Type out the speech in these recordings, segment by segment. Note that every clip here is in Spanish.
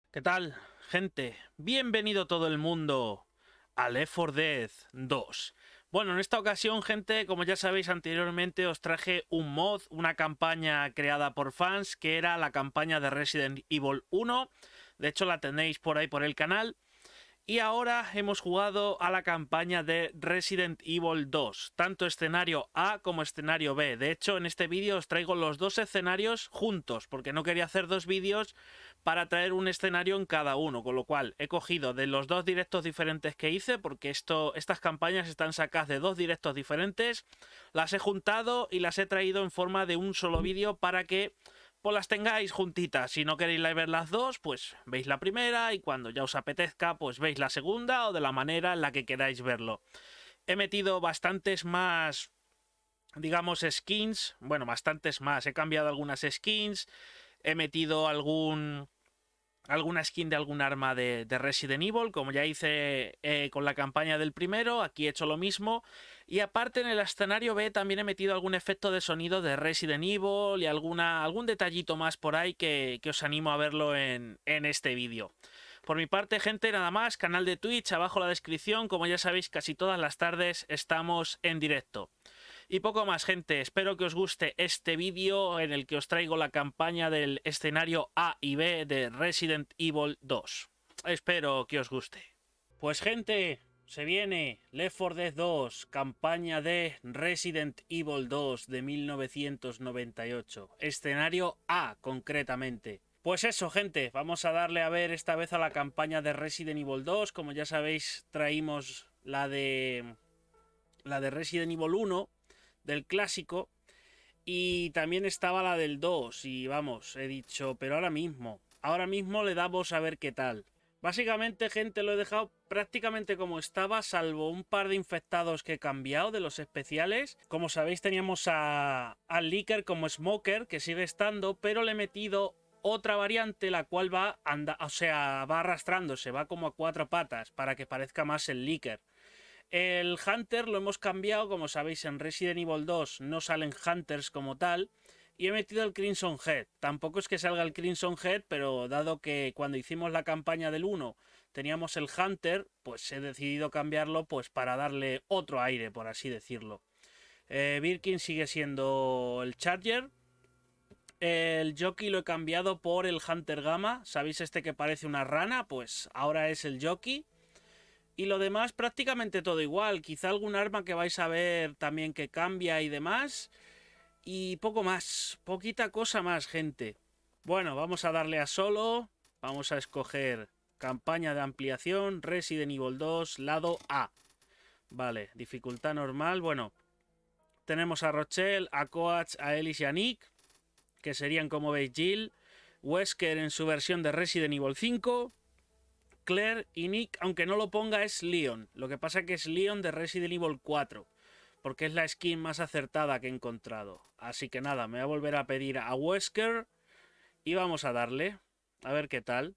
¿Qué tal, gente? Bienvenido todo el mundo a Left 4 Dead 2. Bueno, en esta ocasión, gente, como ya sabéis anteriormente, os traje un mod, una campaña creada por fans, que era la campaña de Resident Evil 1. De hecho, la tenéis por ahí por el canal. Y ahora hemos jugado a la campaña de Resident Evil 2, tanto escenario A como escenario B. De hecho, en este vídeo os traigo los dos escenarios juntos, porque no quería hacer dos vídeos para traer un escenario en cada uno, con lo cual he cogido de los dos directos diferentes que hice, porque estas campañas están sacadas de dos directos diferentes, las he juntado y las he traído en forma de un solo vídeo para que pues las tengáis juntitas. Si no queréis ver las dos, pues veis la primera y cuando ya os apetezca, pues veis la segunda o de la manera en la que queráis verlo. He metido bastantes más, digamos, skins. Bueno, bastantes más. He cambiado algunas skins. He metido alguna skin de algún arma de Resident Evil, como ya hice con la campaña del primero. Aquí he hecho lo mismo. Y aparte, en el escenario B también he metido algún efecto de sonido de Resident Evil y algún detallito más por ahí que os animo a verlo en este vídeo. Por mi parte, gente, nada más. Canal de Twitch, abajo en la descripción. Como ya sabéis, casi todas las tardes estamos en directo. Y poco más, gente. Espero que os guste este vídeo en el que os traigo la campaña del escenario A y B de Resident Evil 2. Espero que os guste. Pues, gente, se viene Left 4 Dead 2, campaña de Resident Evil 2 de 1998. Escenario A, concretamente. Pues eso, gente, vamos a darle a ver esta vez a la campaña de Resident Evil 2. Como ya sabéis, traímos la de Resident Evil 1, del clásico, y también estaba la del 2, y vamos, he dicho, pero ahora mismo le damos a ver qué tal. Básicamente, gente, lo he dejado prácticamente como estaba, salvo un par de infectados que he cambiado de los especiales. Como sabéis, teníamos al Licker como Smoker, que sigue estando, pero le he metido otra variante, la cual va arrastrándose, va como a cuatro patas, para que parezca más el Licker. El Hunter lo hemos cambiado, como sabéis en Resident Evil 2 no salen Hunters como tal, y he metido el Crimson Head. Tampoco es que salga el Crimson Head, pero dado que cuando hicimos la campaña del 1 teníamos el Hunter, pues he decidido cambiarlo pues para darle otro aire, por así decirlo. Birkin sigue siendo el Charger. El Jockey lo he cambiado por el Hunter Gamma. ¿Sabéis este que parece una rana? Pues ahora es el Jockey. Y lo demás prácticamente todo igual. Quizá algún arma que vais a ver también que cambia y demás. Y poco más. Poquita cosa más, gente. Bueno, vamos a darle a solo. Vamos a escoger campaña de ampliación. Resident Evil 2, lado A. Vale, dificultad normal. Bueno, tenemos a Rochelle, a Coach, a Ellis y a Nick, que serían, como veis, Jill. Wesker en su versión de Resident Evil 5. Claire y Nick, aunque no lo ponga, es Leon. Lo que pasa que es Leon de Resident Evil 4, porque es la skin más acertada que he encontrado. Así que nada, me voy a volver a pedir a Wesker y vamos a darle. A ver qué tal.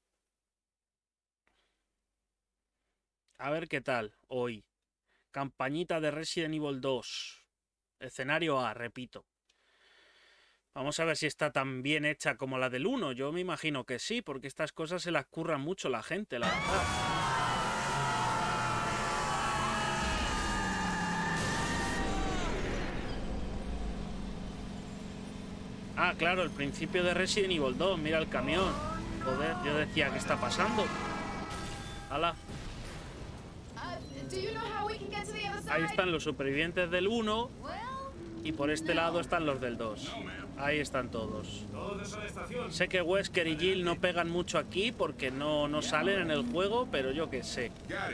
A ver qué tal hoy. Campañita de Resident Evil 2. Escenario A, repito. Vamos a ver si está tan bien hecha como la del 1. Yo me imagino que sí, porque estas cosas se las curra mucho la gente, la verdad. Ah, claro, el principio de Resident Evil 2. Mira el camión. Joder, yo decía, ¿qué está pasando? ¡Hala! Ahí están los supervivientes del 1. Y por este lado están los del 2. Ahí están todos. Sé que Wesker y Jill no pegan mucho aquí porque no salen en el juego, pero yo qué sé.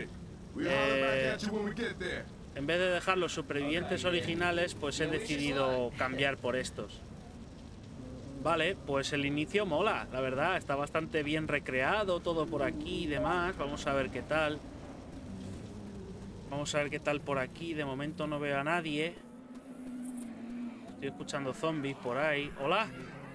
En vez de dejar los supervivientes originales, pues he decidido cambiar por estos. Vale, pues el inicio mola, la verdad. Está bastante bien recreado, todo por aquí y demás. Vamos a ver qué tal. Vamos a ver qué tal por aquí. De momento no veo a nadie. Estoy escuchando zombies por ahí. ¡Hola!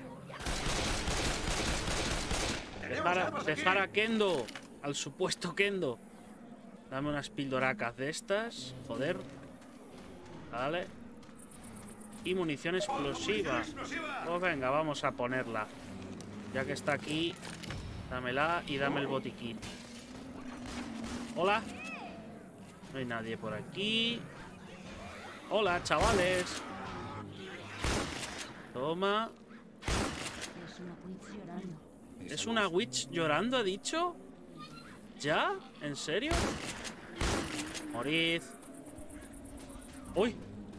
Dejar a Kendo. Al supuesto Kendo. Dame unas pildoracas de estas. Joder. Vale. Y munición explosiva. Pues venga, vamos a ponerla. Ya que está aquí. Dámela y dame el botiquín. Hola. No hay nadie por aquí. Hola, chavales. Toma. ¿Es una witch llorando, ha dicho? ¿Ya? ¿En serio? Morid. ¡Uy!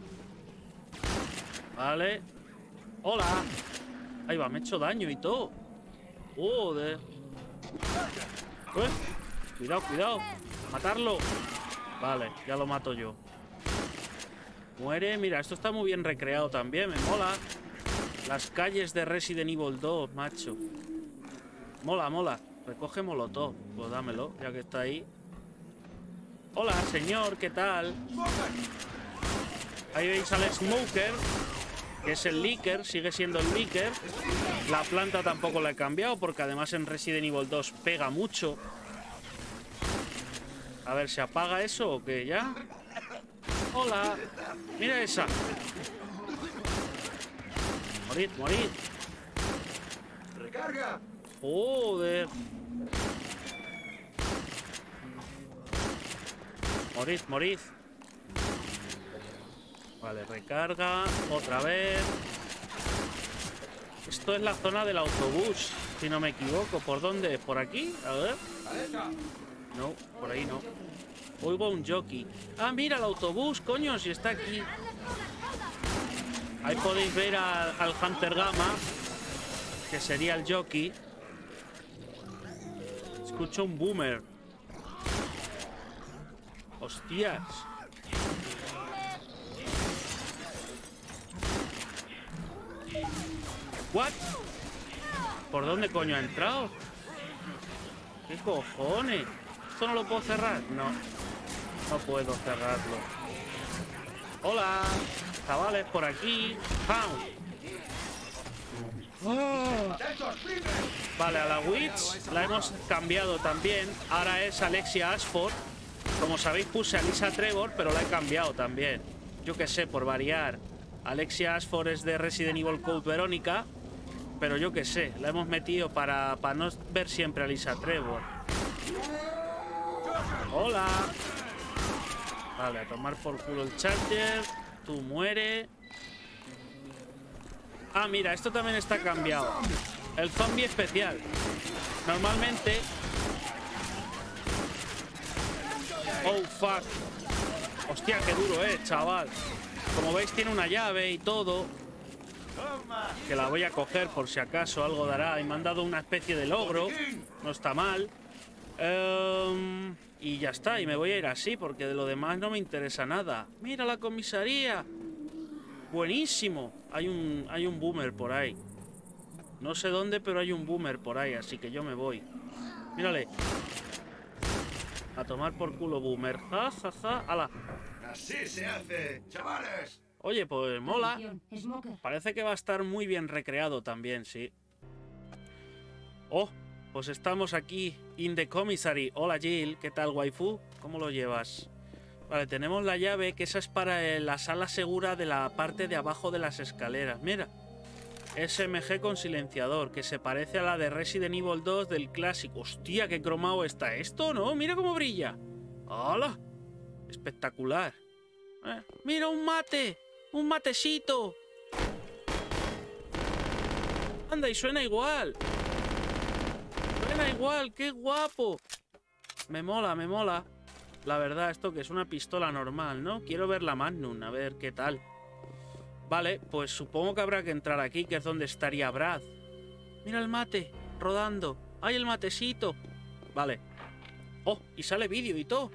Vale. ¡Hola! Ahí va, me he hecho daño y todo. ¡Joder! Cuidado, cuidado. Matarlo. Vale, ya lo mato yo. Muere. Mira, esto está muy bien recreado también. Me mola. Las calles de Resident Evil 2, macho. Mola, mola. Recoge molotov. Pues dámelo, ya que está ahí. Hola, señor, ¿qué tal? Ahí veis al Smoker, que es el Licker, sigue siendo el Licker. La planta tampoco la he cambiado, porque además en Resident Evil 2 pega mucho. A ver, ¿se apaga eso o qué? ¿Ya? Hola. Mira esa. Morid, morid. ¡Recarga! Joder. Morid, morid. Vale, recarga. Otra vez. Esto es la zona del autobús, si no me equivoco. ¿Por dónde? ¿Por aquí? A ver. No, por ahí no. Oigo un jockey. Ah, mira el autobús, coño, si está aquí. Ahí podéis ver al Hunter Gamma, que sería el jockey. Escucho un boomer. Hostias. ¿What? ¿Por dónde coño ha entrado? ¿Qué cojones? ¿Esto no lo puedo cerrar? No. No puedo cerrarlo. Hola. Chavales, por aquí. ¡Pound! Oh. Vale, a la Witch la hemos cambiado también. Ahora es Alexia Ashford. Como sabéis, puse a Lisa Trevor, pero la he cambiado también. Yo qué sé, por variar. Alexia Ashford es de Resident Evil Code Verónica, pero yo qué sé, la hemos metido para no ver siempre a Lisa Trevor. Hola. Vale, a tomar por culo el Charger. Tú muere. Ah, mira, esto también está cambiado. El zombie especial. Normalmente... Oh, fuck. Hostia, qué duro, chaval. Como veis, tiene una llave y todo. Que la voy a coger por si acaso algo dará. Y me han dado una especie de logro. No está mal. Y ya está. Y me voy a ir así porque de lo demás no me interesa nada. Mira la comisaría. Buenísimo. Hay un boomer por ahí. No sé dónde, pero hay un boomer por ahí. Así que yo me voy. Mírale. A tomar por culo, boomer. Ja, ja, ja. ¡Hala! ¡Así se hace, chavales! Oye, pues mola. Parece que va a estar muy bien recreado también, sí. Oh, pues estamos aquí, in the commissary. Hola, Jill. ¿Qué tal, waifu? ¿Cómo lo llevas? Vale, tenemos la llave, que esa es para la sala segura de la parte de abajo de las escaleras. Mira. SMG con silenciador, que se parece a la de Resident Evil 2 del clásico. Hostia, qué cromado está esto, ¿no? Mira cómo brilla. ¡Hala! Espectacular. ¡Mira, un mate! ¡Un matecito! Anda, y suena igual. Suena igual, qué guapo. Me mola, me mola. La verdad, esto que es una pistola normal, ¿no? Quiero ver la Magnum, a ver qué tal. Vale, pues supongo que habrá que entrar aquí, que es donde estaría Brad. Mira el mate, rodando. ¡Ay, el matecito! Vale. ¡Oh! Y sale vídeo y todo.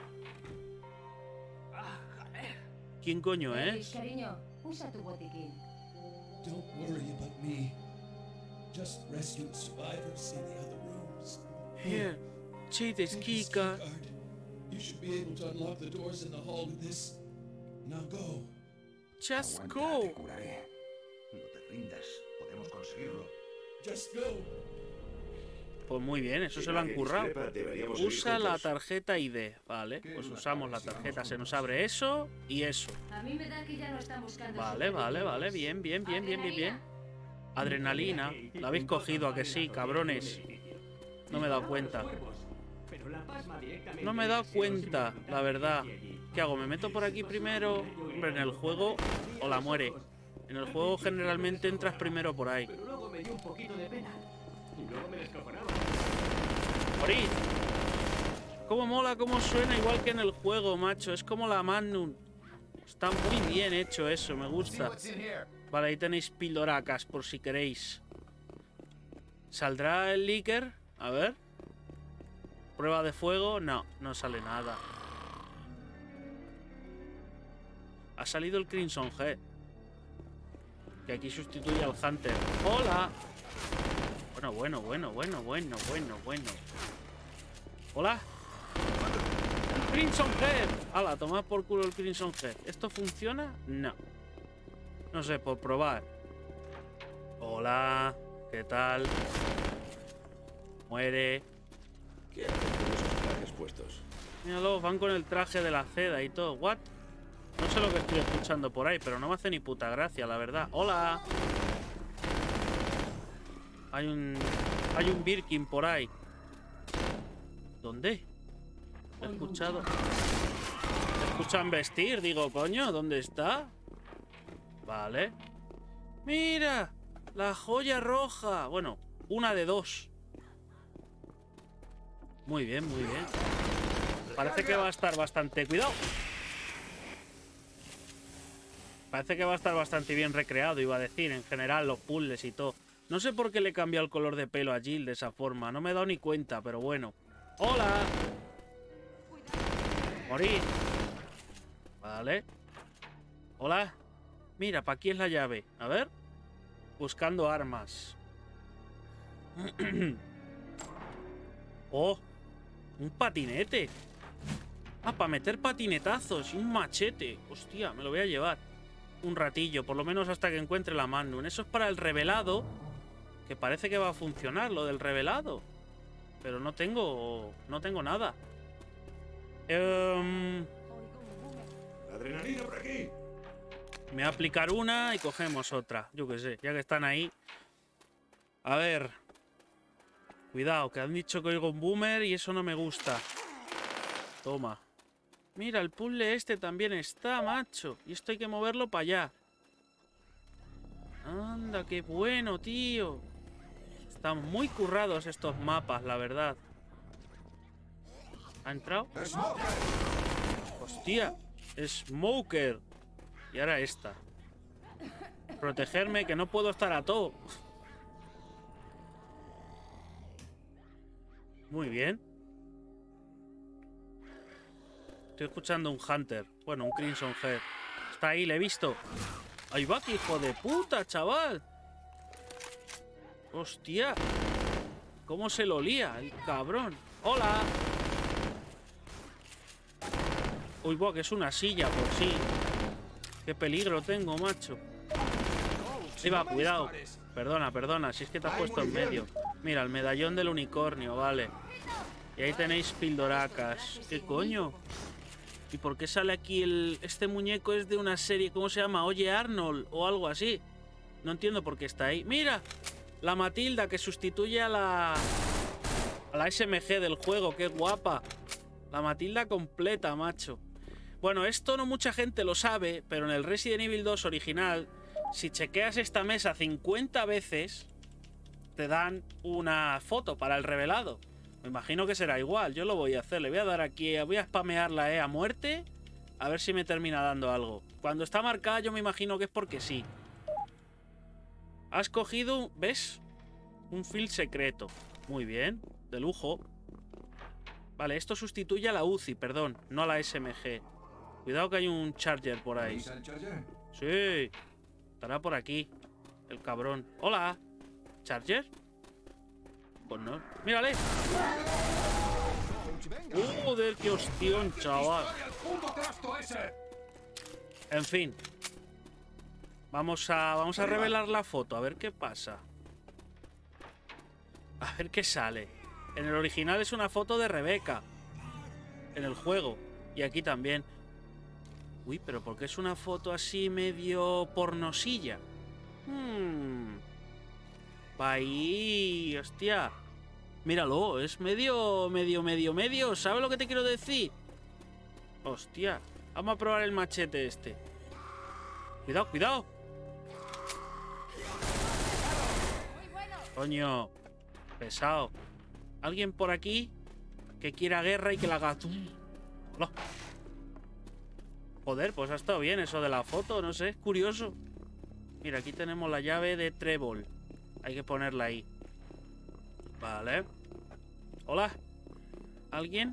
¿Quién coño es? Cariño, usa tu botiquín. Don't worry about me. Just rescued survivors in the other rooms. Here, take this Take key this card. You should be able to unlock the doors in the hall with this. Now go. Just Aguanta, go. te curaré. No te rindas, podemos conseguirlo. Just go. Pues muy bien, eso se lo han currado. Usa la tarjeta ID. Vale, pues usamos la tarjeta. Se nos abre eso y eso. A mí me da que ya no están buscando. Vale, vale, vale. Bien, bien, bien, bien, bien, bien. Adrenalina. La habéis cogido, ¿a que sí, cabrones? No me he dado cuenta. No me he dado cuenta, la verdad. ¿Qué hago? ¿Me meto por aquí primero? Hombre, en el juego... O la muere. En el juego generalmente entras primero por ahí. ¡Morid! Cómo mola, cómo suena, igual que en el juego, macho. Es como la Magnum. Está muy bien hecho eso, me gusta. Vale, ahí tenéis pildoracas, por si queréis. ¿Saldrá el Licker? A ver. Prueba de fuego. No, no sale nada. Ha salido el Crimson Head, que aquí sustituye al Hunter. ¡Hola! Bueno. ¿Hola? ¡El Crimson Head! ¡Hala, tomad por culo el Crimson Head! ¿Esto funciona? No. No sé, por probar. Hola. ¿Qué tal? Muere. ¿Qué hacen con esos trajes puestos? Míralo, van con el traje de la seda y todo. ¿What? No sé lo que estoy escuchando por ahí, pero no me hace ni puta gracia, la verdad. ¡Hola! Hay un Birkin por ahí. ¿Dónde? He escuchado. He escuchado vestir, digo, coño, ¿dónde está? Vale. ¡Mira! La joya roja. Bueno, una de dos. Muy bien, muy bien. Parece que va a estar bastante... ¡Cuidado! Parece que va a estar bastante bien recreado, iba a decir, en general, los puzzles y todo. No sé por qué le he cambiado el color de pelo a Jill de esa forma. No me he dado ni cuenta, pero bueno. ¡Hola! ¡Morir! Vale. ¡Hola! Mira, para aquí es la llave. A ver. Buscando armas. ¡Oh! Un patinete. Ah, para meter patinetazos y un machete. Hostia, me lo voy a llevar un ratillo, por lo menos hasta que encuentre la Magnum. Eso es para el revelado, que parece que va a funcionar lo del revelado. Pero no tengo nada. ¡Adrenalina por aquí! Me voy a aplicar una y cogemos otra. Yo qué sé, ya que están ahí. A ver. Cuidado, que han dicho que oigo un boomer y eso no me gusta. Toma. Mira, el puzzle este también está, macho. Y esto hay que moverlo para allá. Anda, qué bueno, tío. Están muy currados estos mapas, la verdad. ¿Ha entrado? ¡Hostia! ¡Smoker! Y ahora esta. Protegerme, que no puedo estar a todo. Muy bien. Estoy escuchando un Hunter. Bueno, un Crimson Head. Está ahí, le he visto. ¡Ahí va, que hijo de puta, chaval! ¡Hostia! ¿Cómo se lo lía el cabrón? ¡Hola! Uy, buah, que es una silla por sí. ¡Qué peligro tengo, macho! Ahí va, cuidado. Perdona, si es que te has puesto en medio. Mira, el medallón del unicornio, vale. Y ahí tenéis pildoracas. ¿Qué coño? ¿Y por qué sale aquí este muñeco? Es de una serie, ¿cómo se llama? Oye Arnold o algo así. No entiendo por qué está ahí. ¡Mira! La Matilda, que sustituye a la SMG del juego. ¡Qué guapa! La Matilda completa, macho. Bueno, esto no mucha gente lo sabe, pero en el Resident Evil 2 original, si chequeas esta mesa 50 veces, te dan una foto para el revelado. Me imagino que será igual. Yo lo voy a hacer. Le voy a dar aquí, voy a spamearla a muerte. A ver si me termina dando algo. Cuando está marcada yo me imagino que es porque sí. Has cogido, ¿ves? Un field secreto. Muy bien, de lujo. Vale, esto sustituye a la UCI, perdón, no a la SMG. Cuidado que hay un Charger por ahí. ¿Veis al Charger? Sí, estará por aquí. El cabrón. Hola. ¿Charger? Pues no. ¡Mírale! ¡Joder, qué hostión, chaval! En fin. Vamos a revelar la foto, a ver qué pasa. A ver qué sale. En el original es una foto de Rebeca. En el juego. Y aquí también. Uy, pero ¿por qué es una foto así medio pornosilla? Va ahí, hostia. Míralo, es medio. ¿Sabes lo que te quiero decir? Hostia. Vamos a probar el machete este. Cuidado, cuidado. Coño. Pesado. ¿Alguien por aquí que quiera guerra y que la haga? Hola. Joder, pues ha estado bien eso de la foto, no sé, es curioso. Mira, aquí tenemos la llave de trébol. Hay que ponerla ahí. Vale. Hola. ¿Alguien?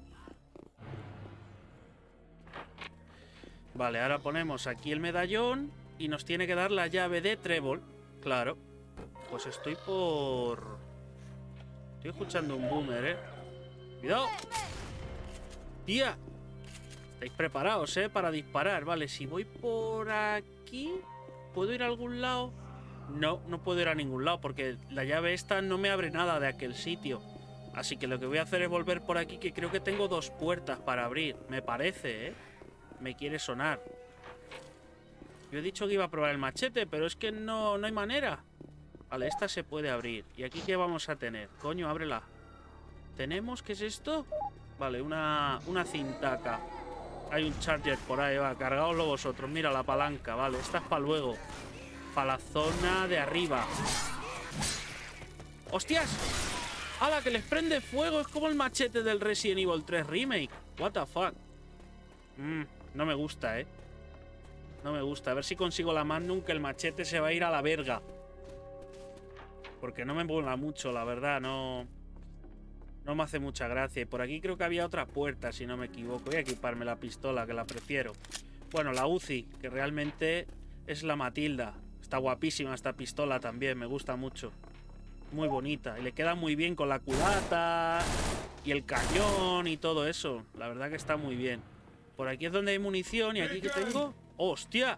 Vale, ahora ponemos aquí el medallón y nos tiene que dar la llave de trébol. Claro. Pues estoy por... Estoy escuchando un boomer, ¿eh? ¡Cuidado! ¡Tía! ¿Estáis preparados, para disparar? Vale, si voy por aquí... ¿Puedo ir a algún lado? No, no puedo ir a ningún lado porque la llave esta no me abre nada de aquel sitio. Así que lo que voy a hacer es volver por aquí, que creo que tengo 2 puertas para abrir. Me parece, ¿eh? Me quiere sonar. Yo he dicho que iba a probar el machete, pero es que no hay manera. Vale, esta se puede abrir. ¿Y aquí qué vamos a tener? Coño, ábrela. ¿Tenemos? ¿Qué es esto? Vale, una cintaca. Hay un charger por ahí, va. Cargaoslo vosotros. Mira la palanca, vale. Esta es para luego. Para la zona de arriba. ¡Hostias! ¡Hala, que les prende fuego! Es como el machete del Resident Evil 3 Remake. What the fuck. No me gusta, ¿eh? No me gusta. A ver si consigo la Magnum, que el machete se va a ir a la verga. Porque no me mola mucho, la verdad. No me hace mucha gracia. Y por aquí creo que había otra puerta, si no me equivoco. Voy a equiparme la pistola, que la prefiero. Bueno, la Uzi, que realmente es la Matilda. Está guapísima esta pistola también. Me gusta mucho. Muy bonita. Y le queda muy bien con la culata y el cañón y todo eso. La verdad que está muy bien. Por aquí es donde hay munición. Y aquí que tengo... ¡Hostia!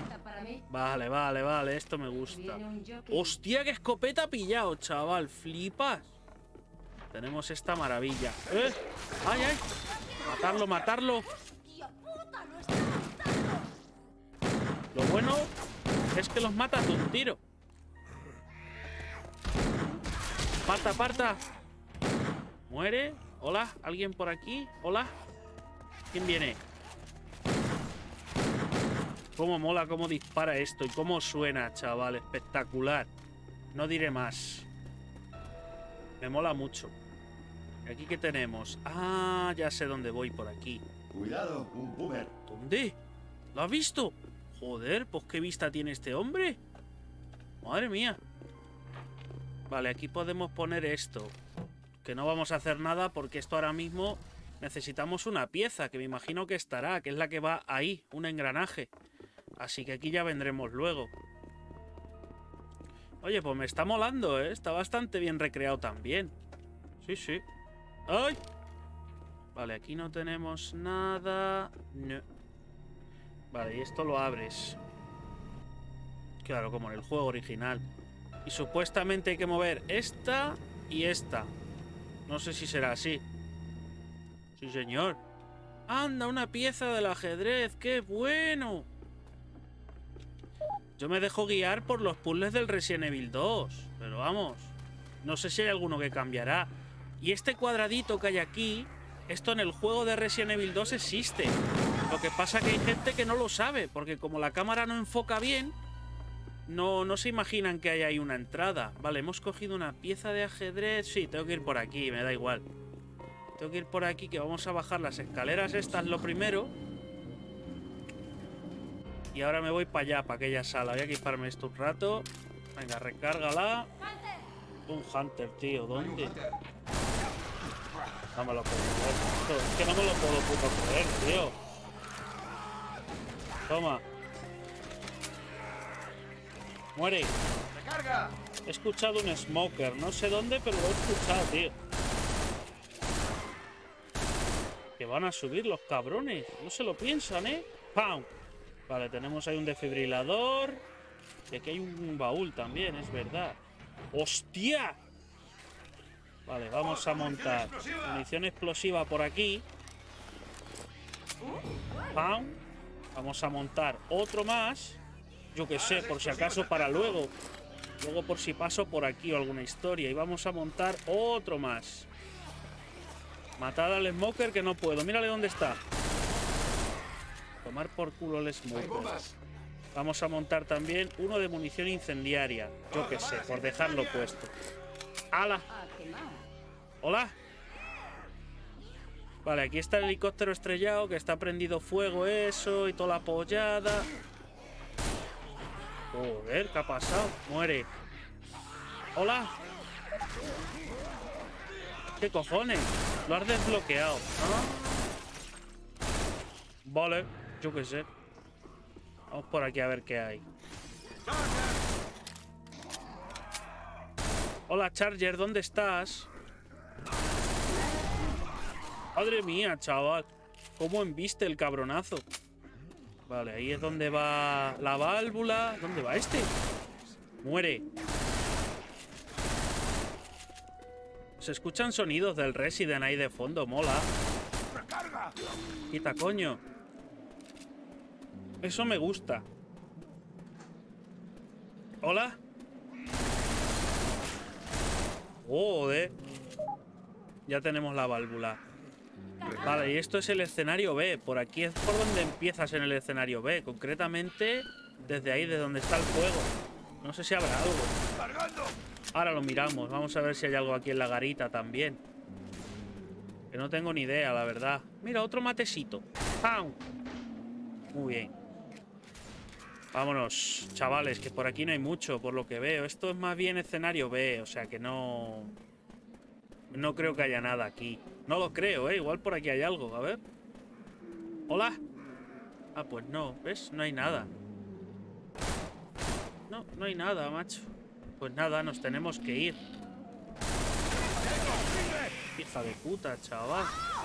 Vale. Esto me gusta. ¡Hostia, qué escopeta ha pillado, chaval! ¡Flipas! Tenemos esta maravilla. ¡Ay! ¡Matarlo! Lo bueno es que los matas de un tiro. ¡Parta! ¿Muere? ¿Hola? ¿Alguien por aquí? ¿Hola? ¿Quién viene? Cómo mola, cómo dispara esto y cómo suena, chaval. Espectacular. No diré más. Me mola mucho. ¿Y aquí qué tenemos? Ah, ya sé dónde voy, por aquí. Cuidado, un boomer. ¿Dónde? ¿Lo has visto? Joder, pues qué vista tiene este hombre. Madre mía. Vale, aquí podemos poner esto. Que no vamos a hacer nada porque esto ahora mismo necesitamos una pieza, que me imagino que estará, que es la que va ahí, un engranaje. Así que aquí ya vendremos luego. Oye, pues me está molando, ¿eh? Está bastante bien recreado también. Sí. ¡Ay! Vale, aquí no tenemos nada. No. Vale, y esto lo abres. Claro, como en el juego original. Y supuestamente hay que mover esta y esta. No sé si será así. Sí, señor. ¡Anda, una pieza del ajedrez! ¡Qué bueno! Yo me dejo guiar por los puzzles del Resident Evil 2. Pero vamos, no sé si hay alguno que cambiará. Y este cuadradito que hay aquí, esto en el juego de Resident Evil 2 existe. Lo que pasa que hay gente que no lo sabe, porque como la cámara no enfoca bien, no se imaginan que hay ahí una entrada. Vale, hemos cogido una pieza de ajedrez. Sí, tengo que ir por aquí, me da igual. Tengo que ir por aquí, que vamos a bajar las escaleras estas lo primero. Y ahora me voy para allá, para aquella sala. Voy a equiparme esto un rato. Venga, recárgala. Un Hunter, tío. ¿Dónde? No me lo puedo creer. Es que no me lo puedo puto creer, tío. Toma. Muere. ¡Recarga! He escuchado un smoker. No sé dónde, pero lo he escuchado, tío. Que van a subir los cabrones. No se lo piensan, ¿eh? ¡Pam! Vale, tenemos ahí un desfibrilador. Y aquí hay un baúl también, es verdad. ¡Hostia! Vale, vamos a montar munición explosiva por aquí. ¡Pam! Vamos a montar otro más. Yo qué sé, por si acaso para luego. Luego por si paso por aquí o alguna historia. Y vamos a montar otro más. Matar al Smoker que no puedo. Mírale dónde está. Tomar por culo el Smoker. Vamos a montar también uno de munición incendiaria. Yo qué sé, por dejarlo puesto. ¡Hala! ¡Hola! Vale, aquí está el helicóptero estrellado, que está prendido fuego eso y toda la pollada. Joder, ¿qué ha pasado? Muere. ¡Hola! ¿Qué cojones? Lo has desbloqueado. ¿Ah? Vale, yo qué sé. Vamos por aquí a ver qué hay. Hola, Charger, ¿dónde estás? Madre mía, chaval. ¿Cómo embiste el cabronazo? Vale, ahí es donde va la válvula. ¿Dónde va este? Muere. Se escuchan sonidos del Resident ahí de fondo, mola. Quita, coño. Eso me gusta. ¿Hola? Joder. Ya tenemos la válvula. Vale, y esto es el escenario B. Por aquí es por donde empiezas en el escenario B. Concretamente, desde ahí, de donde está el fuego. No sé si habrá algo. Ahora lo miramos. Vamos a ver si hay algo aquí en la garita también. Que no tengo ni idea, la verdad. Mira, otro matecito. ¡Pam! Muy bien. Vámonos, chavales, que por aquí no hay mucho, por lo que veo. Esto es más bien escenario B, o sea que no... No creo que haya nada aquí. No lo creo, igual por aquí hay algo, a ver. ¿Hola? Ah, pues no, ¿ves? No hay nada. No, no hay nada, macho. Pues nada, nos tenemos que ir. Hija de puta, chaval.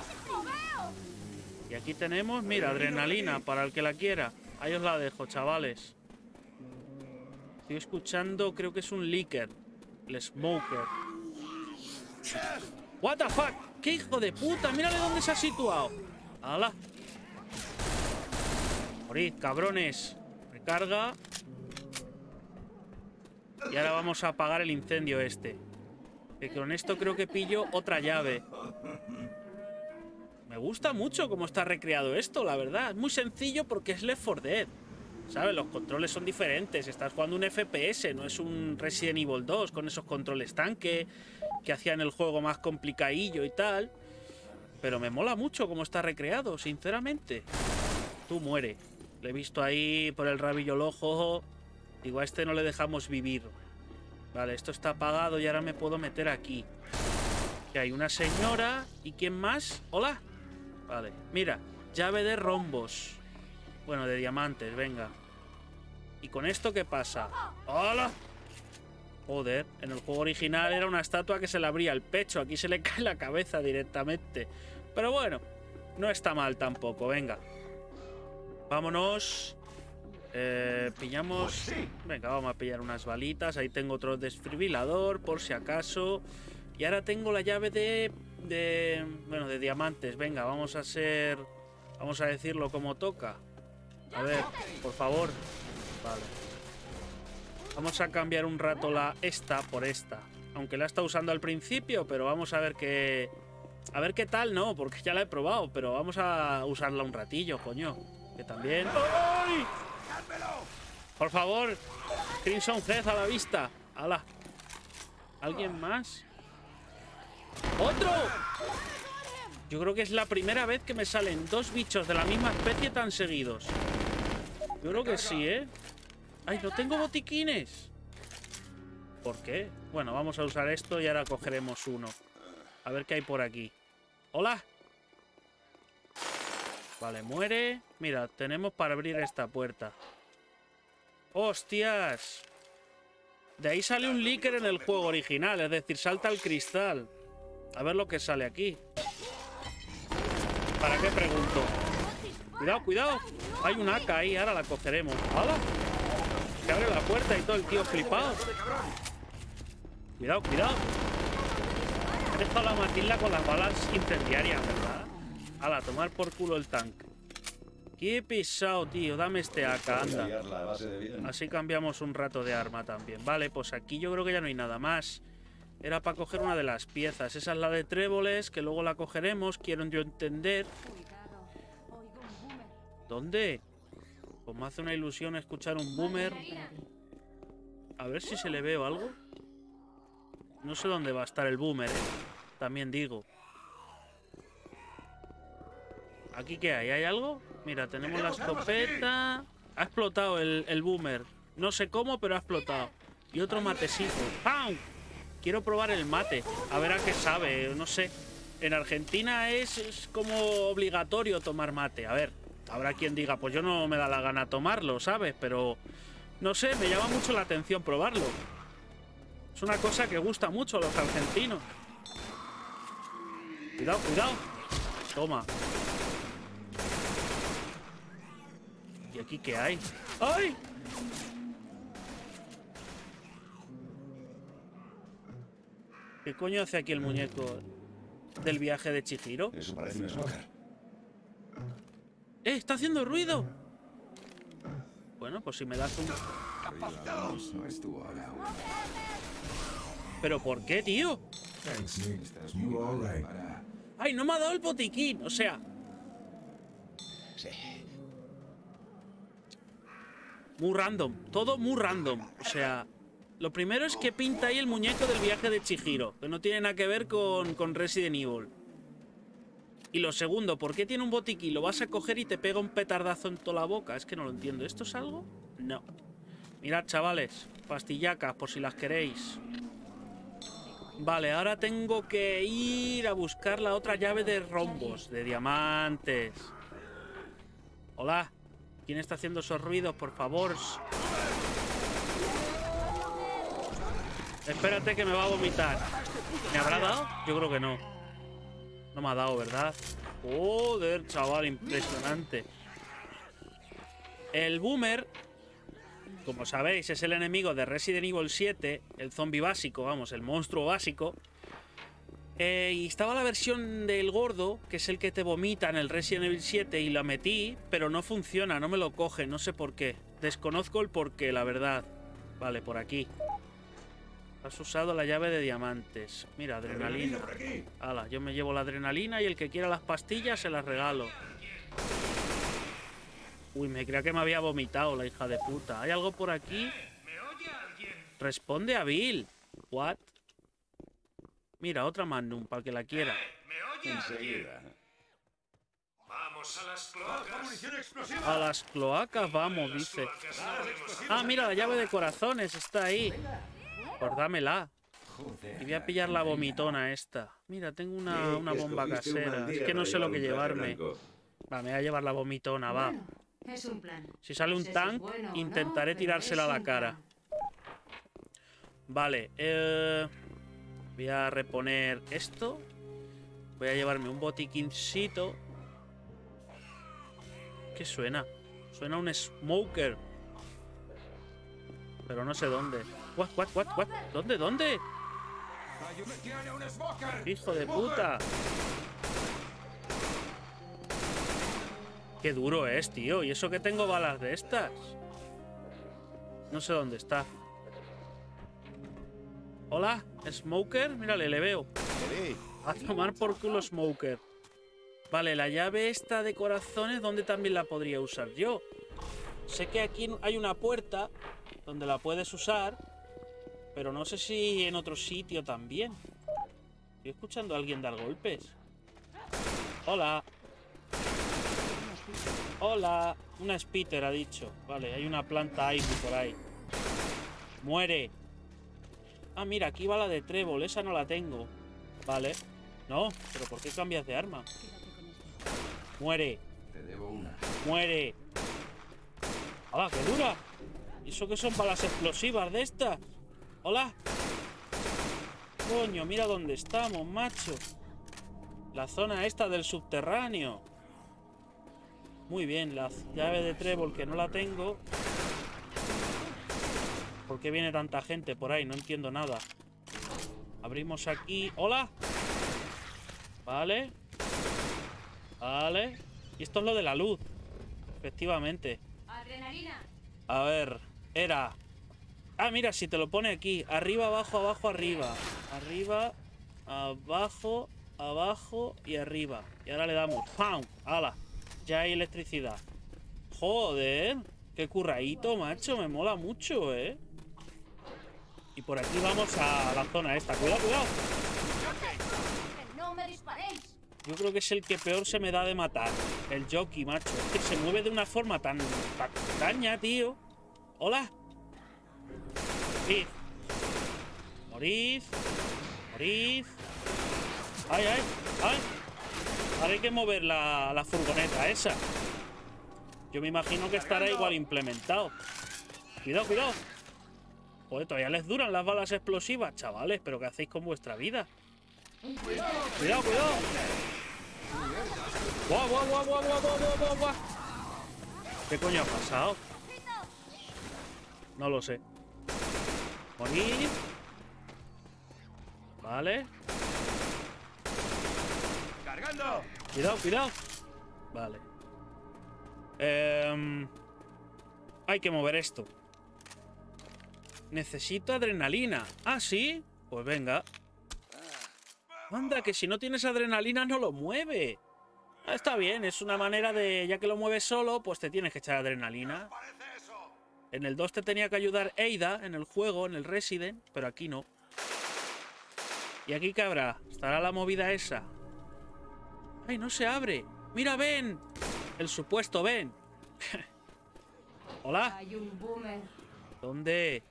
Y aquí tenemos, mira, adrenalina, para el que la quiera. Ahí os la dejo, chavales. Estoy escuchando, creo que es un leaker. El Smoker. What the fuck? ¡Qué hijo de puta! Mírale dónde se ha situado. ¡Hala! Morid, cabrones. Recarga. Y ahora vamos a apagar el incendio este. Que con esto creo que pillo otra llave. Me gusta mucho cómo está recreado esto, la verdad. Es muy sencillo porque es Left 4 Dead. ¿Sabes? Los controles son diferentes. Estás jugando un FPS, no es un Resident Evil 2 con esos controles tanque que hacían el juego más complicadillo y tal. Pero me mola mucho cómo está recreado, sinceramente. Tú muere. Le he visto ahí por el rabillo el ojo. Digo, a este no le dejamos vivir. Vale, esto está apagado y ahora me puedo meter aquí. Que hay una señora. ¿Y quién más? ¿Hola? Vale, mira, llave de rombos. Bueno, de diamantes, venga. ¿Y con esto qué pasa? ¡Hola! Joder, en el juego original era una estatua que se le abría el pecho. Aquí se le cae la cabeza directamente. Pero bueno, no está mal tampoco, venga. Vámonos. Pillamos... Venga, vamos a pillar unas balitas. Ahí tengo otro desfibrilador, por si acaso. Y ahora tengo la llave bueno, de diamantes. Venga, vamos a hacer... Vamos a decirlo como toca. A ver, por favor. Vale. Vamos a cambiar un rato esta por esta. Aunque la he estado usando al principio, pero vamos a ver qué... A ver qué tal, no, porque ya la he probado. Pero vamos a usarla un ratillo, coño. Que también... ¡Ay! Por favor. Crimson Head a la vista. ¡Hala! ¿Alguien más? ¡Otro! Yo creo que es la primera vez que me salen dos bichos de la misma especie tan seguidos. Yo creo que sí, ¿eh? ¡Ay, no tengo botiquines! ¿Por qué? Bueno, vamos a usar esto y ahora cogeremos uno. A ver qué hay por aquí. ¡Hola! Vale, muere. Mira, tenemos para abrir esta puerta. ¡Hostias! De ahí sale un leaker en el juego original, es decir, salta el cristal. A ver lo que sale aquí. ¿Para qué pregunto? Cuidado, cuidado. Hay un AK ahí, ahora la cogeremos. ¡Hala! Que abre la puerta y todo el tío flipado. Cuidado, cuidado. He dejado la Matilda con las balas incendiarias, ¿verdad? ¡Hala! Tomar por culo el tanque. Qué pesado, tío. Dame este AK, anda. Liarla a base de bien. Así cambiamos un rato de arma también. Vale, pues aquí yo creo que ya no hay nada más. Era para coger una de las piezas. Esa es la de tréboles, que luego la cogeremos. Quiero yo entender. Cuidado. Oigo un boomer. ¿Dónde? Pues me hace una ilusión escuchar un boomer. A ver si se le veo algo. No sé dónde va a estar el boomer, también digo. ¿Aquí qué hay? ¿Hay algo? Mira, tenemos la escopeta. Ha explotado el boomer. No sé cómo, pero ha explotado. Y otro matecito. ¡Pam! Quiero probar el mate. A ver a qué sabe. No sé. En Argentina es como obligatorio tomar mate. A ver, habrá quien diga, pues yo no me da la gana tomarlo, ¿sabes? Pero, no sé, me llama mucho la atención probarlo. Es una cosa que gusta mucho a los argentinos. Cuidado, cuidado. Toma. ¿Y aquí qué hay? ¡Ay! ¿Qué coño hace aquí el muñeco del viaje de Chihiro? Eso parece un smoker. ¡Está haciendo ruido! Bueno, pues si me das un... No estuvo a la una. ¿Pero por qué, tío? Thanks, Nick. You all right? ¡Ay, no me ha dado el botiquín! O sea... Sí. Muy random. Todo muy random. O sea... Lo primero es que pinta ahí el muñeco del viaje de Chihiro, que no tiene nada que ver con Resident Evil. Y lo segundo, ¿por qué tiene un botiquín? Lo vas a coger y te pega un petardazo en toda la boca. Es que no lo entiendo. ¿Esto es algo? No. Mirad, chavales. Pastillacas, por si las queréis. Vale, ahora tengo que ir a buscar la otra llave de rombos, de diamantes. Hola. ¿Quién está haciendo esos ruidos, por favor? Espérate que me va a vomitar. ¿Me habrá dado? Yo creo que no. No me ha dado, ¿verdad? Joder, chaval, impresionante. El boomer, como sabéis, es el enemigo de Resident Evil 7. El zombie básico, vamos, el monstruo básico. Y estaba la versión del gordo, que es el que te vomita en el Resident Evil 7. Y la metí, pero no funciona, no me lo coge, no sé por qué. Desconozco el porqué, la verdad. Vale, por aquí. Has usado la llave de diamantes. Mira, adrenalina. Hala, yo me llevo la adrenalina y el que quiera las pastillas se las regalo. Uy, me creía que me había vomitado la hija de puta. ¿Hay algo por aquí? Responde a Bill. What? Mira, otra Magnum, para el que la quiera. Enseguida. Vamos a las cloacas. A las cloacas vamos, dice. Ah, mira, la llave de corazones está ahí. Pues dámela. Y voy a pillar la vomitona esta. Mira, tengo una bomba casera. Es que no sé lo que llevarme. Va, me voy a llevar la vomitona, va. Bueno, es un plan. Si sale un No sé si es tank, bueno o no, intentaré pero tirársela es a la un cara. Vale, voy a reponer esto. Voy a llevarme un botiquincito. ¿Qué suena? Suena un smoker. Pero no sé dónde. What? ¿Dónde? ¡Hijo de puta! Qué duro es, tío. ¿Y eso que tengo balas de estas? No sé dónde está. Hola, Smoker. Mírale, le veo. A tomar por culo Smoker. Vale, la llave esta de corazones, ¿dónde también la podría usar yo? Sé que aquí hay una puerta donde la puedes usar, pero no sé si en otro sitio también. Estoy escuchando a alguien dar golpes. Hola. Hola. Una spitter ha dicho. Vale, hay una planta Ivy por ahí. Muere. Ah, mira, aquí va la de trébol. Esa no la tengo. Vale. No, pero ¿por qué cambias de arma? Muere. Te debo una. Muere. ¡Hala, qué dura! ¿Y eso qué son balas explosivas de estas? ¡Hola! Coño, mira dónde estamos, macho. La zona esta del subterráneo. Muy bien, la llave de trébol que no la tengo. ¿Por qué viene tanta gente por ahí? No entiendo nada. Abrimos aquí. ¡Hola! Vale. Vale. Y esto es lo de la luz. Efectivamente. Adrenalina. A ver, era... Ah, mira, si te lo pone aquí. Arriba, abajo, abajo, arriba. Arriba, abajo, abajo y arriba. Y ahora le damos. ¡Pam! ¡Hala! Ya hay electricidad. Joder. Qué curradito, macho. Me mola mucho, ¿eh? Y por aquí vamos a la zona esta. ¡Cuidado, cuidado! No me disparéis. Yo creo que es el que peor se me da de matar. El jockey, macho. Es que se mueve de una forma tan extraña, tío. ¡Hola! Morid. Morid. Morid. ¡Ay, ay! ¡Ay! Ahora hay que mover la furgoneta esa. Yo me imagino que estará igual implementado. Cuidado, cuidado. Joder, todavía les duran las balas explosivas, chavales. ¿Pero qué hacéis con vuestra vida? Cuidado, cuidado. ¡Guau, guau, guau, guau, guau, guau, guau, guau! ¿Qué coño ha pasado? No lo sé. Morir. Vale. ¡Cargando! Cuidado, cuidado. Vale. Hay que mover esto. Necesito adrenalina. ¿Ah, sí? Pues venga. Anda, que si no tienes adrenalina no lo mueve. Ah, está bien, es una manera de... Ya que lo mueves solo, pues te tienes que echar adrenalina. En el 2 te tenía que ayudar Ada, en el juego, en el Resident, pero aquí no. ¿Y aquí qué habrá? ¿Estará la movida esa? ¡Ay, no se abre! ¡Mira, Ben! El supuesto Ben. Hola. Hay un boomer. ¿Dónde?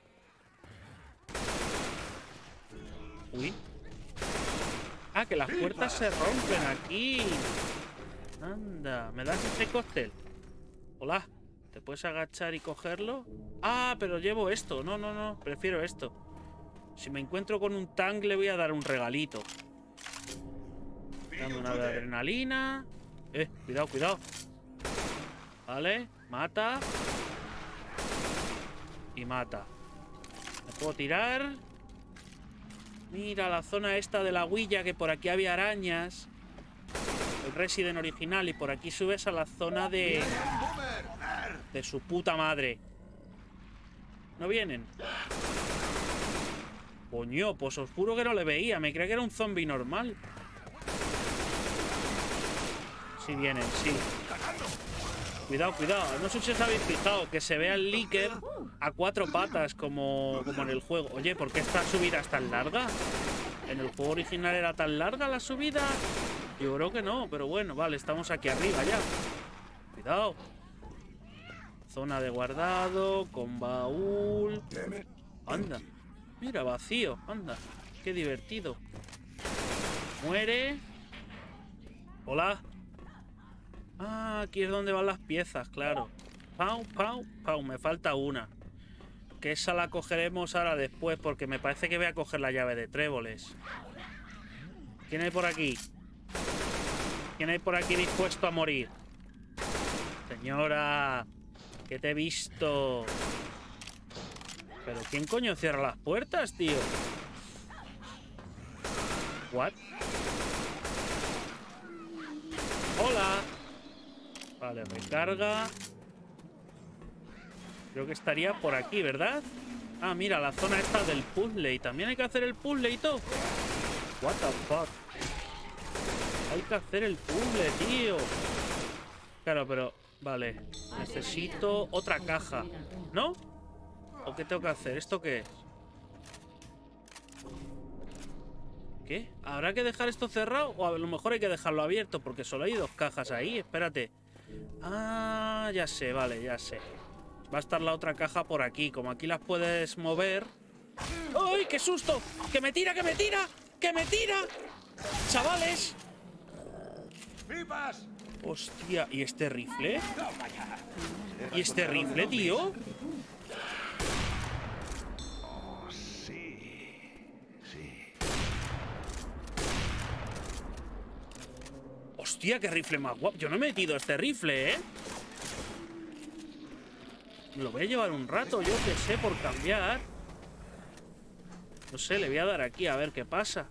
Uy. Ah, que las puertas se rompen aquí. Anda, ¿me das este cóctel? Hola. ¿Te puedes agachar y cogerlo? Ah, pero llevo esto. No, no, no. Prefiero esto. Si me encuentro con un tank le voy a dar un regalito. Dame una de adrenalina. Cuidado, cuidado. Vale, mata. Y mata. ¿Me puedo tirar? Mira la zona esta de la huilla, que por aquí había arañas. El Resident original. Y por aquí subes a la zona de su puta madre. ¿No vienen? Coño, pues os juro que no le veía. Me creía que era un zombie normal. Sí vienen, sí. Cuidado, cuidado. No sé si os habéis fijado que se vea el Licker a 4 patas como en el juego. Oye, ¿por qué esta subida es tan larga? ¿En el juego original era tan larga la subida? Yo creo que no, pero bueno, vale, estamos aquí arriba ya. Cuidado. Zona de guardado, con baúl. Anda. Mira, vacío. Anda. Qué divertido. Muere. Hola. Ah, aquí es donde van las piezas, claro. Pau, pau, pau. Me falta una. Que esa la cogeremos ahora después, porque me parece que voy a coger la llave de tréboles. ¿Quién hay por aquí? ¿Quién hay por aquí dispuesto a morir? Señora, que te he visto. ¿Pero quién coño cierra las puertas, tío? ¿What? ¡Hola! Vale, recarga. Creo que estaría por aquí, ¿verdad? Ah, mira, la zona esta del puzzle. Y también hay que hacer el puzzle y todo. What the fuck. Hay que hacer el puzzle, tío. Claro, pero... Vale. Necesito otra caja. ¿No? ¿O qué tengo que hacer? ¿Esto qué es? ¿Qué? ¿Habrá que dejar esto cerrado? O a lo mejor hay que dejarlo abierto, porque solo hay 2 cajas ahí. Espérate. Ah, ya sé, vale, ya sé. Va a estar la otra caja por aquí. Como aquí las puedes mover... ¡Ay, qué susto! ¡Que me tira, que me tira! ¡Que me tira! ¡Chavales! ¡Pipas! Hostia, ¿y este rifle? ¿Y este rifle, tío? Oh, sí. Sí. Hostia, qué rifle más guapo. Yo no he metido este rifle, ¿eh? Me lo voy a llevar un rato, yo qué sé, por cambiar. No sé, le voy a dar aquí a ver qué pasa.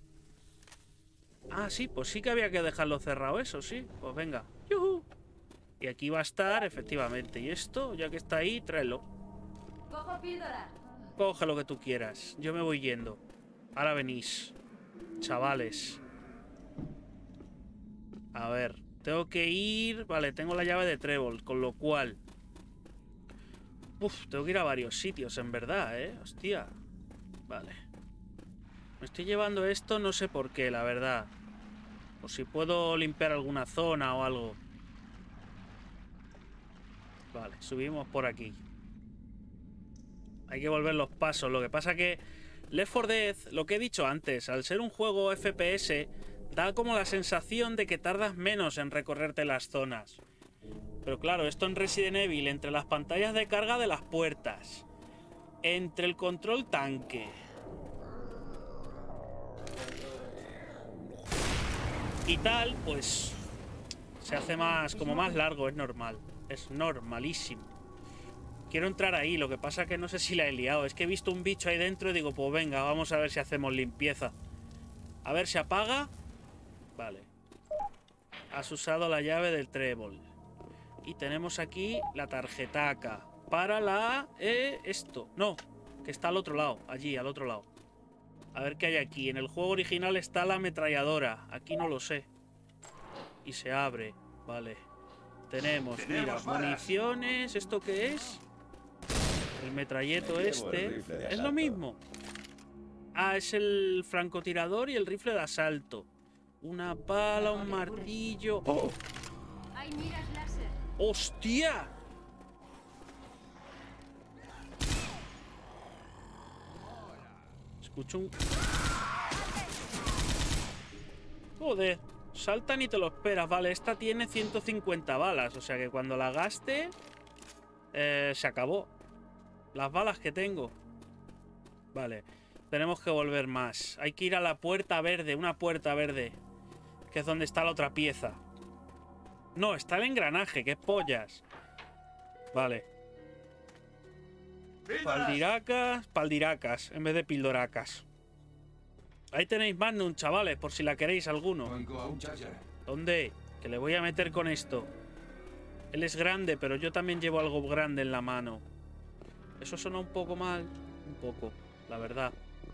Ah, sí, pues sí que había que dejarlo cerrado eso, sí. Pues venga. ¡Yujú! Y aquí va a estar, efectivamente. Y esto, ya que está ahí, tráelo. Cojo píldora. Coge lo que tú quieras. Yo me voy yendo. Ahora venís. Chavales. A ver. Tengo que ir... Vale, tengo la llave de trébol. Con lo cual... Uf, tengo que ir a varios sitios, en verdad, ¿eh? Hostia. Vale. Me estoy llevando esto, no sé por qué, la verdad. O si puedo limpiar alguna zona o algo. Vale, subimos por aquí. Hay que volver los pasos. Lo que pasa que Left 4 Dead, lo que he dicho antes, al ser un juego FPS, da como la sensación de que tardas menos en recorrerte las zonas. Pero claro, esto en Resident Evil, entre las pantallas de carga de las puertas, entre el control tanque y tal, pues se hace más, como más largo, es normal. Es normalísimo. Quiero entrar ahí, lo que pasa que no sé si la he liado. Es que he visto un bicho ahí dentro y digo, pues venga, vamos a ver si hacemos limpieza. A ver, ¿se apaga? Vale. Has usado la llave del trébol. Y tenemos aquí la tarjetaca. Para la... esto. No, que está al otro lado. Allí, al otro lado. A ver qué hay aquí. En el juego original está la ametralladora. Aquí no lo sé. Y se abre. Vale. Tenemos, mira, municiones. ¿Esto qué es? El metralleto este. Es lo mismo. Ah, es el francotirador y el rifle de asalto. Una pala, un martillo. ¡Oh! Hay miras láser. ¡Hostia! Escucho un... Joder, saltan y te lo esperas. Vale, esta tiene 150 balas. O sea que cuando la gaste... se acabó. Las balas que tengo. Vale, tenemos que volver más. Hay que ir a la puerta verde, una puerta verde, que es donde está la otra pieza. No, está el engranaje, que es pollas. Vale. Paldiracas, en vez de pildoracas. Ahí tenéis Magnum, chavales, por si la queréis alguno. ¿Dónde? Que le voy a meter con esto. Él es grande, pero yo también llevo algo grande en la mano. Eso suena un poco mal. Un poco, la verdad.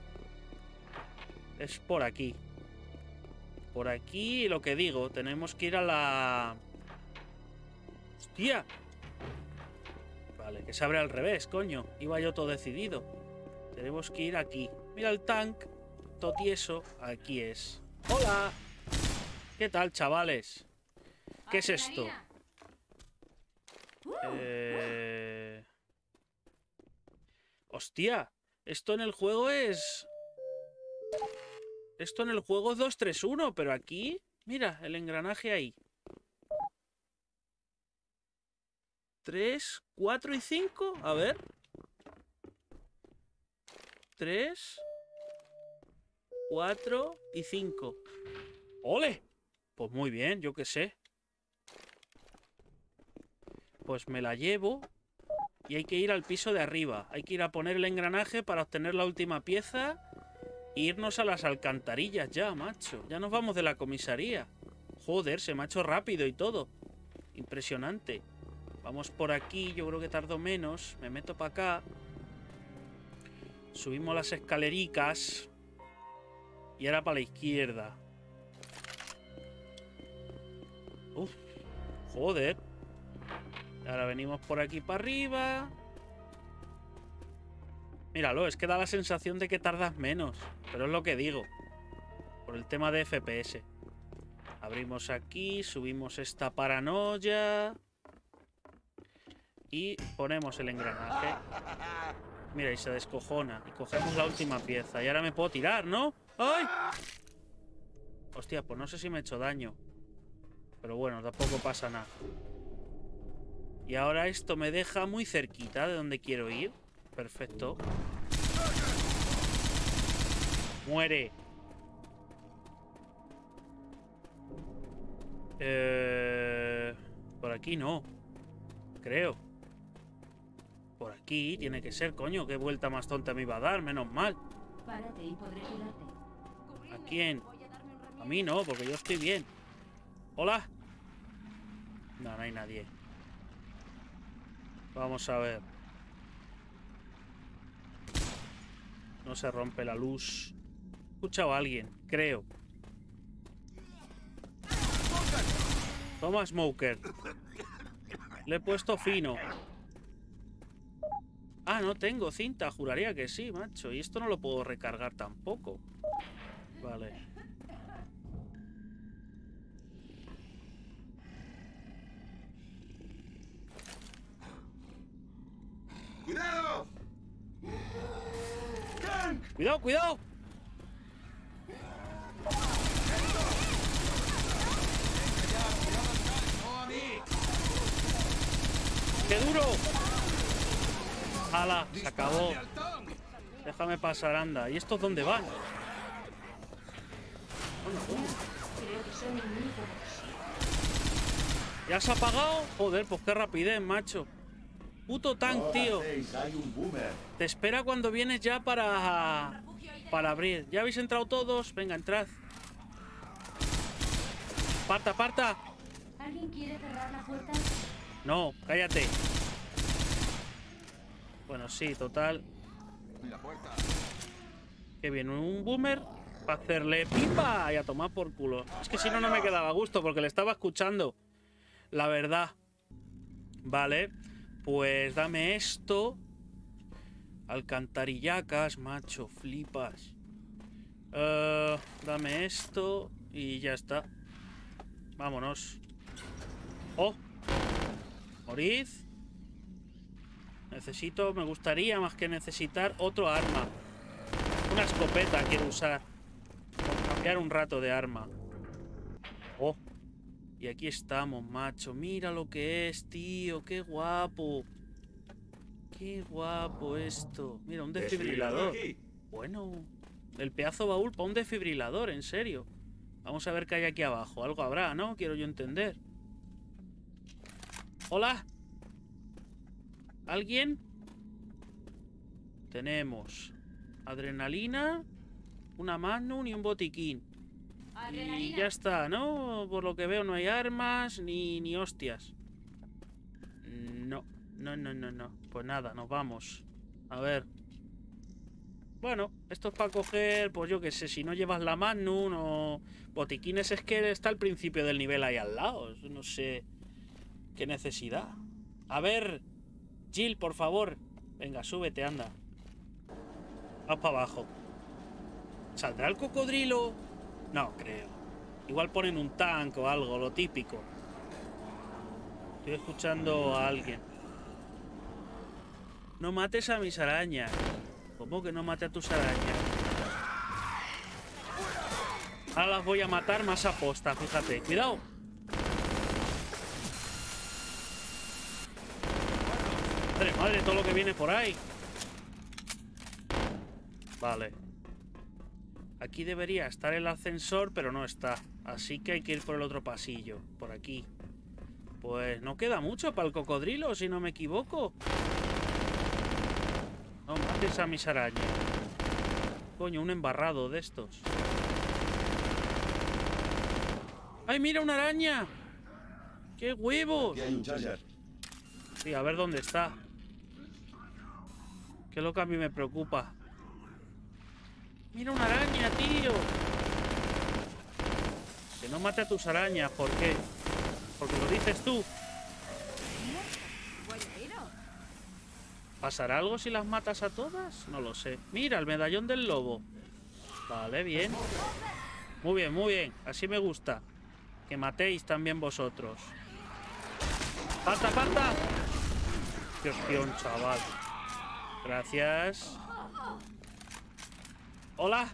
Es por aquí. Por aquí, lo que digo, tenemos que ir a la... ¡Hostia! Vale, que se abre al revés, coño. Iba yo todo decidido. Tenemos que ir aquí. Mira el tank. Todo tieso. Aquí es. ¡Hola! ¿Qué tal, chavales? ¿Qué es esto? Hostia, esto en el juego es... Esto en el juego es 2-3-1, pero aquí... Mira, el engranaje ahí. 3, 4 y 5. A ver. 3, 4 y 5. ¡Ole! Pues muy bien, yo qué sé. Pues me la llevo. Y hay que ir al piso de arriba. Hay que ir a poner el engranaje para obtener la última pieza. E irnos a las alcantarillas ya, macho. Ya nos vamos de la comisaría. Joder, se me ha hecho rápido y todo. Impresionante. Vamos por aquí, yo creo que tardo menos. Me meto para acá. Subimos las escalericas. Y ahora para la izquierda. Uf, joder. Ahora venimos por aquí para arriba. Míralo, es que da la sensación de que tardas menos. Pero es lo que digo. Por el tema de FPS. Abrimos aquí, subimos esta paranoia. Y ponemos el engranaje. Mira, y se descojona. Y cogemos la última pieza. Y ahora me puedo tirar, ¿no? ¡Ay! Hostia, pues no sé si me he hecho daño. Pero bueno, tampoco pasa nada. Y ahora esto me deja muy cerquita de donde quiero ir. Perfecto. Muere. Por aquí no. Creo. Por aquí tiene que ser, coño. Qué vuelta más tonta me iba a dar, menos mal. Párate y podré curarte. ¿A quién? A mí no, porque yo estoy bien. Hola. No, no hay nadie. Vamos a ver. No se rompe la luz. He escuchado a alguien, creo. Toma, Smoker. Le he puesto fino. Ah, no tengo cinta. Juraría que sí, macho. Y esto no lo puedo recargar tampoco. Vale. ¡Cuidado! ¡Tank! ¡Cuidado, cuidado! ¡Qué duro! ¡Hala! Se acabó. Déjame pasar, anda. ¿Y estos dónde van? ¿Ya se ha apagado? Joder, pues qué rapidez, macho. Puto tank, tío. Hay un boomer. Te espera cuando vienes ya para abrir. ¿Ya habéis entrado todos? Venga, entrad. ¡Parta, parta! ¿Alguien quiere cerrar la puerta? No, cállate. Bueno, sí, total. Qué bien, un boomer para hacerle pipa y a tomar por culo. Es que si no, no me quedaba a gusto porque le estaba escuchando. La verdad. Vale, pues dame esto. Alcantarillacas, macho, flipas. Dame esto y ya está. Vámonos. ¡Oh! Morid. Me gustaría más que necesitar otro arma. Una escopeta quiero usar. Por cambiar un rato de arma. ¡Oh! Y aquí estamos, macho. Mira lo que es, tío. ¡Qué guapo! ¡Qué guapo esto! Mira, un desfibrilador. Bueno, el pedazo baúl para un desfibrilador, en serio. Vamos a ver qué hay aquí abajo. Algo habrá, ¿no? Quiero yo entender. ¡Hola! ¿Alguien? Tenemos adrenalina, una Magnum y un botiquín. Y ya está, ¿no? Por lo que veo no hay armas ni hostias. No. Pues nada, nos vamos. A ver. Bueno, esto es para coger, pues yo qué sé, si no llevas la Magnum o botiquines, es que está al principio del nivel ahí al lado. No sé qué necesidad. A ver, Jill, por favor. Venga, súbete, anda. Vamos para abajo. ¿Saldrá el cocodrilo? No creo. Igual ponen un tanque o algo, lo típico. Estoy escuchando a alguien. No mates a mis arañas. ¿Cómo que no mate a tus arañas? Ahora las voy a matar más a posta, fíjate. ¡Cuidado! Madre, madre, todo lo que viene por ahí. Vale. Aquí debería estar el ascensor, pero no está. Así que hay que ir por el otro pasillo. Por aquí. Pues no queda mucho para el cocodrilo, si no me equivoco. No mates a mis arañas. Coño, un embarrado de estos. ¡Ay, mira una araña! ¡Qué huevos! Aquí hay un charger. Sí, a ver dónde está. Que es lo que a mí me preocupa. ¡Mira una araña, tío! Que no mate a tus arañas, ¿por qué? Porque lo dices tú. ¿Pasará algo si las matas a todas? No lo sé. Mira, el medallón del lobo. Vale, bien. Muy bien, muy bien. Así me gusta. Que matéis también vosotros. ¡Parta, parta! ¡Qué opción, chaval! Gracias. ¡Hola!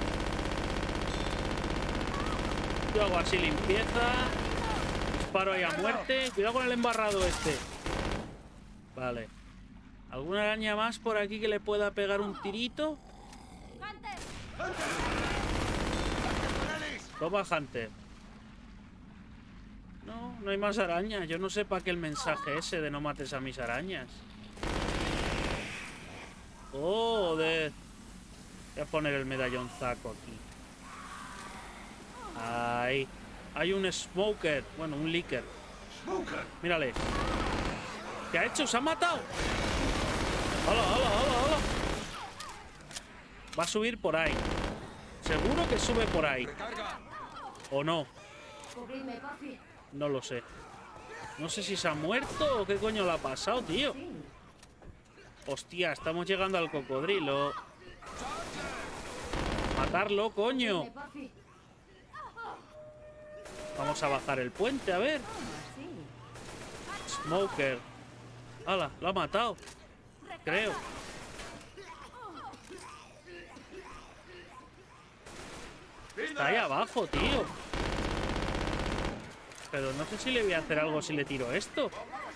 Yo hago así limpieza. Disparo ahí a muerte. Cuidado con el embarrado este. Vale. ¿Alguna araña más por aquí que le pueda pegar un tirito? Toma, Hunter. No, no hay más arañas. Yo no sé para qué el mensaje ese de no mates a mis arañas. Joder. Voy a poner el medallón zaco aquí. Ahí. Hay un smoker. Bueno, un licker. Mírale. ¿Qué ha hecho? ¿Se ha matado? ¡Hala, hala, hala, hala! Va a subir por ahí. Seguro que sube por ahí. ¿O no? Cubridme, porfi. No lo sé. No sé si se ha muerto o qué coño le ha pasado, tío. Hostia, estamos llegando al cocodrilo. Matarlo, coño. Cubridme, porfi. Vamos a bajar el puente, a ver. Smoker. ¡Hala! Lo ha matado. Creo. Está ahí abajo, tío. Pero no sé si le voy a hacer algo si le tiro esto.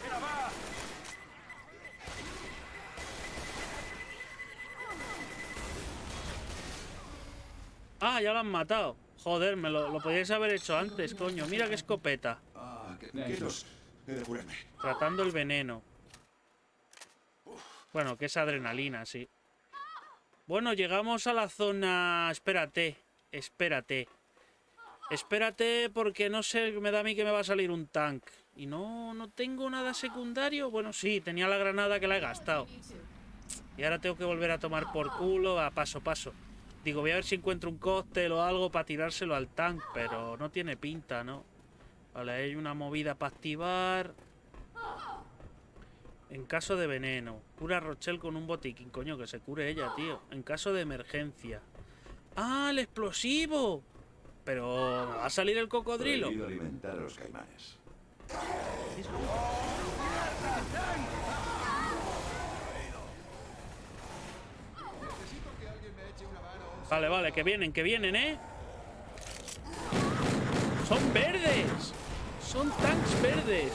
Ah, ya lo han matado. Joder, lo podíais haber hecho antes, coño. Mira qué escopeta. Quietos. He de curarme. Tratando el veneno. Bueno, que es adrenalina, sí. Bueno, llegamos a la zona... Espérate, espérate. Espérate porque no sé, me da a mí que me va a salir un tank. Y no tengo nada secundario. Bueno, sí, tenía la granada que la he gastado. Y ahora tengo que volver a tomar por culo a paso. Digo, voy a ver si encuentro un cóctel o algo para tirárselo al tank, pero no tiene pinta, ¿no? Vale, hay una movida para activar. En caso de veneno. Cura a Rochelle con un botiquín. Coño, que se cure ella, tío. En caso de emergencia. ¡Ah, el explosivo! Pero... ¿va a salir el cocodrilo? Prohibido alimentar a los caimanes. Vale, que vienen, ¿eh? ¡Son verdes! ¡Son tanks verdes!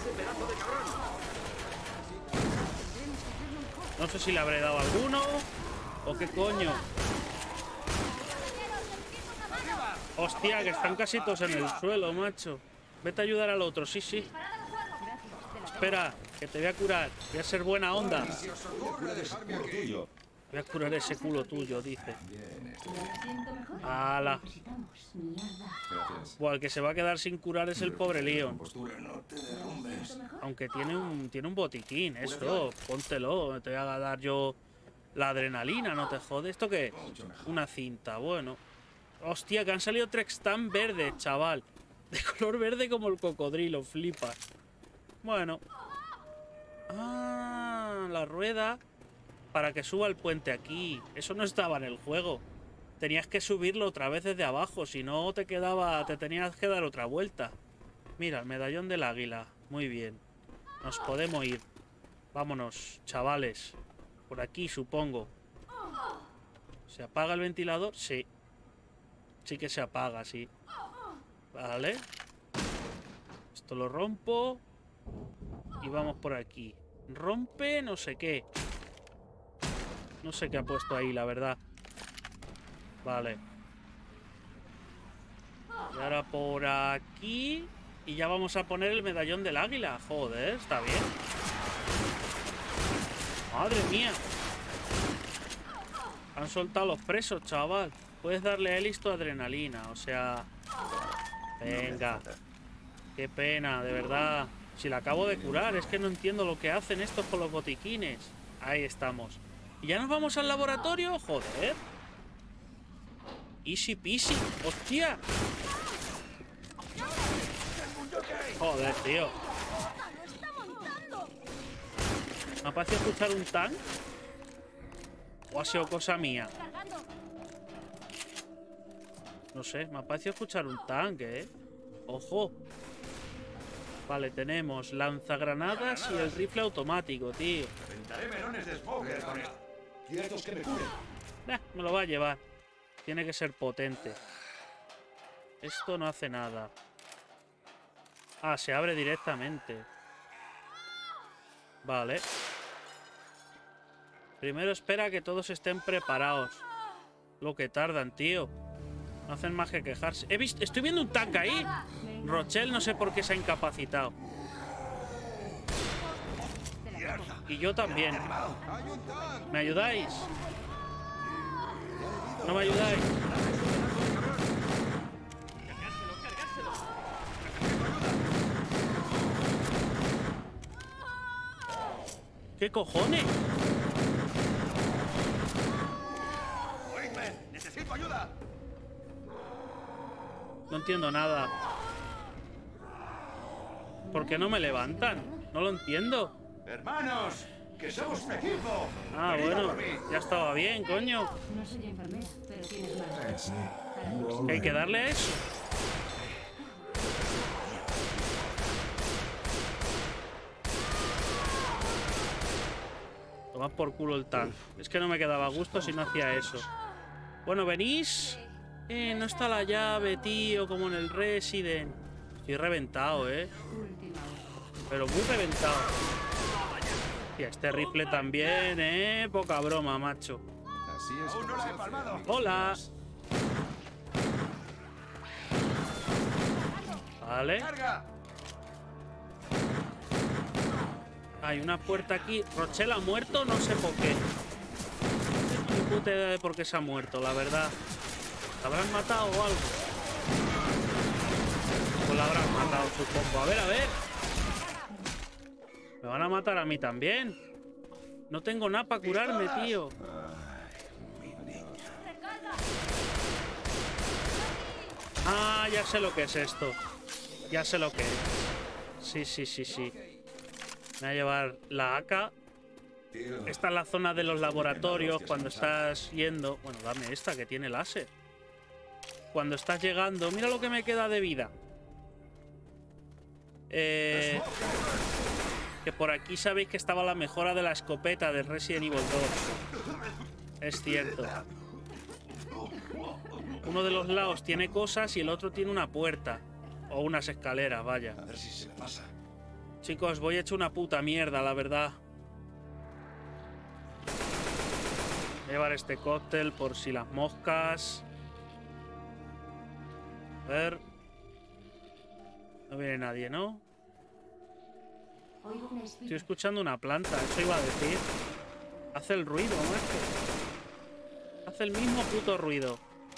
No sé si le habré dado alguno o qué coño. Hostia, que están casi todos en el suelo, macho. Vete a ayudar al otro, sí. Espera, que te voy a curar. Voy a ser buena onda. Voy a curar ese culo tuyo, dice. ¡Hala! Buah, el que se va a quedar sin curar es el pobre Leon. Aunque tiene un botiquín, eso. Póntelo, te voy a dar yo la adrenalina, no te jode. ¿Esto qué es? Una cinta, bueno. Hostia, que han salido Trextan verdes, chaval. De color verde como el cocodrilo, flipas. Bueno. Ah, la rueda para que suba el puente aquí. Eso no estaba en el juego. Tenías que subirlo otra vez desde abajo, si no te tenías que dar otra vuelta. Mira, el medallón del águila. Muy bien. Nos podemos ir. Vámonos, chavales. Por aquí, supongo. ¿Se apaga el ventilador? Sí. Sí que se apaga, sí. Vale. Esto lo rompo. Y vamos por aquí. Rompe no sé qué. No sé qué ha puesto ahí, la verdad. Vale. Y ahora por aquí. Y ya vamos a poner el medallón del águila. Joder, está bien. Madre mía. Han soltado los presos, chaval. Puedes darle a Ellis tu adrenalina. O sea... Venga. Qué pena, de verdad. Si la acabo de curar. Es que no entiendo lo que hacen estos con los botiquines. Ahí estamos. ¿Y ya nos vamos al laboratorio? Joder. Easy peasy. ¡Hostia! Joder, tío. ¿Me ha parecido escuchar un tank? ¿O ha sido cosa mía? No sé, me ha parecido escuchar un tanque, ¿eh? ¡Ojo! Vale, tenemos lanzagranadas y el rifle automático, tío. Reventaré melones de Smoker con esto. Quietos que me curen. Me lo va a llevar. Tiene que ser potente. Esto no hace nada. Ah, se abre directamente. Vale. Primero espera que todos estén preparados. Lo que tardan, tío. No hacen más que quejarse. Estoy viendo un tanque ahí. Rochelle no sé por qué se ha incapacitado. Y yo también. ¿Me ayudáis? ¿No me ayudáis? ¿Qué cojones? Oídme, necesito ayuda. No entiendo nada. ¿Por qué no me levantan? No lo entiendo. Hermanos, que somos un equipo. Ah, Venid a bueno, por mí. ya estaba bien, coño. No soy enfermera, pero tienes más. ¿Que hay que darle a eso? Toma por culo el tank. Es que no me quedaba a gusto si no hacía eso. Bueno, ¿venís? No está la llave, tío, como en el Resident. Estoy reventado, Última hora. pero muy reventado. Y este rifle también, poca broma, macho. Así es. Aún no la he palmado. Hola. Vale. ¡Carga! Hay una puerta aquí. Rochelle ha muerto, no sé por qué. No tengo ni puta idea de por qué se ha muerto, la verdad. ¿La habrán matado o algo? Pues la habrán matado, supongo. A ver, a ver. Me van a matar a mí también. No tengo nada para curarme, tío. Ah, ya sé lo que es esto. Ya sé lo que es. Sí, sí, sí, sí. Me va a llevar la AK. Esta es la zona de los laboratorios cuando estás yendo. Bueno, dame esta que tiene láser. Cuando estás llegando. Mira lo que me queda de vida. Que por aquí sabéis que estaba la mejora de la escopeta del Resident Evil 2. Es cierto. Uno de los lados tiene cosas y el otro tiene una puerta. O unas escaleras, vaya. A ver si se me pasa. Chicos, voy hecho una puta mierda, la verdad. Voy a llevar este cóctel por si las moscas. A ver. No viene nadie, ¿no? Oigo una Estoy espina. escuchando una planta, eso iba a decir. Hace el ruido, macho. Hace el mismo puto ruido.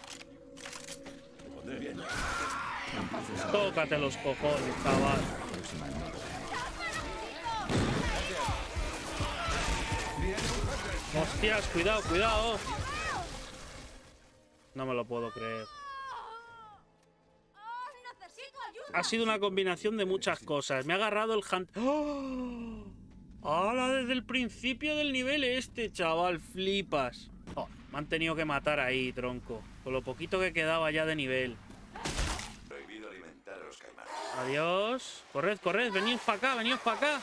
Tócate los cojones, chaval. Hostias, cuidado, cuidado. No me lo puedo creer. Ha sido una combinación de muchas cosas. Me ha agarrado el hunt. ¡Oh! ¡Hala! Desde el principio del nivel este, chaval. Flipas. Oh, me han tenido que matar ahí, tronco. Con lo poquito que quedaba ya de nivel. Prohibido alimentaros, caimanes. Adiós. Corred, corred. Veníos para acá, veníos para acá.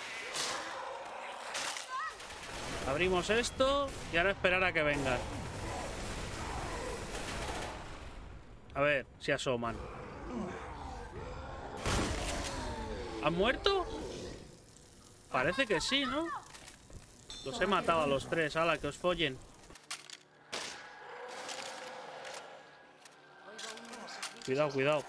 Abrimos esto y ahora esperar a que vengan. A ver si asoman. ¿Han muerto? Parece que sí, ¿no? Los he matado a los tres. ¡Hala, que os follen! Cuidado, cuidado.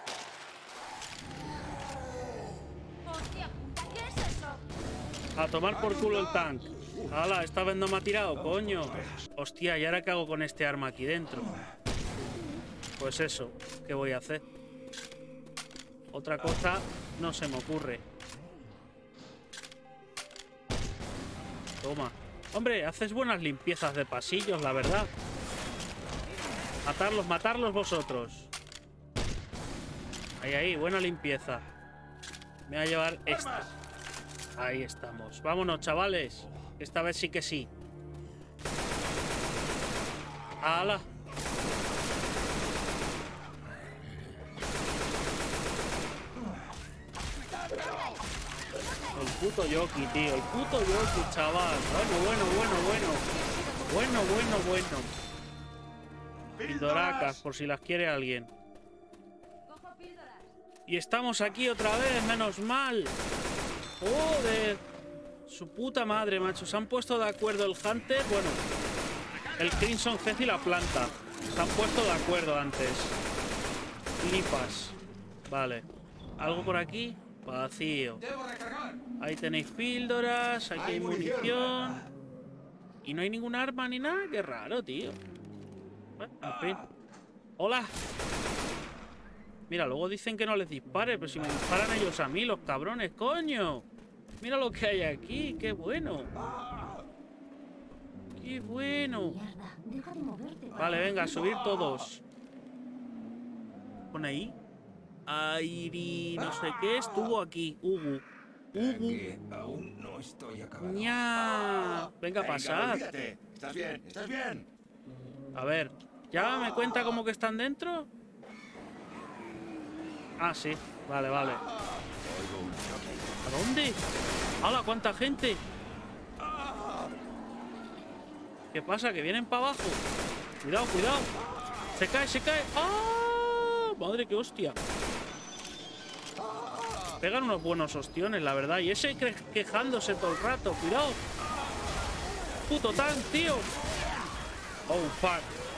Hostia, ¿qué es eso? A tomar por culo el tank. ¡Hala! Esta vez no me ha tirado, coño. Hostia, ¿y ahora qué hago con este arma aquí dentro? Pues eso, ¿qué voy a hacer? Otra cosa no se me ocurre. Toma. Hombre, haces buenas limpiezas de pasillos, la verdad. Matarlos, matarlos vosotros. Ahí, ahí, buena limpieza. Me voy a llevar esta. Ahí estamos. Vámonos, chavales. Esta vez sí que sí. ¡Hala! El puto Yoki, tío. El puto Yoki, chaval. Bueno. Pildoracas, por si las quiere alguien. Cojo píldoras. Y estamos aquí otra vez, menos mal. Joder. Su puta madre, macho. Se han puesto de acuerdo el Hunter. Bueno, el Crimson Head y la planta. Se han puesto de acuerdo antes. Flipas. Vale. ¿Algo por aquí? Vacío. Ahí tenéis píldoras. Aquí hay munición. Y no hay ningún arma ni nada. Qué raro, tío. Bueno, en fin. ¡Hola! Mira, luego dicen que no les dispare, pero si me disparan ellos a mí, los cabrones, coño. Mira lo que hay aquí, qué bueno. ¡Qué bueno! Mierda, deja de moverte. Vale, venga, subir todos. Pon ahí. Airi, no sé qué, estuvo aquí. Ugu. Tranqui, aún no estoy acabado. ¡Ña! Venga, pasad. olvídate. ¿Estás bien? ¿Estás bien? A ver, ¿ya me cuenta como que están dentro? Ah, sí. Vale, vale. Oigo un choque. ¿A dónde? ¡Hala, cuánta gente! ¿Qué pasa? ¿Que vienen para abajo? Cuidado, cuidado. Se cae, se cae. ¡Ah! Madre, qué hostia. Pegan unos buenos ostiones, la verdad. Y ese quejándose todo el rato. Cuidado. Puto tank, tío. Oh, fuck.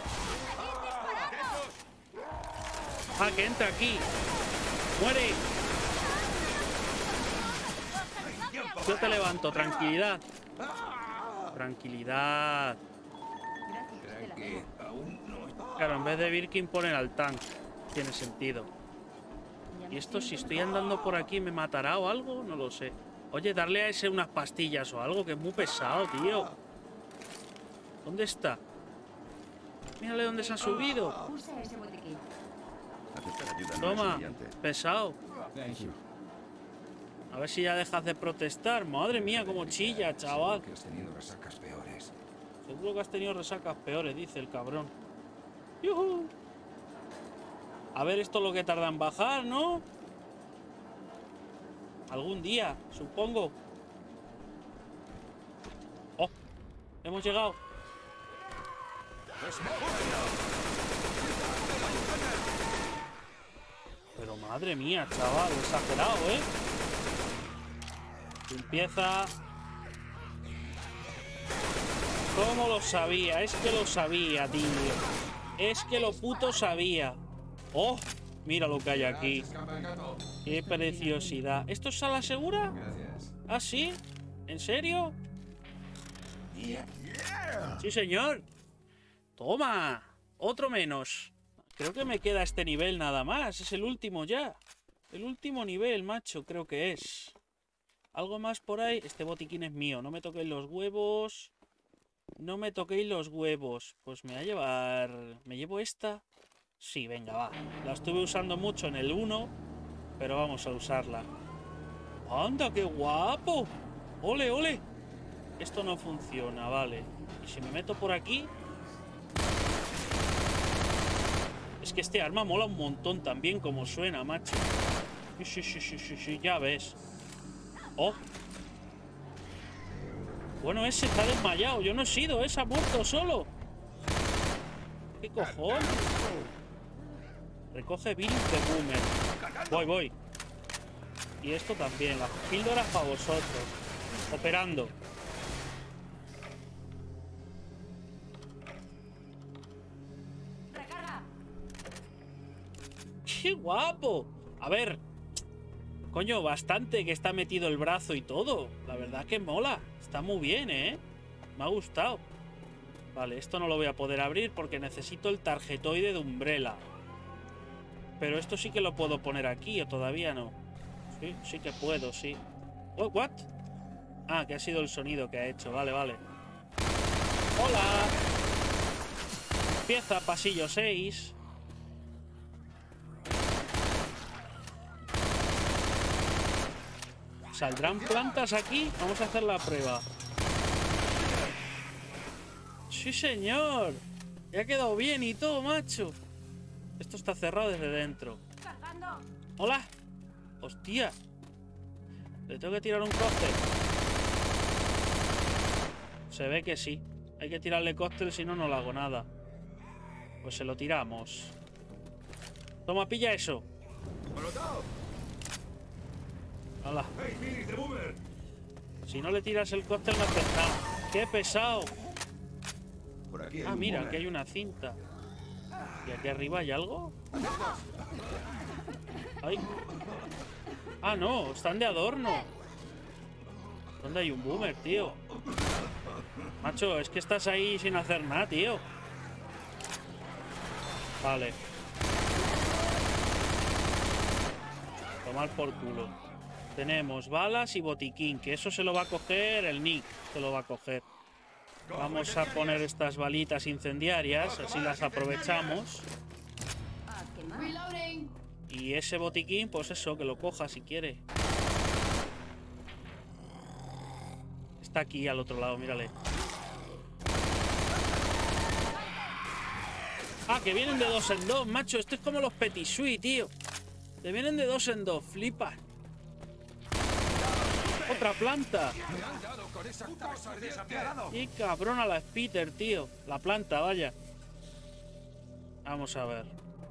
Ah, que entra aquí. Muere. Yo te levanto. Tranquilidad. Tranquilidad. Tranqui, aún no estoy. Claro, en vez de Birkin ponen al tank. Tiene sentido. ¿Y esto si estoy andando por aquí me matará o algo? No lo sé. Oye, darle a ese unas pastillas o algo, que es muy pesado, tío. ¿Dónde está? Mírale dónde se ha subido. Usa ese botiquín. Aceptar ayuda no es Toma, humillante. pesado. Thank you. A ver si ya dejas de protestar. Madre mía, cómo chilla, chaval. Que has tenido resacas peores. Seguro que has tenido resacas peores, dice el cabrón. ¡Yujú! A ver, esto es lo que tarda en bajar, ¿no? Algún día, supongo. ¡Oh! Hemos llegado. Pero madre mía, chaval, exagerado, ¿eh? Limpieza. ¿Cómo lo sabía? Es que lo sabía, tío. Es que lo puto sabía. ¡Oh! Mira lo que hay aquí. ¡Qué preciosidad! ¿Esto es sala segura? Gracias. ¿Ah, sí? ¿En serio? Sí, señor. Toma. Otro menos. Creo que me queda este nivel nada más. Es el último ya. El último nivel, macho, creo que es. ¿Algo más por ahí? Este botiquín es mío. No me toquéis los huevos. No me toquéis los huevos. Pues me voy a llevar... ¿Me llevo esta? Sí, venga, va. La estuve usando mucho en el 1, pero vamos a usarla. ¡Anda, qué guapo! ¡Ole, ole! Esto no funciona, vale. ¿Y si me meto por aquí? Es que este arma mola un montón también como suena, macho. Sí, sí, sí, sí, sí, ya ves. ¡Oh! Bueno, ese está desmayado. Yo no he sido, ese ha muerto solo. ¿Qué cojones? Recoge Billy de Boomer. Voy, voy. Y esto también. Las píldoras para vosotros. Operando. ¡Recarga! ¡Qué guapo! A ver. Coño, bastante que está metido el brazo y todo. La verdad que mola. Está muy bien, ¿eh? Me ha gustado. Vale, esto no lo voy a poder abrir porque necesito el tarjetoide de Umbrella. Pero esto sí que lo puedo poner aquí, o todavía no. Sí, sí que puedo, sí. Oh, ¿what? Ah, que ha sido el sonido que ha hecho. Vale, vale. ¡Hola! Empieza pasillo 6. ¿Saldrán plantas aquí? Vamos a hacer la prueba. ¡Sí, señor! Ya ha quedado bien y todo, macho. Esto está cerrado desde dentro. ¡Cargando! ¡Hola! ¡Hostia! Le tengo que tirar un cóctel. Se ve que sí. Hay que tirarle cóctel, si no, no le hago nada. Pues se lo tiramos. Toma, pilla eso. ¡Hala! Si no le tiras el cóctel, no haces nada. ¡Qué pesado! Por aquí hay Ah, un mira, boomer. aquí hay una cinta. ¿Y aquí arriba hay algo? ¡Ay! Ah, no, están de adorno. ¿Dónde hay un boomer, tío? Macho, es que estás ahí sin hacer nada, tío. Vale. Tomar por culo. Tenemos balas y botiquín, que eso se lo va a coger el Nick. Se lo va a coger. Vamos a poner estas balitas incendiarias, así las aprovechamos. A quemar. Y ese botiquín, pues eso, que lo coja si quiere. Está aquí al otro lado, mírale. Ah, que vienen de 2 en 2, macho. Esto es como los Petit Suisse, tío. Te vienen de 2 en 2, flipa. Otra planta. Y cabrona la Spitter, tío. La planta, vaya. Vamos a ver.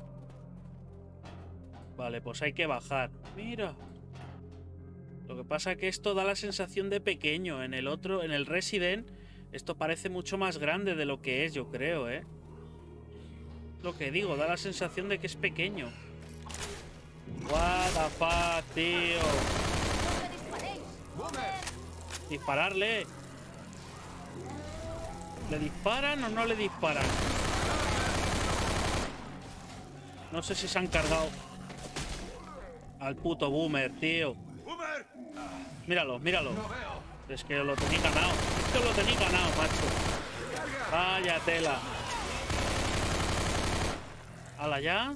Vale, pues hay que bajar. Mira. Lo que pasa es que esto da la sensación de pequeño. En el otro, en el Resident, esto parece mucho más grande de lo que es, yo creo, ¿eh? Lo que digo, da la sensación de que es pequeño. What the fuck, tío. Dispararle. ¿Le disparan o no le disparan? No sé si se han cargado al puto Boomer, tío. Míralo, míralo. Es que lo tenéis ganado. Esto lo tenéis ganado, macho. Vaya tela. ¿Hala ya?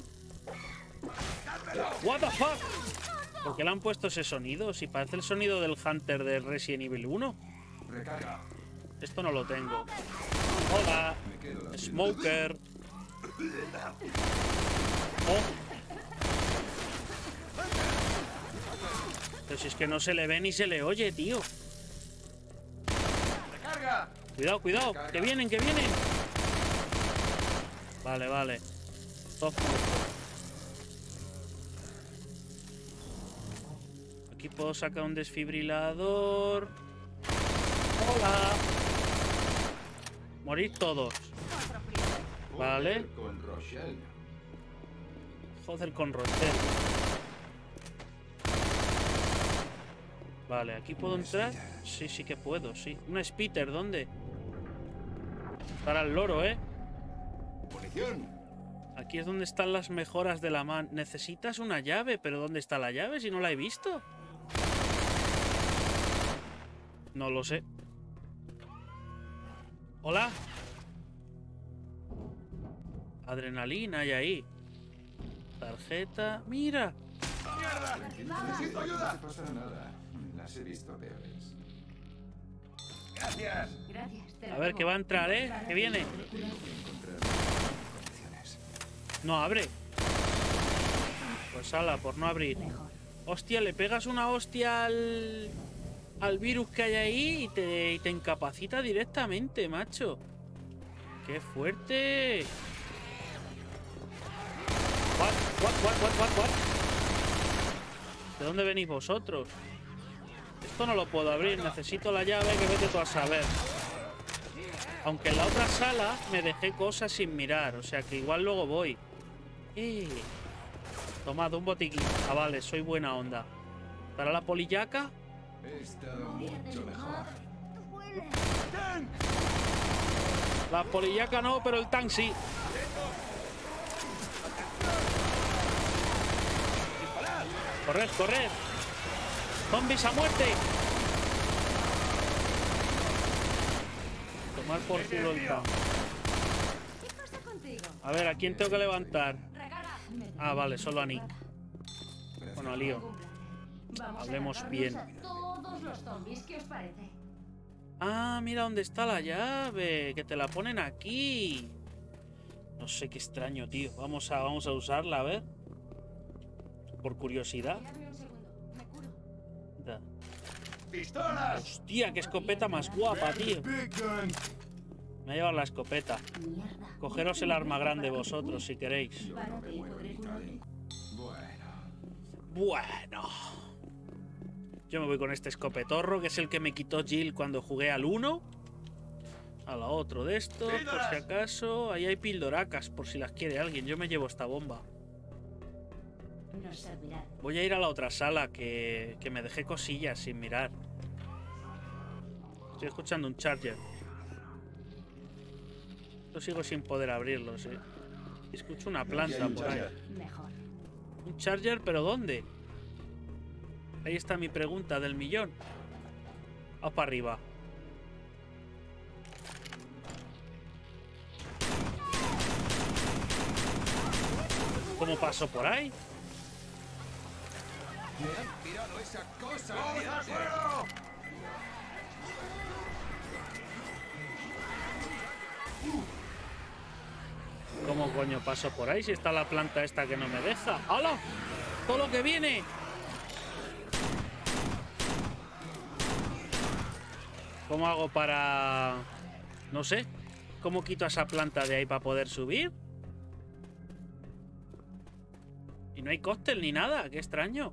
What the fuck? ¿Por qué le han puesto ese sonido? Si parece el sonido del Hunter de Resident Evil 1. Esto no lo tengo. Hola. Smoker. Oh. Pero si es que no se le ve ni se le oye, tío. Cuidado, cuidado. Que vienen, que vienen. Vale, vale. Stop. Aquí puedo sacar un desfibrilador. Hola. Morir todos. Vale. Joder con Rochelle. Vale, ¿aquí puedo entrar? Sí, sí que puedo, sí. Una Spitter, ¿dónde? Para el loro, ¿eh? Aquí es donde están las mejoras de la man. Necesitas una llave, pero ¿dónde está la llave si no la he visto? No lo sé. Hola. Adrenalina hay ahí. Tarjeta. Mira. ¡Necesito ayuda! No pasa nada. Las he visto peores. ¡Gracias! Gracias. te lo A ver, que va a entrar, ¿eh? Que viene. No abre. Pues ala, por no abrir. Hostia, le pegas una hostia al virus que hay ahí y te incapacita directamente, macho. ¡Qué fuerte! What? ¿De dónde venís vosotros? Esto no lo puedo abrir, necesito la llave que vete tú a saber. Aunque en la otra sala me dejé cosas sin mirar, o sea que igual luego voy. Tomad un botiquín. Ah, vale, soy buena onda. ¿Para la polillaca? He estado mucho mejor. La polillaca no, pero el tank sí. ¡Corred, corred! ¡Zombies a muerte! Tomar por culo el tank. ¿Qué pasa contigo? A ver, ¿a quién tengo que levantar? Recarga. Ah, vale, solo a Nick. Bueno, a Lío. Vamos Hablemos a bien. a todos los zombies, ¿qué os parece? Ah, mira dónde está la llave. Que te la ponen aquí. No sé, qué extraño, tío. Vamos a usarla, a ver. Por curiosidad. Dame un segundo, me curo. Da. ¡Pistolas! Hostia, qué escopeta más guapa, tío. Me ha llevado la escopeta. Mierda. Cogeros el arma grande vosotros si queréis. Párate y podré curarte. Bueno. Yo me voy con este escopetorro, que es el que me quitó Jill cuando jugué al 1. A la otro de estos, por si acaso. Ahí hay pildoracas, por si las quiere alguien. Yo me llevo esta bomba. Nos servirá. Voy a ir a la otra sala, que me dejé cosillas sin mirar. Estoy escuchando un charger. Yo sigo sin poder abrirlo, sí. Escucho una planta por ahí. Mejor. ¿Un charger? ¿Pero dónde? Ahí está mi pregunta del millón. Vamos para arriba. ¿Cómo paso por ahí? ¡Me han tirado esa cosa! ¿Cómo coño paso por ahí si está la planta esta que no me deja? ¡Hala! ¡Todo lo que viene! ¿Cómo hago para...? No sé. ¿Cómo quito a esa planta de ahí para poder subir? Y no hay cóctel ni nada. Qué extraño.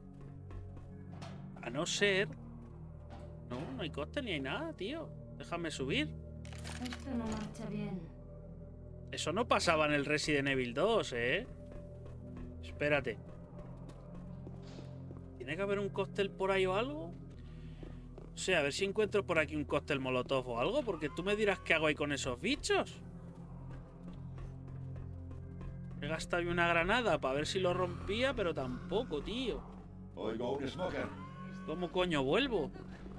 A no ser... No, no hay cóctel ni hay nada, tío. Déjame subir. Esto no marcha bien. Eso no pasaba en el Resident Evil 2, ¿eh? Espérate. ¿Tiene que haber un cóctel por ahí o algo? O sea, a ver si encuentro por aquí un cóctel molotov o algo, porque tú me dirás qué hago ahí con esos bichos. He gastado una granada para ver si lo rompía, pero tampoco, tío. Oigo un smoker. ¿Cómo coño vuelvo?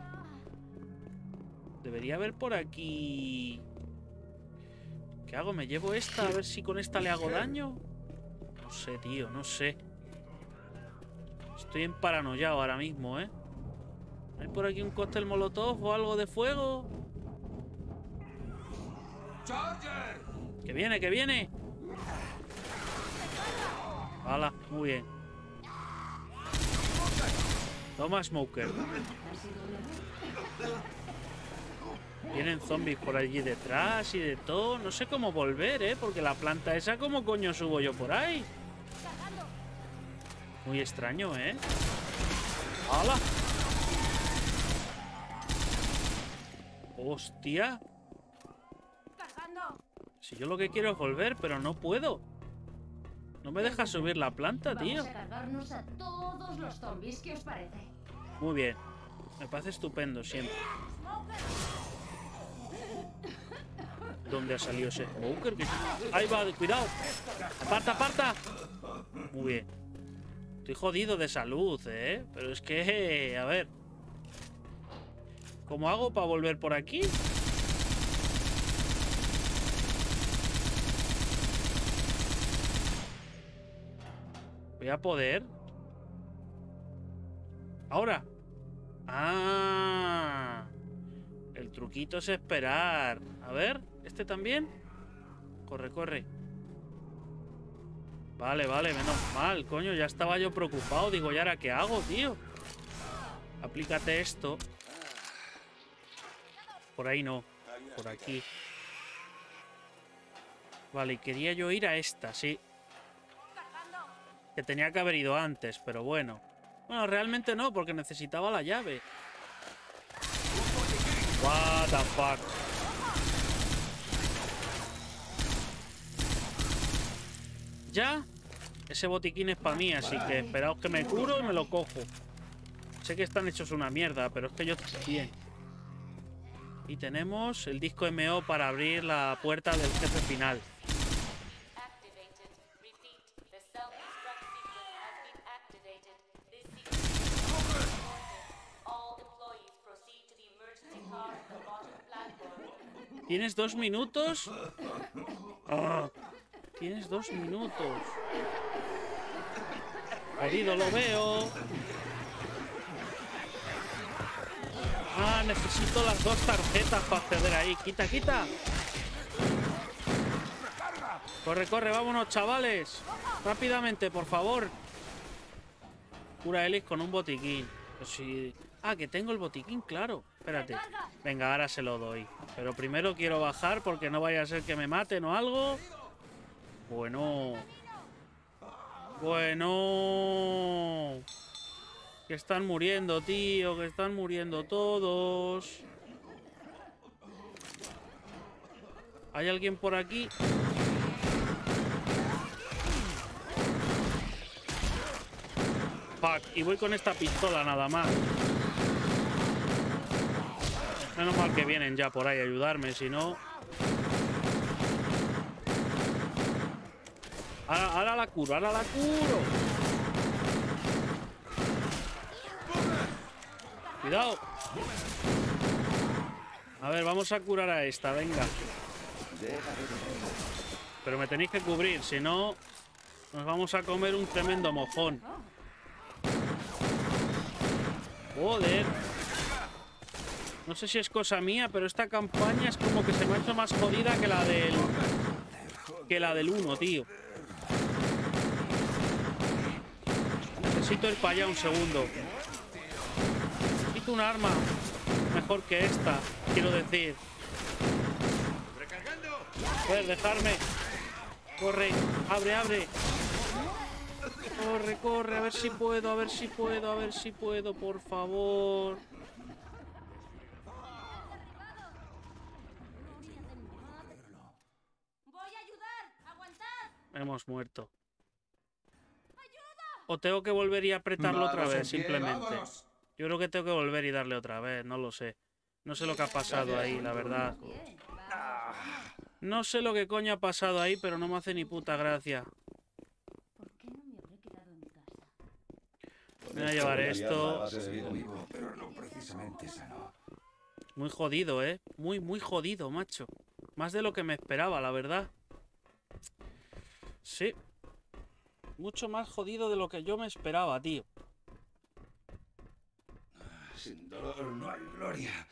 Debería haber por aquí... ¿Qué hago? ¿Me llevo esta? A ver si con esta le hago daño. No sé, tío, no sé. Estoy en paranoiao ahora mismo, ¿eh? ¿Hay por aquí un cóctel molotov o algo de fuego? ¡Charger! ¡Que viene, que viene! ¡Hala! Muy bien. Toma, Smoker. Vienen zombies por allí detrás y de todo. No sé cómo volver, ¿eh? Porque la planta esa, ¿cómo coño subo yo por ahí? Muy extraño, ¿eh? ¡Hala! ¡Hostia! Si yo lo que quiero es volver, pero no puedo. No me deja subir la planta, tío. Vamos a cargarnos a todos los zombies, ¿qué os parece? Muy bien. Me parece estupendo siempre. ¿Dónde ha salido ese Smoker? Ahí va, cuidado. ¡Aparta, aparta! Muy bien. Estoy jodido de salud, ¿eh? Pero es que... A ver. ¿Cómo hago para volver por aquí? ¿Voy a poder? ¿Ahora? ¡Ah! El truquito es esperar. A ver, ¿este también? Corre, corre. Vale, vale, menos mal, coño. Ya estaba yo preocupado. Digo, ¿y ahora qué hago, tío? Aplícate esto. Por ahí no. Por aquí. Vale, y quería yo ir a esta, sí. Que tenía que haber ido antes, pero bueno. Bueno, realmente no, porque necesitaba la llave. What the fuck. ¿Ya? Ese botiquín es para mí, así que esperaos que me curo y me lo cojo. Sé que están hechos una mierda, pero es que yo también. Y tenemos el disco MO para abrir la puerta del jefe final. ¿Tienes 2 minutos? Oh, tienes 2 minutos. Herido, lo veo. Ah, necesito las 2 tarjetas para acceder ahí. Quita, quita. Corre, corre, vámonos, chavales. Rápidamente, por favor. Cura Ellis con un botiquín. Pues sí. Ah, que tengo el botiquín, claro. Espérate. Venga, ahora se lo doy. Pero primero quiero bajar porque no vaya a ser que me maten o algo. Bueno. Bueno. Que están muriendo, tío. Que están muriendo todos. ¿Hay alguien por aquí? Fuck. Y voy con esta pistola nada más. Menos mal que vienen ya por ahí a ayudarme, si no... Ahora la curo, ahora la curo. Cuidado. A ver, vamos a curar a esta, venga. Pero me tenéis que cubrir, si no... Nos vamos a comer un tremendo mojón. Joder. No sé si es cosa mía, pero esta campaña es como que se me ha hecho más jodida que la del... Que la del 1, tío. Necesito ir para allá un segundo. Necesito un arma mejor que esta, quiero decir. Joder, dejarme. Corre, abre, abre. Corre, corre, a ver si puedo, a ver si puedo, a ver si puedo, por favor. Voy a ayudar. Aguantad. Hemos muerto. O tengo que volver y apretarlo otra Vamos, vez, en pie, simplemente. vámonos. Yo creo que tengo que volver y darle otra vez, no lo sé. No sé lo que ha pasado ahí, la verdad. Bien. Vamos. No sé lo que coño ha pasado ahí, pero no me hace ni puta gracia. ¿Por qué no me habré quedado en casa? Me voy a llevar esto. Sigo vivo, pero no precisamente sano. Muy jodido, ¿eh? Muy, muy jodido, macho. Más de lo que me esperaba, la verdad. Sí. Mucho más jodido de lo que yo me esperaba, tío. Sin dolor no hay gloria.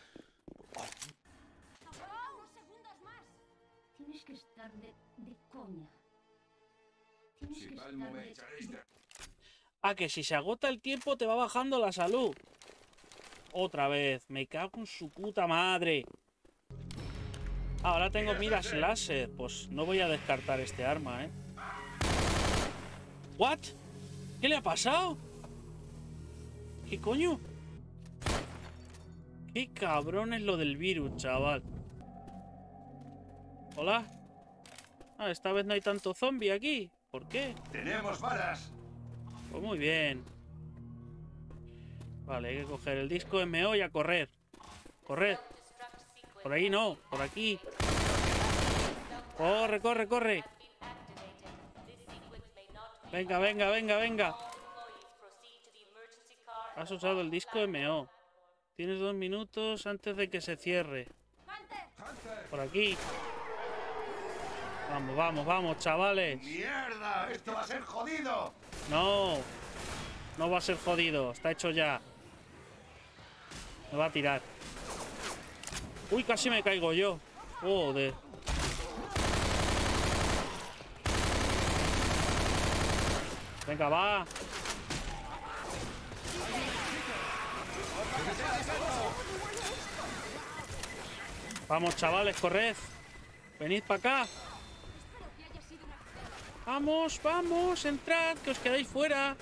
Unos segundos más. Tienes que estar de coña. Tienes Si que palmo estar me de... echaréis de... Ah, que si se agota el tiempo te va bajando la salud. Otra vez. Me cago en su puta madre. Ahora tengo miras láser. Pues no voy a descartar este arma, ¿eh? ¿What? ¿Qué le ha pasado? ¿Qué coño? Qué cabrón es lo del virus, chaval. Hola. Ah, esta vez no hay tanto zombie aquí. ¿Por qué? ¡Tenemos balas! Pues muy bien. Vale, hay que coger el disco MO y a correr. Corred. Por ahí no, por aquí. Corre, corre, corre. Venga, venga, venga, venga. Has usado el disco MO. Tienes 2 minutos antes de que se cierre. Por aquí. Vamos, vamos, vamos, chavales. ¡Mierda! ¡Esto va a ser jodido! No. No va a ser jodido. Está hecho ya. Me va a tirar. Uy, casi me caigo yo. Joder. Venga, va. Vamos, chavales, corred. Venid para acá. Vamos, vamos, entrad, que os quedáis fuera.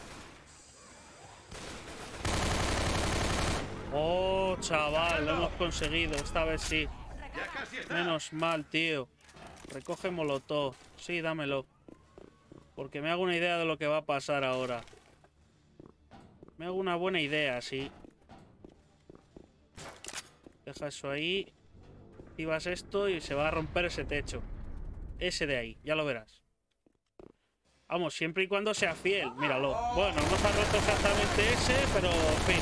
Oh, chaval, lo hemos conseguido. Esta vez sí. ¡Ya casi está! Menos mal, tío. Recoge molotov. Sí, dámelo. Porque me hago una idea de lo que va a pasar ahora. Me hago una buena idea, sí. Deja eso ahí. Activas esto y se va a romper ese techo. Ese de ahí, ya lo verás. Vamos, siempre y cuando sea fiel. Míralo. Bueno, no se ha roto exactamente ese, pero en fin.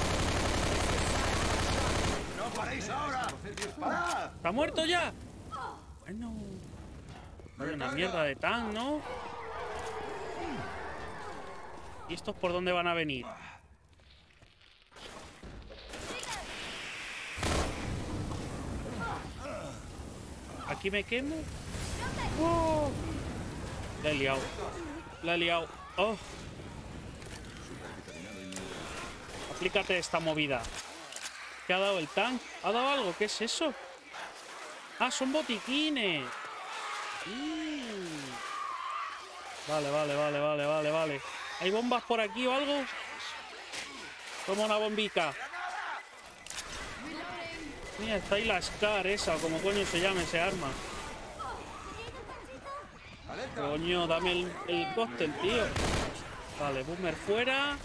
¡No paréis ahora! ¡Parad! ¿Está muerto ya? Bueno. Hay una mierda de tan, ¿no? ¿Y estos por dónde van a venir? ¿Aquí me quemo? ¡Oh! La he liado. La he liado. ¡Oh! Aplícate esta movida. ¿Qué ha dado el tank? ¿Ha dado algo? ¿Qué es eso? ¡Ah, son botiquines! Vale, vale, vale, vale, vale, vale. ¿Hay bombas por aquí o algo? Toma una bombica. Mira, está ahí la Scar esa, o como coño se llama ese arma. Coño, dame el cóctel, tío. Vale, boomer fuera.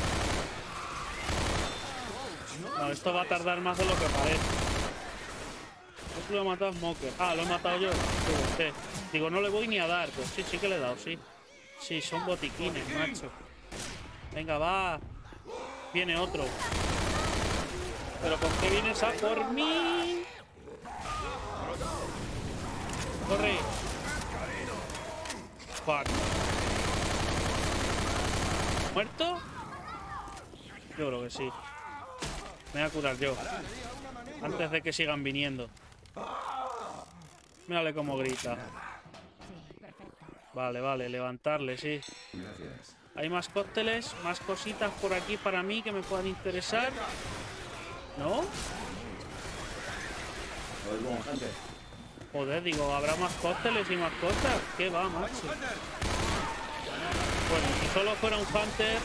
Vale, esto va a tardar más de lo que parece. Esto lo he matado a Smoker. Ah, lo he matado yo. Digo, no le voy ni a dar. Pues sí, sí que le he dado, sí. Sí, son botiquines, macho. Venga, va. Viene otro. ¿Pero por qué vienes a por mí? Corre. Fuck. ¿Muerto? Yo creo que sí. Me voy a curar yo. Antes de que sigan viniendo. Mírale cómo grita. Vale, vale, levantarle, sí. Gracias. Hay más cócteles, más cositas por aquí para mí que me puedan interesar. ¿No? Oigo, Hunter. Joder, digo, habrá más cócteles y más cosas. ¿Qué va, macho? Bueno, si solo fuera un Hunter...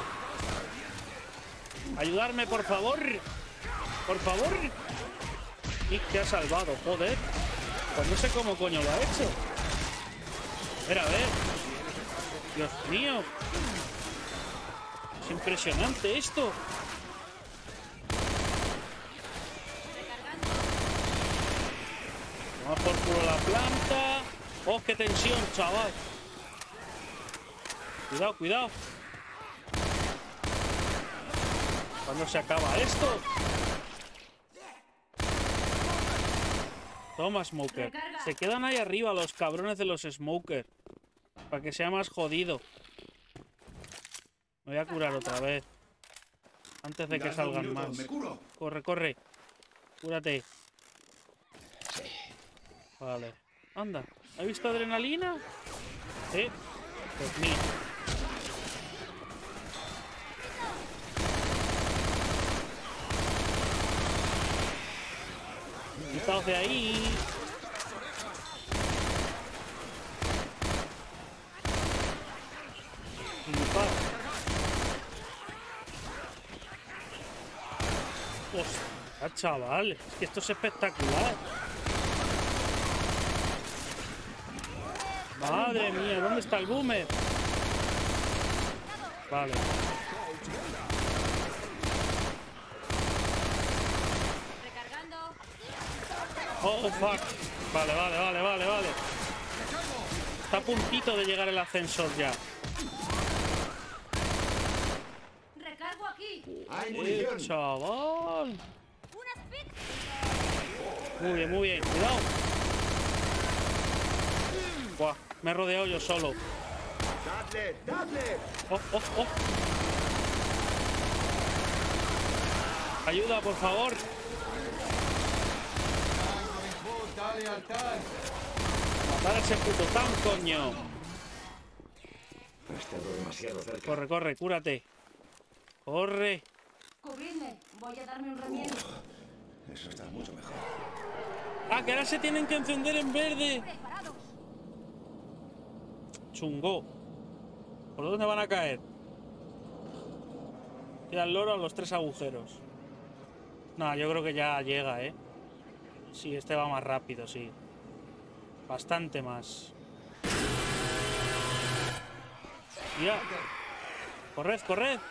Ayudarme, por favor. Por favor. Y te ha salvado, joder. Pues no sé cómo coño lo ha hecho. Espera, a ver. Dios mío. Es impresionante esto. Vamos por culo la planta. ¡Oh, qué tensión, chaval! Cuidado, cuidado. ¿Cuándo se acaba esto? Toma, Smoker. Se quedan ahí arriba los cabrones de los Smoker. Para que sea más jodido. Me voy a curar otra vez. Antes de que salgan más. Me curo. Corre, corre. Cúrate. Vale. Anda. ¿Has visto adrenalina? Sí. Pues mira. Quitaos de ahí. Flipad. Hostia, chaval. Es que esto es espectacular. Madre mía, ¿dónde está el boomer? Vale. Oh, fuck. Vale, vale, vale, vale, vale. Está a puntito de llegar el ascensor ya. Recargo aquí. Hay munición. Chaval. Muy bien, muy bien. Cuidado. Buah, me he rodeado yo solo. ¡Dadle! ¡Dadle! Oh, oh, oh. Ayuda, por favor. ¡Dale al tanque! Matar a ese puto tan, coño. Ha estado demasiado cerca. Corre, corre, cúrate. Corre. Cubridme. Voy a darme un remiendo. Eso está mucho mejor. Ah, que ahora se tienen que encender en verde. Preparados. Chungo. ¿Por dónde van a caer? Tira el loro a los 3 agujeros. No, yo creo que ya llega, ¿eh? Sí, este va más rápido, sí. Bastante más. Ya. Corred, corred.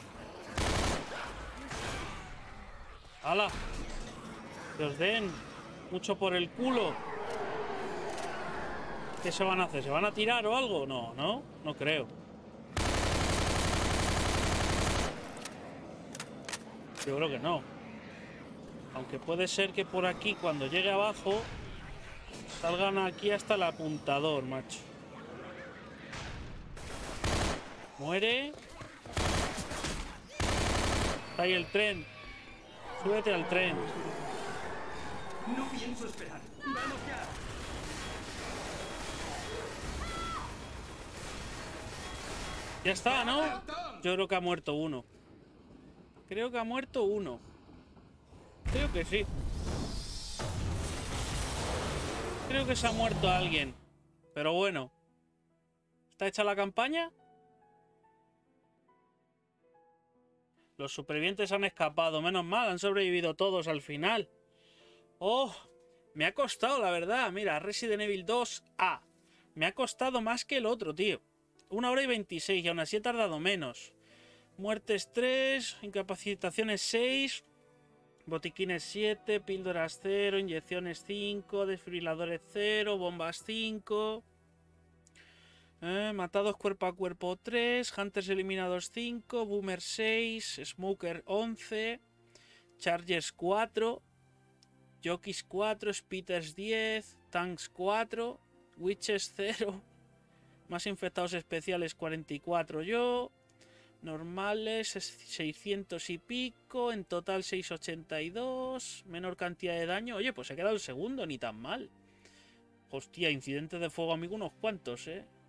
¡Hala! Que os den mucho por el culo. ¿Qué se van a hacer? ¿Se van a tirar o algo? No, no, no creo. Yo creo que no. Aunque puede ser que por aquí, cuando llegue abajo, salgan aquí hasta el apuntador, macho. Muere. Está ahí el tren. Súbete al tren. No pienso esperar. ¡Vamos ya! Ya está, ¿no? Yo creo que ha muerto uno. Creo que ha muerto uno. Creo que sí. Creo que se ha muerto alguien. Pero bueno. ¿Está hecha la campaña? Los supervivientes han escapado. Menos mal, han sobrevivido todos al final. ¡Oh! Me ha costado, la verdad. Mira, Resident Evil 2A. Me ha costado más que el otro, tío. 1 hora y 26 y aún así he tardado menos. Muertes 3, incapacitaciones 6, botiquines 7, píldoras 0, inyecciones 5, desfibriladores 0, bombas 5, matados cuerpo a cuerpo 3, hunters eliminados 5, boomer 6, smoker 11, chargers 4, jockeys 4, speeders 10, tanks 4, witches 0, más infectados especiales 44 yo, Normales 600 y pico, en total 682, menor cantidad de daño. Oye, pues he quedado el segundo, ni tan mal. Hostia, incidentes de fuego, amigo, unos cuantos,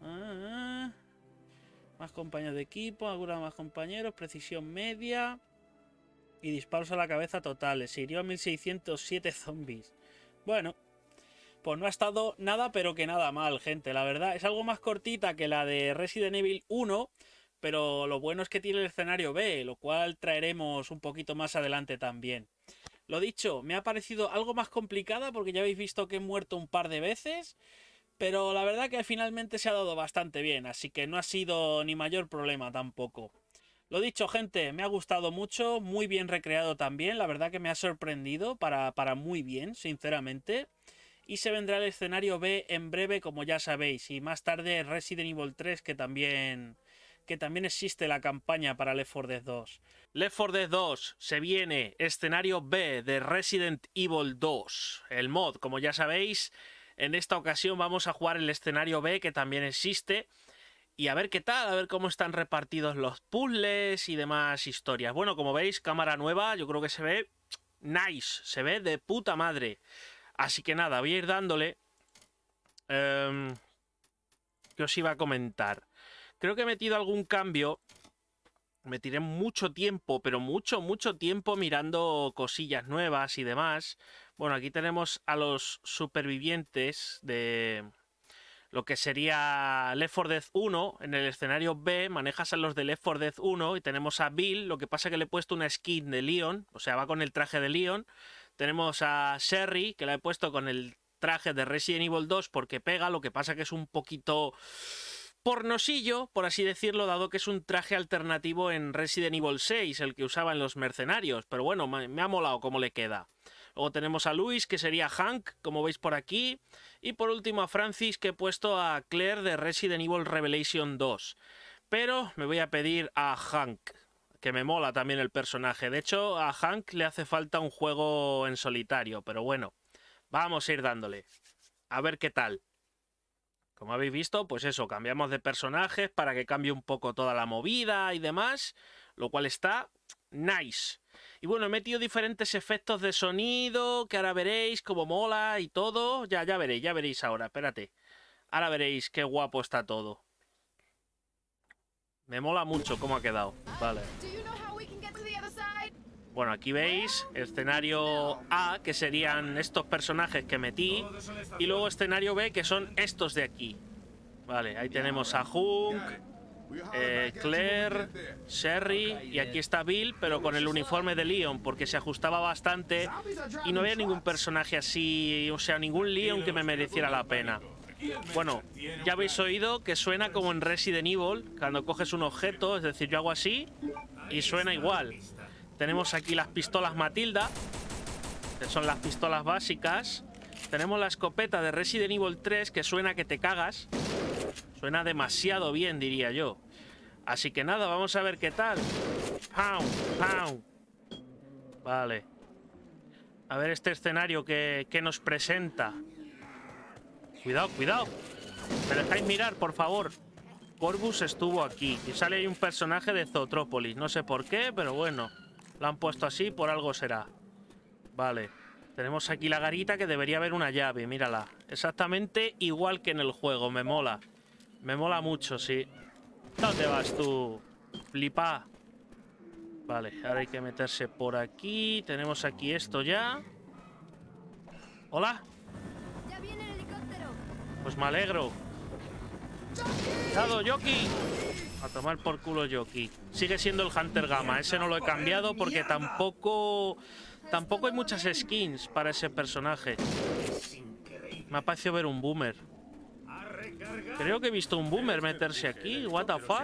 Más compañeros de equipo, algunos más compañeros, precisión media y disparos a la cabeza totales. Se hirió a 1607 zombies. Bueno, pues no ha estado nada, pero que nada mal, gente. La verdad, es algo más cortita que la de Resident Evil 1, pero lo bueno es que tiene el escenario B, lo cual traeremos un poquito más adelante también. Lo dicho, me ha parecido algo más complicada porque ya habéis visto que he muerto un par de veces, pero la verdad que finalmente se ha dado bastante bien, así que no ha sido ni mayor problema tampoco. Lo dicho, gente, me ha gustado mucho, muy bien recreado también, la verdad que me ha sorprendido para muy bien, sinceramente. Y se vendrá el escenario B en breve, como ya sabéis, y más tarde Resident Evil 3, que también existe la campaña para Left 4 Dead 2. Left 4 Dead 2 se viene escenario B de Resident Evil 2. El mod, como ya sabéis, en esta ocasión vamos a jugar el escenario B, que también existe. Y a ver qué tal, a ver cómo están repartidos los puzzles y demás historias. Bueno, como veis, cámara nueva, yo creo que se ve nice, se ve de puta madre. Así que nada, voy a ir dándole. ¿Qué os iba a comentar? Creo que he metido algún cambio. Me tiré mucho tiempo, pero mucho tiempo mirando cosillas nuevas y demás. Bueno, aquí tenemos a los supervivientes de lo que sería Left 4 Dead 1. En el escenario B manejas a los de Left 4 Dead 1 y tenemos a Bill. Lo que pasa que le he puesto una skin de Leon, o sea, va con el traje de Leon. Tenemos a Sherry, que la he puesto con el traje de Resident Evil 2 porque pega, lo que pasa que es un poquito pornosillo, por así decirlo, dado que es un traje alternativo en Resident Evil 6, el que usaban los mercenarios, pero bueno, me ha molado cómo le queda. Luego tenemos a Luis, que sería Hank, como veis por aquí, y por último a Francis, que he puesto a Claire de Resident Evil Revelation 2. Pero me voy a pedir a Hank, que me mola también el personaje. De hecho, a Hank le hace falta un juego en solitario, pero bueno, vamos a ir dándole. A ver qué tal. Como habéis visto, pues eso, cambiamos de personajes para que cambie un poco toda la movida y demás, lo cual está nice. Y bueno, he metido diferentes efectos de sonido, que ahora veréis cómo mola y todo. Ya veréis ahora, espérate. Ahora veréis qué guapo está todo. Me mola mucho cómo ha quedado. Vale. Bueno, aquí veis escenario A, que serían estos personajes que metí. Y luego escenario B, que son estos de aquí. Vale, ahí tenemos a Hunk, Claire, Sherry, y aquí está Bill, pero con el uniforme de Leon, porque se ajustaba bastante y no había ningún personaje así, o sea, ningún Leon que me mereciera la pena. Bueno, ya habéis oído que suena como en Resident Evil, cuando coges un objeto, es decir, yo hago así y suena igual. Tenemos aquí las pistolas Matilda, que son las pistolas básicas. Tenemos la escopeta de Resident Evil 3, que suena que te cagas. Suena demasiado bien, diría yo. Así que nada, vamos a ver qué tal. ¡Pau! ¡Pau! Vale. A ver este escenario que nos presenta. Cuidado, cuidado. ¿Me dejáis mirar, por favor? Corvus estuvo aquí. Y sale ahí un personaje de Zootropolis. No sé por qué, pero bueno. Lo han puesto así, por algo será. Vale. Tenemos aquí la garita, que debería haber una llave. Mírala. Exactamente igual que en el juego. Me mola. Me mola mucho, sí. ¿Dónde vas tú? Flipa. Vale, ahora hay que meterse por aquí. Tenemos aquí esto ya. ¿Hola? ¡Ya viene el helicóptero! Pues me alegro. ¡Cuidado, Yoki! A tomar por culo Yoki. Sigue siendo el Hunter Gamma. Ese no lo he cambiado porque tampoco hay muchas skins para ese personaje. Me ha parecido ver un boomer. Creo que he visto un boomer meterse aquí. What the fuck?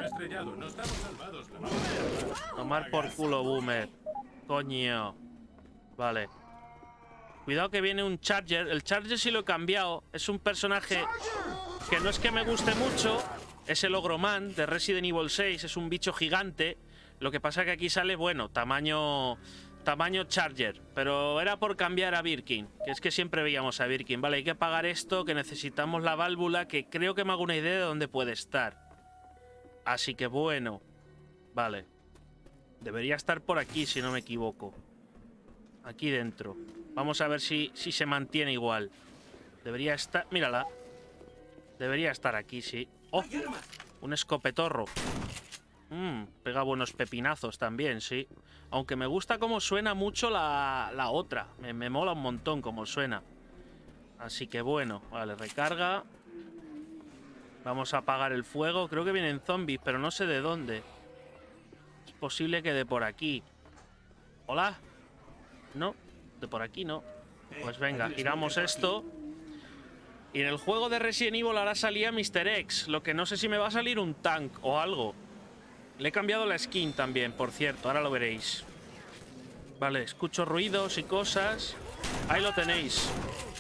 Tomar por culo boomer. Coño. Vale. Cuidado que viene un Charger. El Charger sí lo he cambiado. Es un personaje que no es que me guste mucho. Es el Ogroman de Resident Evil 6. Es un bicho gigante. Lo que pasa es que aquí sale, bueno, tamaño Charger, pero era por cambiar a Birkin, que es que siempre veíamos a Birkin. Vale, hay que pagar esto, que necesitamos la válvula, que creo que me hago una idea de dónde puede estar. Así que bueno, Vale. Debería estar por aquí, si no me equivoco. Aquí dentro. Vamos a ver si se mantiene igual. Debería estar... Mírala. Debería estar aquí, sí. ¡Oh! Un escopetorro. Pega buenos pepinazos también, sí. Aunque me gusta cómo suena mucho la otra. Me mola un montón cómo suena. Así que bueno, vale, recarga. Vamos a apagar el fuego. Creo que vienen zombies, pero no sé de dónde. Es posible que de por aquí. ¿Hola? No, de por aquí no. Pues venga, giramos esto. Y en el juego de Resident Evil ahora salía Mr. X. Lo que no sé si me va a salir un tank o algo. Le he cambiado la skin también, por cierto. Ahora lo veréis. Vale, escucho ruidos y cosas. Ahí lo tenéis.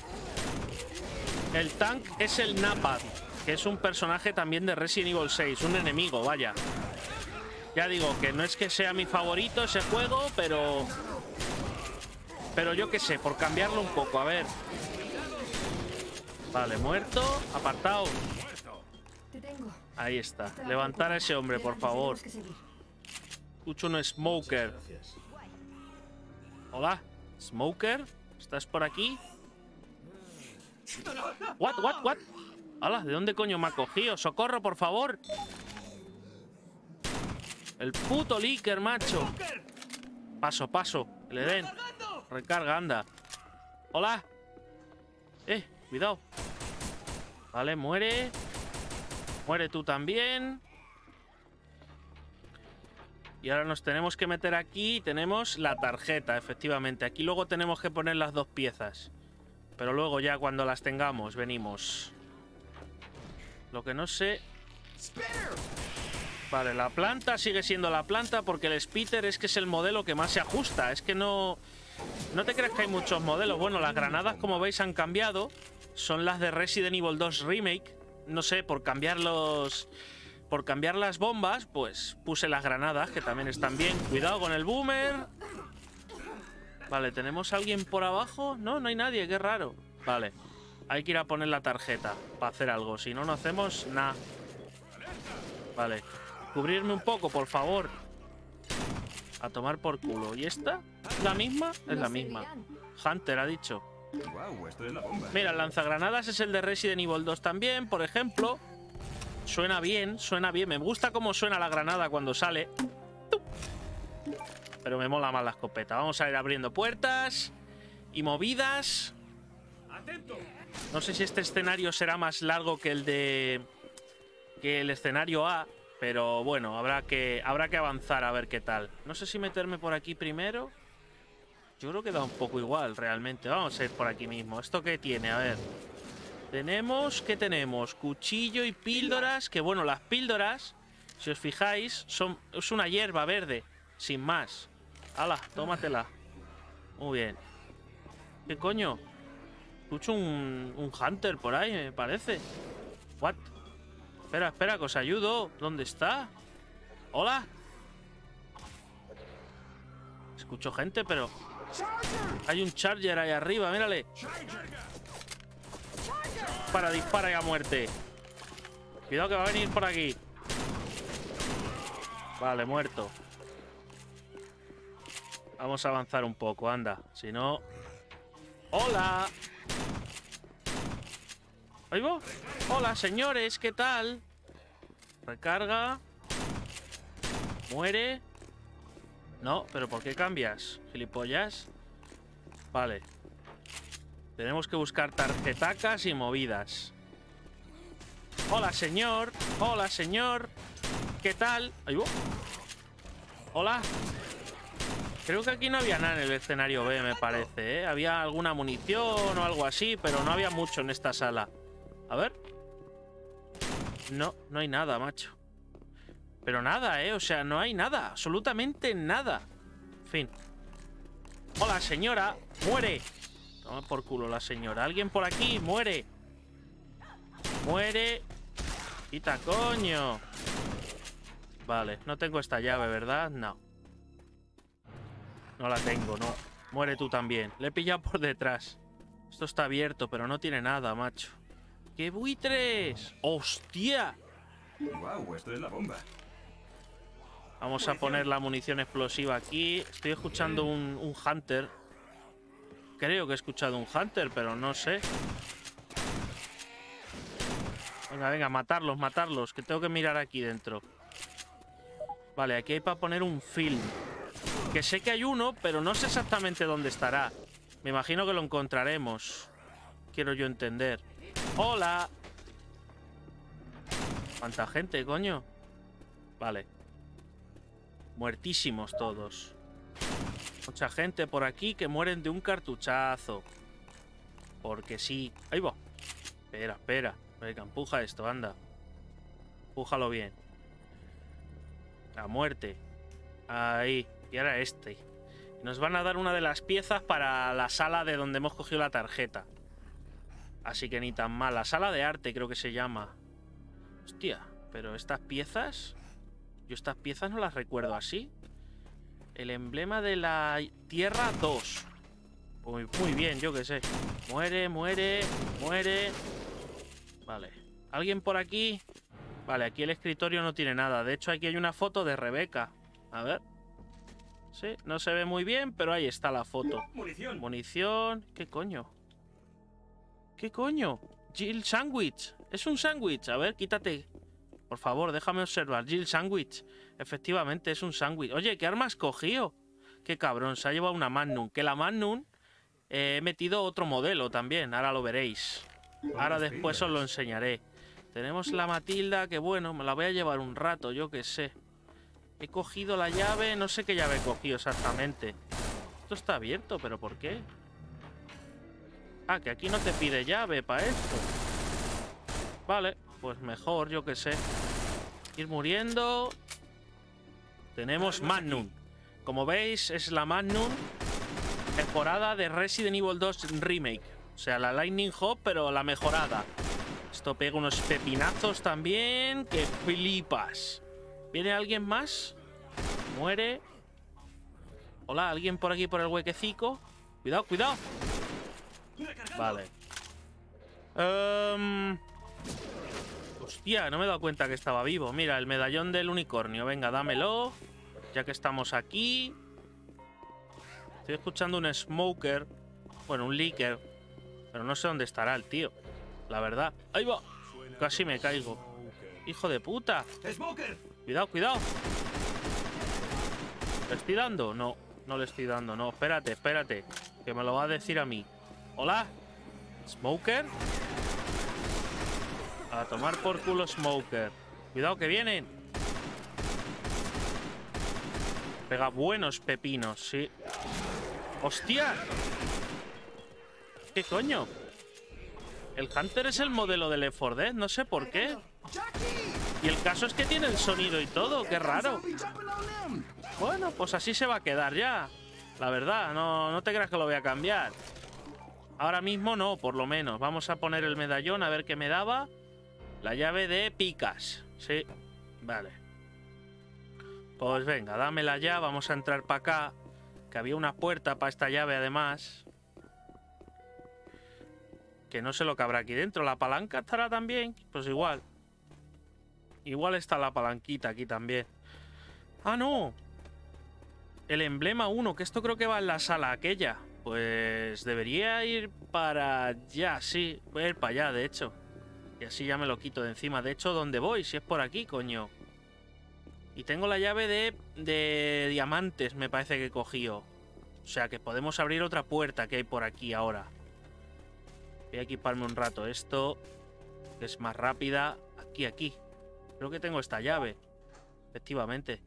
El tank es el Napad, que es un personaje también de Resident Evil 6. Un enemigo, vaya. Ya digo que no es que sea mi favorito ese juego, pero yo qué sé, por cambiarlo un poco. A ver. Vale, muerto. Apartado. Ahí está. Levantar a ese hombre, por favor. Escucho un Smoker. Hola, Smoker. ¿Estás por aquí? What? Hola, ¿de dónde coño me ha cogido? ¡Socorro, por favor! El puto Licker, macho. Paso. Que le den. Recarga, anda. Hola. Cuidado. Vale, muere. Muere tú también. Y ahora nos tenemos que meter aquí. Tenemos la tarjeta, efectivamente. Aquí luego tenemos que poner las dos piezas. Pero luego ya cuando las tengamos, venimos. Lo que no sé... Vale, la planta sigue siendo la planta porque el Spitter es que es el modelo que más se ajusta. Es que no... No te creas que hay muchos modelos. Bueno, las granadas, como veis, han cambiado. Son las de Resident Evil 2 Remake. No sé, por cambiar las bombas, pues puse las granadas, que también están bien. Cuidado con el boomer. Vale, ¿tenemos a alguien por abajo? No, no hay nadie, qué raro. Vale, hay que ir a poner la tarjeta para hacer algo. Si no, no hacemos nada. Vale, cubrirme un poco, por favor. A tomar por culo. ¿Y esta? ¿La misma? Es la misma. Hunter ha dicho. Wow, esto es la bomba. Mira, el lanzagranadas es el de Resident Evil 2 también, por ejemplo. Suena bien, suena bien. Me gusta cómo suena la granada cuando sale. Pero me mola más la escopeta. Vamos a ir abriendo puertas y movidas. No sé si este escenario será más largo que el escenario A, pero bueno, habrá que avanzar a ver qué tal. No sé si meterme por aquí primero. Yo creo que da un poco igual realmente. Vamos a ir por aquí mismo. ¿Esto qué tiene? A ver. ¿Qué tenemos? Cuchillo y píldoras. Que bueno, las píldoras, si os fijáis, es una hierba verde. Sin más. ¡Hala! Tómatela. Muy bien. ¿Qué coño? Escucho un Hunter por ahí, me parece. ¿What? Espera, que os ayudo. ¿Dónde está? ¿Hola? Escucho gente, pero... Hay un Charger ahí arriba, mírale. Dispara y a muerte. Cuidado que va a venir por aquí. Vale, muerto. Vamos a avanzar un poco, anda. Si no... ¡Hola! ¿Ahí va? Hola, señores, ¿qué tal? Recarga. Muere. No, pero ¿por qué cambias, gilipollas? Vale. Tenemos que buscar tarjetacas y movidas. Hola, señor. Hola, señor. ¿Qué tal? Ahí va. Hola. Creo que aquí no había nada en el escenario B, me parece, ¿eh? Había alguna munición o algo así, pero no había mucho en esta sala. A ver. No, no hay nada, macho. Pero nada, ¿eh? O sea, no hay nada. Absolutamente nada. En fin. Hola, señora. ¡Muere! Toma por culo la señora. ¿Alguien por aquí? ¡Muere! ¡Muere! ¡Quita, coño! Vale, no tengo esta llave, ¿verdad? No. No la tengo, no. Muere tú también. Le he pillado por detrás. Esto está abierto, pero no tiene nada, macho. ¡Qué buitres! ¡Hostia! Wow, esto es la bomba. Vamos a poner la munición explosiva aquí. Estoy escuchando un Hunter. Creo que he escuchado un Hunter, pero no sé. Venga, venga, matarlos, matarlos. Que tengo que mirar aquí dentro. Vale, aquí hay para poner un film. Que sé que hay uno, pero no sé exactamente dónde estará. Me imagino que lo encontraremos. Quiero yo entender. ¡Hola! ¿Cuánta gente, coño? Vale. Muertísimos todos. Mucha gente por aquí que mueren de un cartuchazo. Porque sí. Ahí va. Espera, espera. Venga, empuja esto, anda. Empújalo bien. La muerte. Ahí. Y ahora este. Nos van a dar una de las piezas para la sala de donde hemos cogido la tarjeta. Así que ni tan mal. La sala de arte creo que se llama. Hostia, pero estas piezas... Yo estas piezas no las recuerdo así. El emblema de la Tierra 2. Muy bien, yo qué sé. Muere, muere, muere. Vale. ¿Alguien por aquí? Vale, aquí el escritorio no tiene nada. De hecho, aquí hay una foto de Rebeca. A ver. Sí, no se ve muy bien, pero ahí está la foto. Munición. Munición. ¿Qué coño? ¿Qué coño? Jill Sandwich. Es un sándwich. A ver, quítate. Por favor, déjame observar. Jill Sandwich. Efectivamente, es un sándwich. Oye, ¿qué arma has cogido? Qué cabrón, se ha llevado una Magnum. Que la Magnum he metido otro modelo también. Ahora lo veréis. Ahora después os lo enseñaré. Tenemos la Matilda, que bueno, me la voy a llevar un rato, yo qué sé. He cogido la llave, no sé qué llave he cogido exactamente. Esto está abierto, ¿pero por qué? Ah, que aquí no te pide llave para esto. Vale, pues mejor, yo qué sé. Ir muriendo. Tenemos Magnum. Como veis, es la Magnum mejorada de Resident Evil 2 Remake. O sea, la Lightning Hop, pero la mejorada. Esto pega unos pepinazos también. ¡Que flipas! ¿Viene alguien más? Muere. Hola, ¿alguien por aquí por el huequecico? Cuidado, cuidado. Vale. Hostia, no me he dado cuenta que estaba vivo. Mira, el medallón del unicornio. Venga, dámelo. Ya que estamos aquí. Estoy escuchando un smoker. Bueno, un leaker. Pero no sé dónde estará el tío. La verdad. ¡Ahí va! Casi me caigo. ¡Hijo de puta! ¡Smoker! Cuidado, cuidado. ¿Le estoy dando? No, no le estoy dando. No, espérate, espérate. Que me lo va a decir a mí. ¿Hola? ¿Smoker? A tomar por culo, Smoker. Cuidado, que vienen. Pega buenos pepinos, sí. ¡Hostia! ¿Qué coño? El Hunter es el modelo del Left 4 Dead, no sé por qué. Y el caso es que tiene el sonido y todo, qué raro. Bueno, pues así se va a quedar ya. La verdad, no te creas que lo voy a cambiar. Ahora mismo no, por lo menos. Vamos a poner el medallón a ver qué me daba. La llave de picas. Sí, vale. Pues venga, dámela ya, vamos a entrar para acá. Que había una puerta para esta llave además. Que no sé lo que habrá aquí dentro. ¿La palanca estará también? Pues igual. Igual está la palanquita aquí también. ¡Ah, no! El emblema 1, que esto creo que va en la sala aquella. Pues debería ir para allá, sí. Voy a ir para allá, de hecho. Y así ya me lo quito de encima. De hecho, ¿dónde voy? Si es por aquí, coño. Y tengo la llave de diamantes, me parece que he cogido. O sea, que podemos abrir otra puerta que hay por aquí ahora. Voy a equiparme un rato esto, que es más rápida. Aquí. Creo que tengo esta llave. Efectivamente.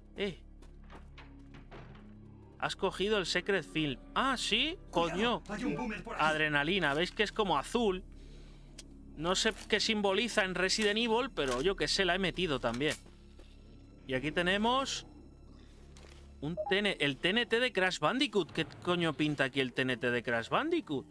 Has cogido el Secret Film. Ah, ¿sí? Coño. Hay un boomer por aquí. Adrenalina. ¿Veis que es como azul? No sé qué simboliza en Resident Evil, pero yo que sé, la he metido también. Y aquí tenemos... el TNT de Crash Bandicoot. ¿Qué coño pinta aquí el TNT de Crash Bandicoot?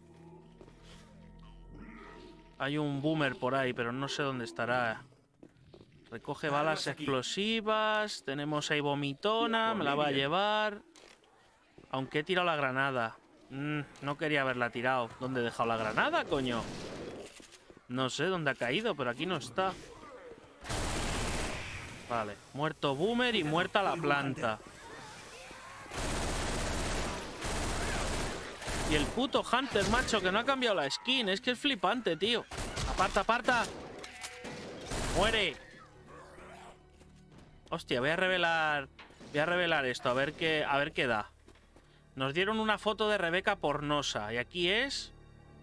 Hay un boomer por ahí, pero no sé dónde estará. Recoge balas explosivas. Tenemos ahí vomitona. Me la va a llevar. Aunque he tirado la granada. No quería haberla tirado. ¿Dónde he dejado la granada, coño? No sé dónde ha caído, pero aquí no está. Vale, muerto Boomer y muerta la planta. Y el puto Hunter, macho, que no ha cambiado la skin. Es que es flipante, tío. Aparta, aparta. Muere. Hostia, voy a revelar esto, a ver qué da. Nos dieron una foto de Rebeca pornosa. Y aquí es...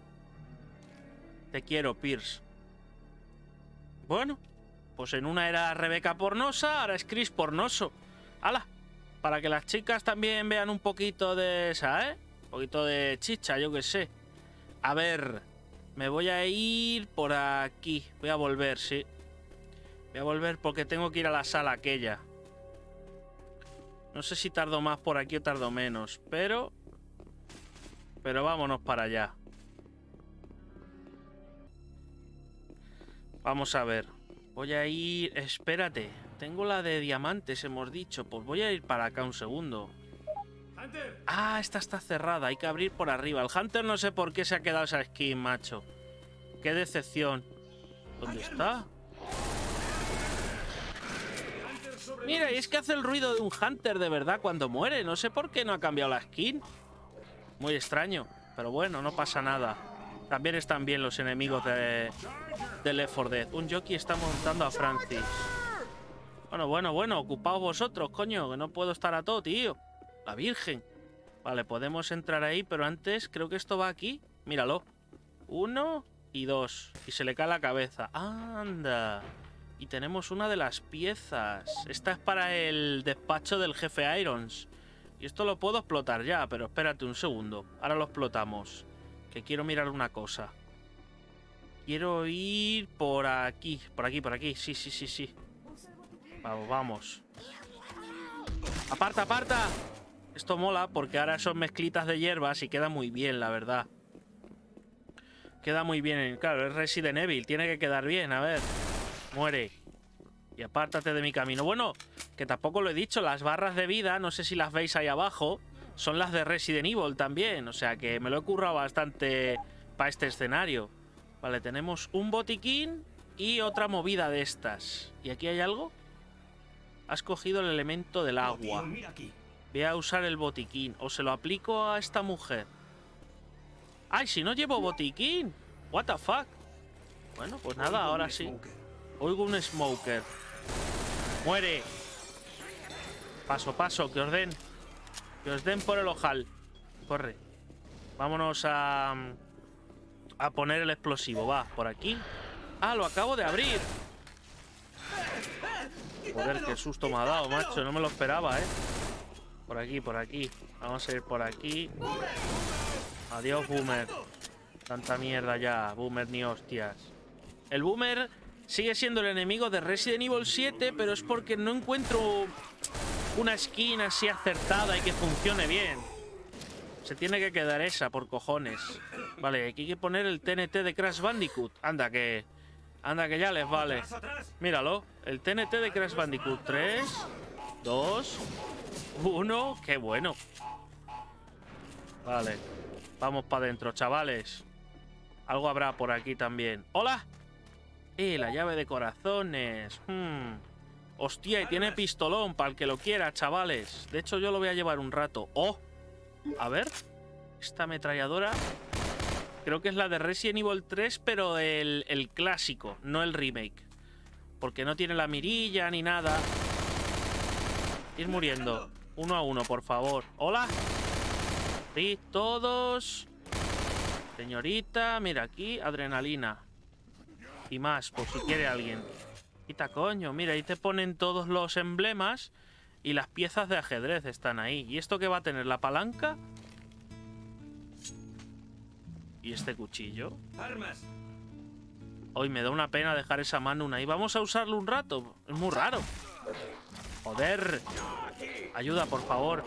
Te quiero, Pierce. Bueno, pues en una era Rebeca pornosa, ahora es Chris pornoso. ¡Hala! Para que las chicas también vean un poquito de esa, ¿eh? Un poquito de chicha, yo qué sé. A ver, me voy a ir por aquí. Voy a volver, sí. Voy a volver porque tengo que ir a la sala aquella. No sé si tardo más por aquí o tardo menos, pero vámonos para allá. Vamos a ver. Voy a ir... Espérate. Tengo la de diamantes, hemos dicho. Pues voy a ir para acá un segundo. ¡Hunter! Ah, esta está cerrada. Hay que abrir por arriba. El Hunter no sé por qué se ha quedado esa skin, macho. Qué decepción. ¿Dónde está? Mira, y es que hace el ruido de un Hunter de verdad cuando muere. No sé por qué no ha cambiado la skin. Muy extraño. Pero bueno, no pasa nada. También están bien los enemigos de Left 4 Dead. Un jockey está montando a Francis. Bueno. Ocupaos vosotros, coño. Que no puedo estar a todo, tío. La Virgen. Vale, podemos entrar ahí, pero antes creo que esto va aquí. Míralo. 1 y 2. Y se le cae la cabeza. ¡Anda! Y tenemos una de las piezas. Esta es para el despacho del jefe Irons. Y esto lo puedo explotar ya, pero espérate un segundo. Ahora lo explotamos. Que quiero mirar una cosa. Quiero ir por aquí. Por aquí. Sí. Vamos. ¡Aparta, aparta! Esto mola porque ahora son mezclitas de hierbas y queda muy bien, la verdad. Queda muy bien. Claro, es Resident Evil. Tiene que quedar bien, a ver. Muere. Y apártate de mi camino. Bueno, que tampoco lo he dicho. Las barras de vida, no sé si las veis ahí abajo, son las de Resident Evil también. O sea que me lo he currado bastante para este escenario. Vale, tenemos un botiquín y otra movida de estas. ¿Y aquí hay algo? Has cogido el elemento del agua. Mira aquí. Voy a usar el botiquín. O se lo aplico a esta mujer. ¡Ay, si no llevo botiquín! What the fuck. Bueno, pues nada, ahora sí. Oigo un smoker. ¡Muere! Paso, que os den. Que os den por el ojal. Corre. Vámonos a poner el explosivo. Va, por aquí. ¡Ah, lo acabo de abrir! Joder, qué susto me ha dado, macho. No me lo esperaba, ¿eh? Por aquí. Vamos a ir por aquí. Adiós, Boomer. Tanta mierda ya. Boomer ni hostias. El Boomer sigue siendo el enemigo de Resident Evil 7, pero es porque no encuentro una skin así acertada y que funcione bien. Se tiene que quedar esa, por cojones. Vale, aquí hay que poner el TNT de Crash Bandicoot. Anda que ya les vale. Míralo, el TNT de Crash Bandicoot. 3, 2, 1. ¡Qué bueno! Vale, vamos para adentro, chavales. Algo habrá por aquí también. ¡Hola! La llave de corazones. Hostia, y tiene pistolón para el que lo quiera, chavales. De hecho, yo lo voy a llevar un rato. ¡Oh! A ver. Esta ametralladora creo que es la de Resident Evil 3, pero el clásico, no el remake. Porque no tiene la mirilla ni nada. Ir muriendo. 1 a 1, por favor. ¡Hola! Sí, todos. Señorita, mira aquí, adrenalina. Y más, por si quiere alguien. Quita, coño, mira, ahí te ponen todos los emblemas y las piezas de ajedrez están ahí. ¿Y esto qué va a tener? ¿La palanca? ¿Y este cuchillo? ¡Armas! Hoy me da una pena dejar esa mano ahí. Vamos a usarlo un rato. Es muy raro. Joder. Ayuda, por favor.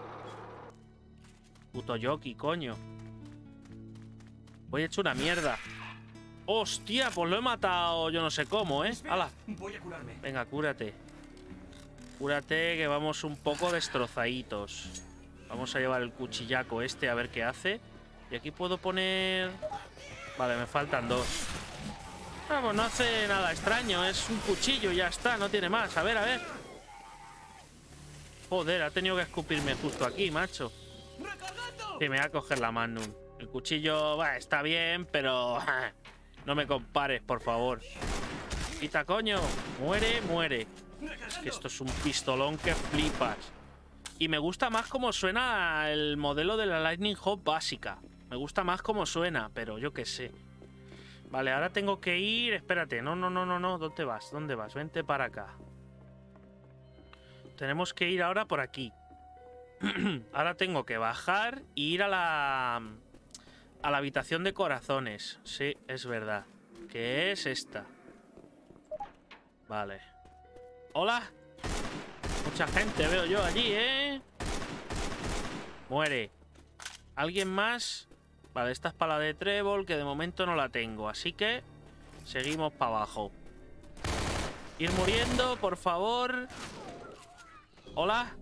Puto jockey, coño. Voy hecho una mierda. ¡Hostia! Pues lo he matado yo no sé cómo, ¿eh? ¡Hala! Voy a curarme. Venga, cúrate. Cúrate, que vamos un poco destrozaditos. Vamos a llevar el cuchillaco este a ver qué hace. Y aquí puedo poner... Vale, me faltan 2. Ah, pues no hace nada extraño. Es un cuchillo y ya está. No tiene más. A ver, a ver. Joder, ha tenido que escupirme justo aquí, macho. Sí, me voy a coger la Magnum. El cuchillo, va, está bien, pero... no me compares, por favor. Quita, coño. Muere, muere. Es que esto es un pistolón que flipas. Y me gusta más cómo suena el modelo de la Lightning Hawk básica. Me gusta más cómo suena, pero yo qué sé. Vale, ahora tengo que ir... Espérate, no. ¿Dónde vas? ¿Dónde vas? Vente para acá. Tenemos que ir ahora por aquí. Ahora tengo que bajar e ir a la habitación de corazones. Sí, es verdad. Que es esta. Vale. ¡Hola! Mucha gente veo yo allí, ¿eh? Muere. ¿Alguien más? Vale, esta es para la de Trébol, que de momento no la tengo. Así que seguimos para abajo. Ir muriendo, por favor. Hola.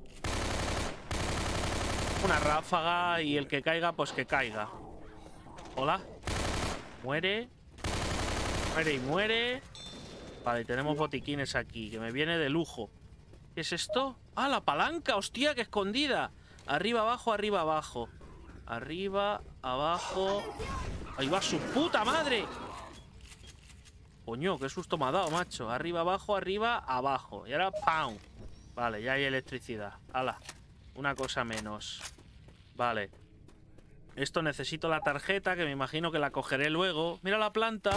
Una ráfaga y el que caiga, pues que caiga. Hola. Muere. Muere y muere. Vale, tenemos botiquines aquí, que me viene de lujo. ¿Qué es esto? ¡Ah, la palanca! ¡Hostia, qué escondida! Arriba, abajo, arriba, abajo. Arriba, abajo. ¡Ahí va su puta madre! Coño, qué susto me ha dado, macho. Arriba, abajo. Y ahora, ¡pam! Vale, ya hay electricidad. ¡Hala! Una cosa menos. Vale. Esto necesito la tarjeta, que me imagino que la cogeré luego. Mira la planta.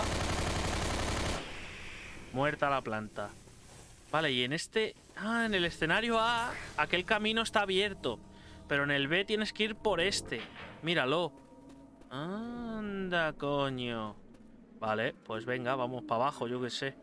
Muerta la planta. Vale, y en este... Ah, en el escenario A, aquel camino está abierto. Pero en el B tienes que ir por este. Míralo. Anda, coño. Vale, pues venga, vamos para abajo, yo qué sé.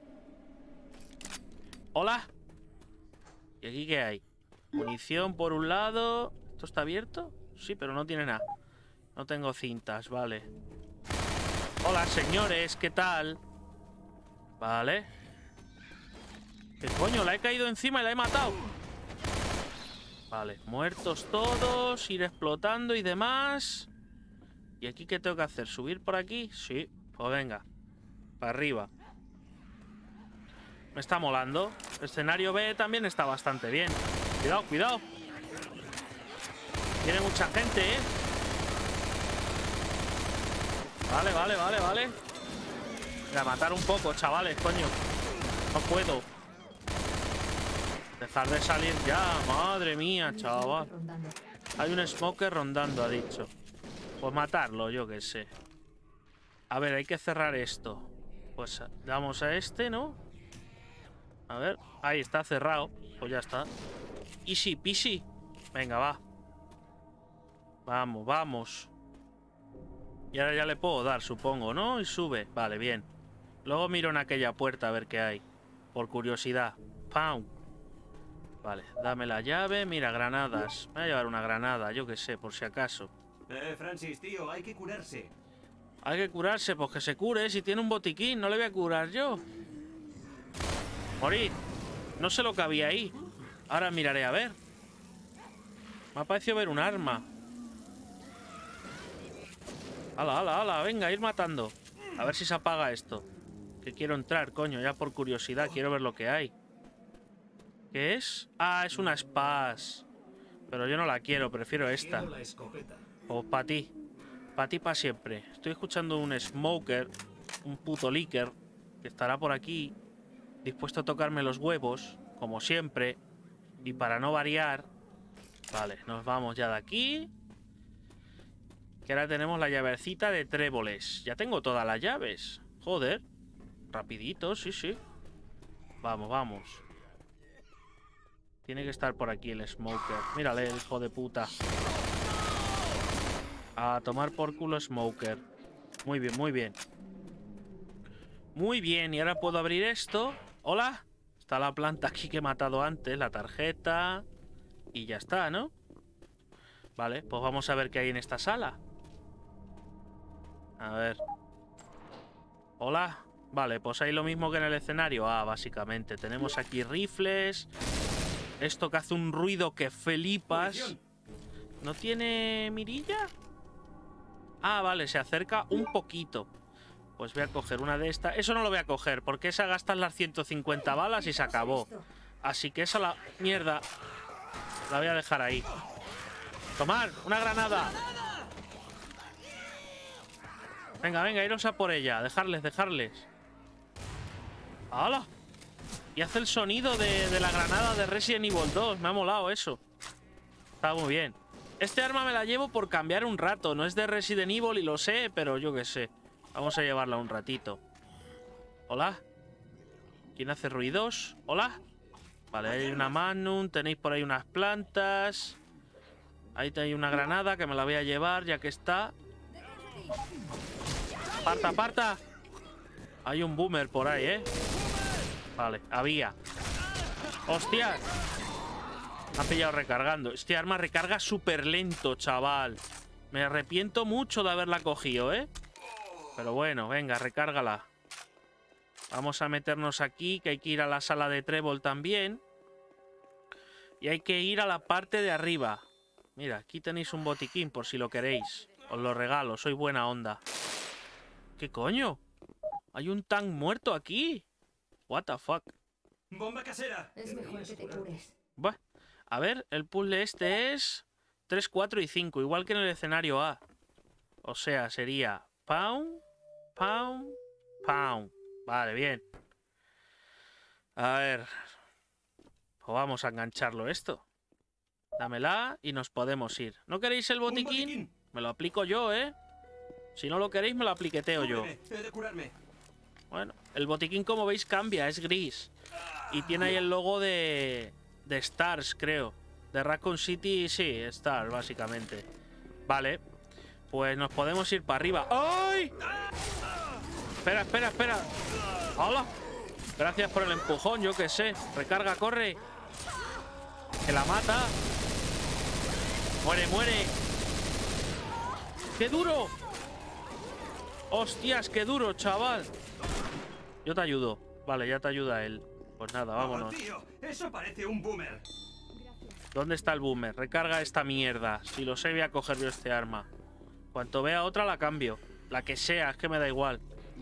¡Hola! ¿Y aquí qué hay? Munición por un lado. ¿Esto está abierto? Sí, pero no tiene nada. No tengo cintas, vale. Hola, señores, ¿qué tal? Vale. ¿Qué coño? La he caído encima y la he matado. Vale, muertos todos. Ir explotando y demás. ¿Y aquí qué tengo que hacer? ¿Subir por aquí? Sí, pues venga. Para arriba. Me está molando. El escenario B también está bastante bien. Cuidado, cuidado. Tiene mucha gente, ¿eh? Vale. Voy a matar un poco, chavales, coño. No puedo. Dejar de salir ya. Madre mía, chaval. Hay un smoker rondando, ha dicho. Pues matarlo, yo qué sé. A ver, hay que cerrar esto. Pues damos a este, ¿no? A ver, ahí está cerrado. Pues ya está. Easy peasy. Venga, va. Vamos. Y ahora ya le puedo dar, supongo, ¿no? Y sube. Vale, bien. Luego miro en aquella puerta a ver qué hay. Por curiosidad. ¡Pam! Vale, dame la llave. Mira, granadas. Me voy a llevar una granada, yo qué sé, por si acaso. Francis, tío, hay que curarse. Hay que curarse, pues que se cure. Si tiene un botiquín, no le voy a curar yo. Morir. No sé lo que había ahí. Ahora miraré a ver. Me ha parecido ver un arma. ¡Hala! Venga, ir matando. A ver si se apaga esto. Que quiero entrar, coño, ya por curiosidad. Quiero ver lo que hay. ¿Qué es? Ah, es una Spaz. Pero yo no la quiero, prefiero esta. Pues para ti. Para ti, para siempre. Estoy escuchando un smoker, un puto licker, que estará por aquí, dispuesto a tocarme los huevos, como siempre. Y para no variar... Vale, nos vamos ya de aquí. Que ahora tenemos la llavecita de tréboles. Ya tengo todas las llaves. Joder. Rapidito, sí. Vamos. Tiene que estar por aquí el smoker. Mírale, el hijo de puta. A tomar por culo smoker. Muy bien. Muy bien, y ahora puedo abrir esto. Hola. Está la planta aquí que he matado antes. La tarjeta. Y ya está, ¿no? Vale, pues vamos a ver qué hay en esta sala. A ver. Hola. Vale, pues hay lo mismo que en el escenario. Ah, básicamente. Tenemos aquí rifles. Esto que hace un ruido que flipas. ¿No tiene mirilla? Ah, vale, se acerca un poquito. Pues voy a coger una de estas. Eso no lo voy a coger, porque esa gastas las 150 balas y se acabó. Así que esa la mierda la voy a dejar ahí. Tomar, una granada. Venga, venga, iros a por ella. Dejarles. ¡Hala! Y hace el sonido de la granada de Resident Evil 2. Me ha molado eso. Está muy bien. Este arma me la llevo por cambiar un rato. No es de Resident Evil y lo sé, pero yo qué sé. Vamos a llevarla un ratito. Hola. ¿Quién hace ruidos? Hola. Vale, hay una Magnum. Tenéis por ahí unas plantas. Ahí hay una granada que me la voy a llevar ya que está. ¡Aparta, aparta! Hay un boomer por ahí, ¿eh? Vale, había. ¡Hostias! Me ha pillado recargando. Este arma recarga súper lento, chaval. Me arrepiento mucho de haberla cogido, ¿eh? Pero bueno, venga, recárgala. Vamos a meternos aquí, que hay que ir a la sala de Trébol también. Y hay que ir a la parte de arriba. Mira, aquí tenéis un botiquín por si lo queréis. Os lo regalo, soy buena onda. ¿Qué coño? Hay un tank muerto aquí. What the fuck. ¡Bomba casera! Es mejor que te cures. Buah. A ver, el puzzle este es 3, 4 y 5, igual que en el escenario A. O sea, sería pound, pound, pound. Vale, bien. A ver. Pues vamos a engancharlo esto. Dámela y nos podemos ir. ¿No queréis el botiquín? Me lo aplico yo, ¿eh? Si no lo queréis, me lo apliqueteo yo. He de curarme. Bueno, el botiquín, como veis, cambia, es gris. Y tiene ahí el logo de Stars, creo. De Raccoon City, sí, Stars, básicamente. Vale. Pues nos podemos ir para arriba. ¡Ay! Espera, espera, espera. ¡Hola! Gracias por el empujón, yo qué sé. Recarga, corre. Que la mata. Muere, muere. ¡Qué duro! ¡Hostias, qué duro, chaval! Yo te ayudo. Vale, ya te ayuda él. Pues nada, vámonos. ¡Oh, tío! ¡Eso parece un boomer! ¿Dónde está el boomer? Recarga esta mierda. Si lo sé, voy a coger yo este arma. Cuanto vea otra, la cambio. La que sea, es que me da igual.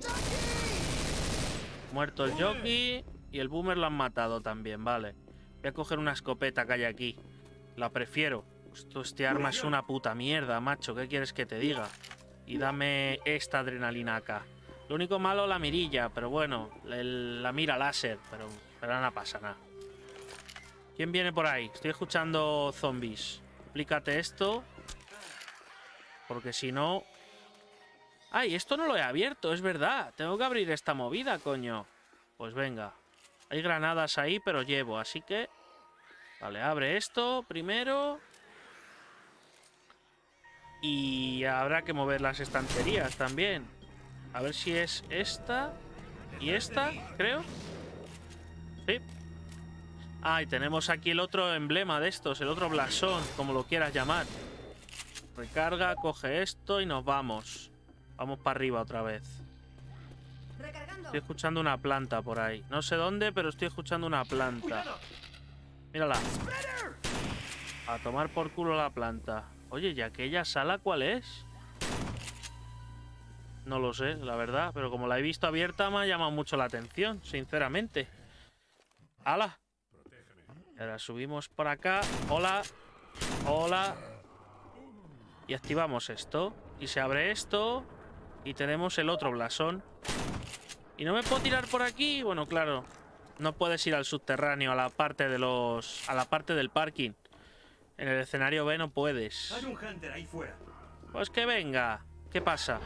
Muerto el jockey. Y el boomer lo han matado también, vale. Voy a coger una escopeta que hay aquí. La prefiero. Este arma es una puta mierda, macho. ¿Qué quieres que te diga? Y dame esta adrenalina acá. Lo único malo, la mirilla. Pero bueno, la mira láser. Pero no pasa nada. ¿Quién viene por ahí? Estoy escuchando zombies. Aplícate esto. Porque si no... ¡Ay! Esto no lo he abierto, es verdad. Tengo que abrir esta movida, coño. Pues venga. Hay granadas ahí, pero llevo, así que... Vale, abre esto primero. Y habrá que mover las estanterías también. A ver si es esta y esta, creo. Sí. Ah, y tenemos aquí el otro emblema de estos, el otro blasón, como lo quieras llamar. Recarga, coge esto y nos vamos. Vamos para arriba otra vez. Estoy escuchando una planta por ahí. No sé dónde, pero estoy escuchando una planta. Mírala. A tomar por culo la planta. Oye, ¿y aquella sala cuál es? No lo sé, la verdad. Pero como la he visto abierta, me ha llamado mucho la atención, sinceramente. ¡Hala! Ahora subimos por acá. ¡Hola! ¡Hola! Y activamos esto. Y se abre esto. Y tenemos el otro blasón. ¿Y no me puedo tirar por aquí? Bueno, claro. No puedes ir al subterráneo, a la parte de los... a la parte del parking. En el escenario B no puedes. Hay un Hunter ahí fuera. Pues que venga. ¿Qué pasa?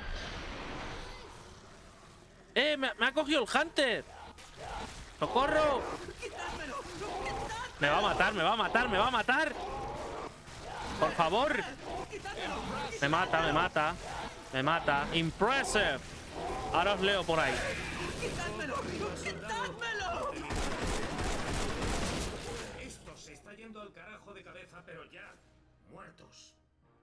Me ha cogido el Hunter. ¡Socorro! Me va a matar, me va a matar, me va a matar. Por favor. Me mata, me mata. Me mata. Impressive. Ahora os leo por ahí. Esto se está yendo al carajo de cabeza, pero ya muertos.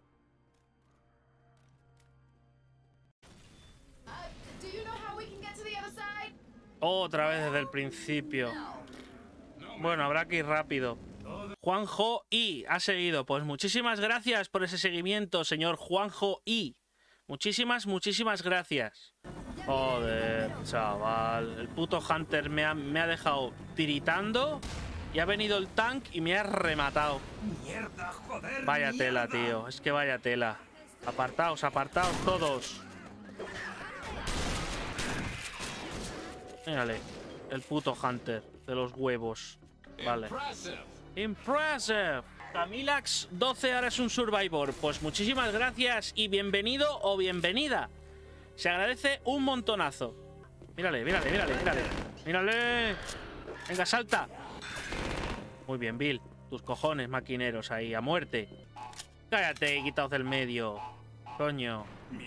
Otra vez desde el principio. Bueno, habrá que ir rápido. Juanjo I ha seguido. Pues muchísimas gracias por ese seguimiento, señor Juanjo I. Muchísimas, muchísimas gracias. Joder, chaval. El puto Hunter me ha dejado tiritando y ha venido el tank y me ha rematado. ¡Mierda, joder! Vaya mierda! tela, tío. Es que vaya tela. Apartaos, apartaos todos. Mírale. El puto Hunter de los huevos. Vale. Impressive. Camilax 12 ahora es un Survivor. Pues muchísimas gracias y bienvenido o bienvenida. Se agradece un montonazo. Mírale, mírale, mírale, mírale. Mírale. Venga, salta. Muy bien, Bill. Tus cojones maquineros ahí, a muerte. Cállate, quitaos del medio. Coño.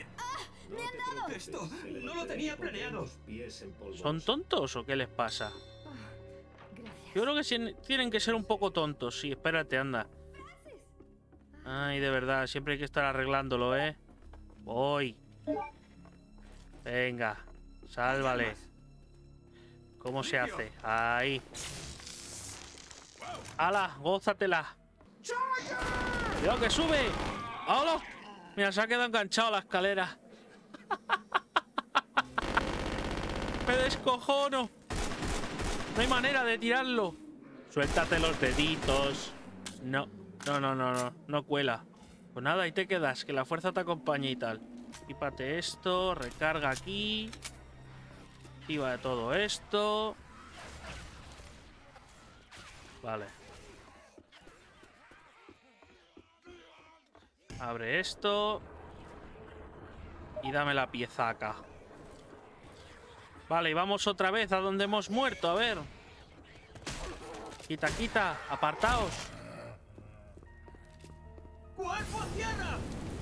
Esto no lo tenía planeado. ¿Son tontos o qué les pasa? Gracias. Yo creo que tienen que ser un poco tontos. Sí, espérate, anda. Ay, de verdad, siempre hay que estar arreglándolo, ¿eh? Voy. Venga, sálvale. ¿Cómo se hace? Ahí. ¡Hala! ¡Gózatela! ¡Cuidado que sube! ¡Hala! Mira, se ha quedado enganchado a la escalera. ¡Me descojono! No hay manera de tirarlo. Suéltate los deditos. No, no, no, no, no. No cuela. Pues nada, ahí te quedas. Que la fuerza te acompañe y tal. Quípate esto. Recarga aquí. Activa de todo esto. Vale. Abre esto. Y dame la pieza acá. Vale, y vamos otra vez a donde hemos muerto, a ver. Quita, quita, apartaos. ¡Cuerpo a tierra!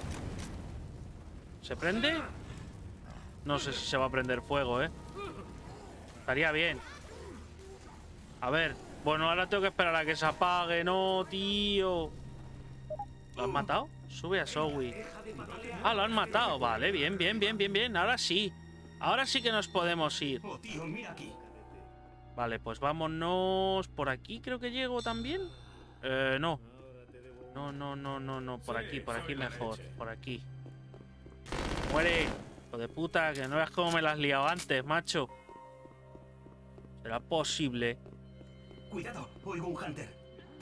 ¿Se prende? No sé si se va a prender fuego, ¿eh? Estaría bien. A ver, bueno, ahora tengo que esperar a que se apague, no, tío. ¿Lo han matado? Sube a Zoe. Ah, lo han matado, vale, bien, bien, bien, bien, bien. Ahora sí. Ahora sí que nos podemos ir. Oh, tío, mira aquí. Vale, pues vámonos. ¿Por aquí creo que llego también? No. No, no, no, no, no. Por aquí mejor. Por aquí. ¡Muere! Hijo de puta, que no veas cómo me la has liado antes, macho. ¿Será posible? Cuidado, oigo un Hunter.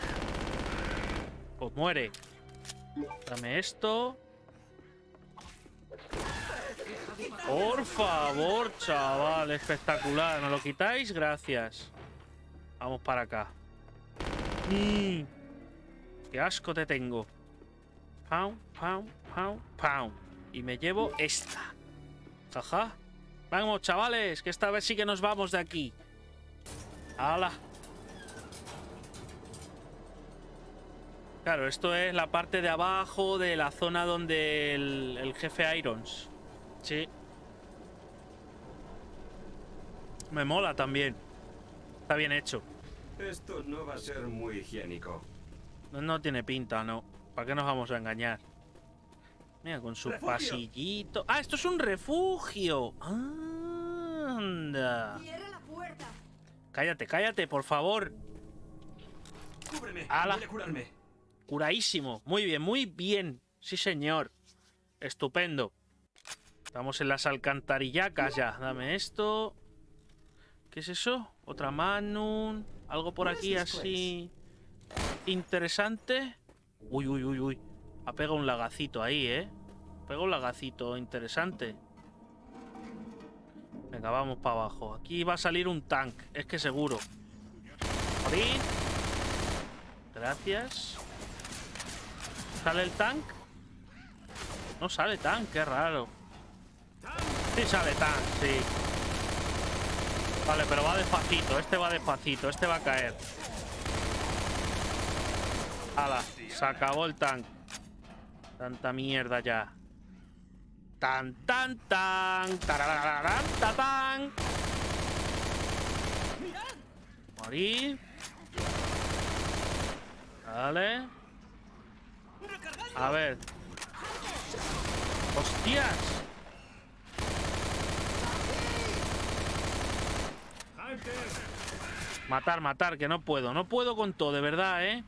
Pues muere. Dame esto. Por favor, chaval. Espectacular. ¿Nos lo quitáis? Gracias. Vamos para acá. Qué asco te tengo. Pau, pau, pau, pau. Y me llevo esta. Jaja. Vamos, chavales, que esta vez sí que nos vamos de aquí. ¡Hala! Claro, esto es la parte de abajo de la zona donde el jefe Irons. Sí. Me mola también. Está bien hecho. Esto no va a ser muy higiénico. No tiene pinta, no. ¿Para qué nos vamos a engañar? Mira, con su ¡Refugio! pasillito. ¡Ah, esto es un refugio! ¡Anda! Cierra la puerta. Cállate, cállate, por favor. ¡Cúbreme! ¡Hala! Voy a curarme. Curadísimo. Muy bien, muy bien. Sí, señor. Estupendo. Estamos en las alcantarillacas ya. Dame esto. ¿Qué es eso? Otra Magnum. Algo por aquí así interesante. Uy, uy, uy, uy. Ha pegado un lagacito ahí, ¿eh? Ha pegado un lagacito interesante. Venga, vamos para abajo. Aquí va a salir un tank. Es que seguro. Morir. Gracias. ¿Sale el tank? No sale tank, qué raro. Sí sale tank, sí. Vale, pero va despacito. Este va despacito. Este va a caer. ¡Hala! Se acabó el tank. Tanta mierda ya. ¡Tan, tan, tan! ¡Tarararán, tatán! Morir. Vale. A ver. ¡Hostias! Matar, matar, que no puedo. No puedo con todo, de verdad, ¿eh?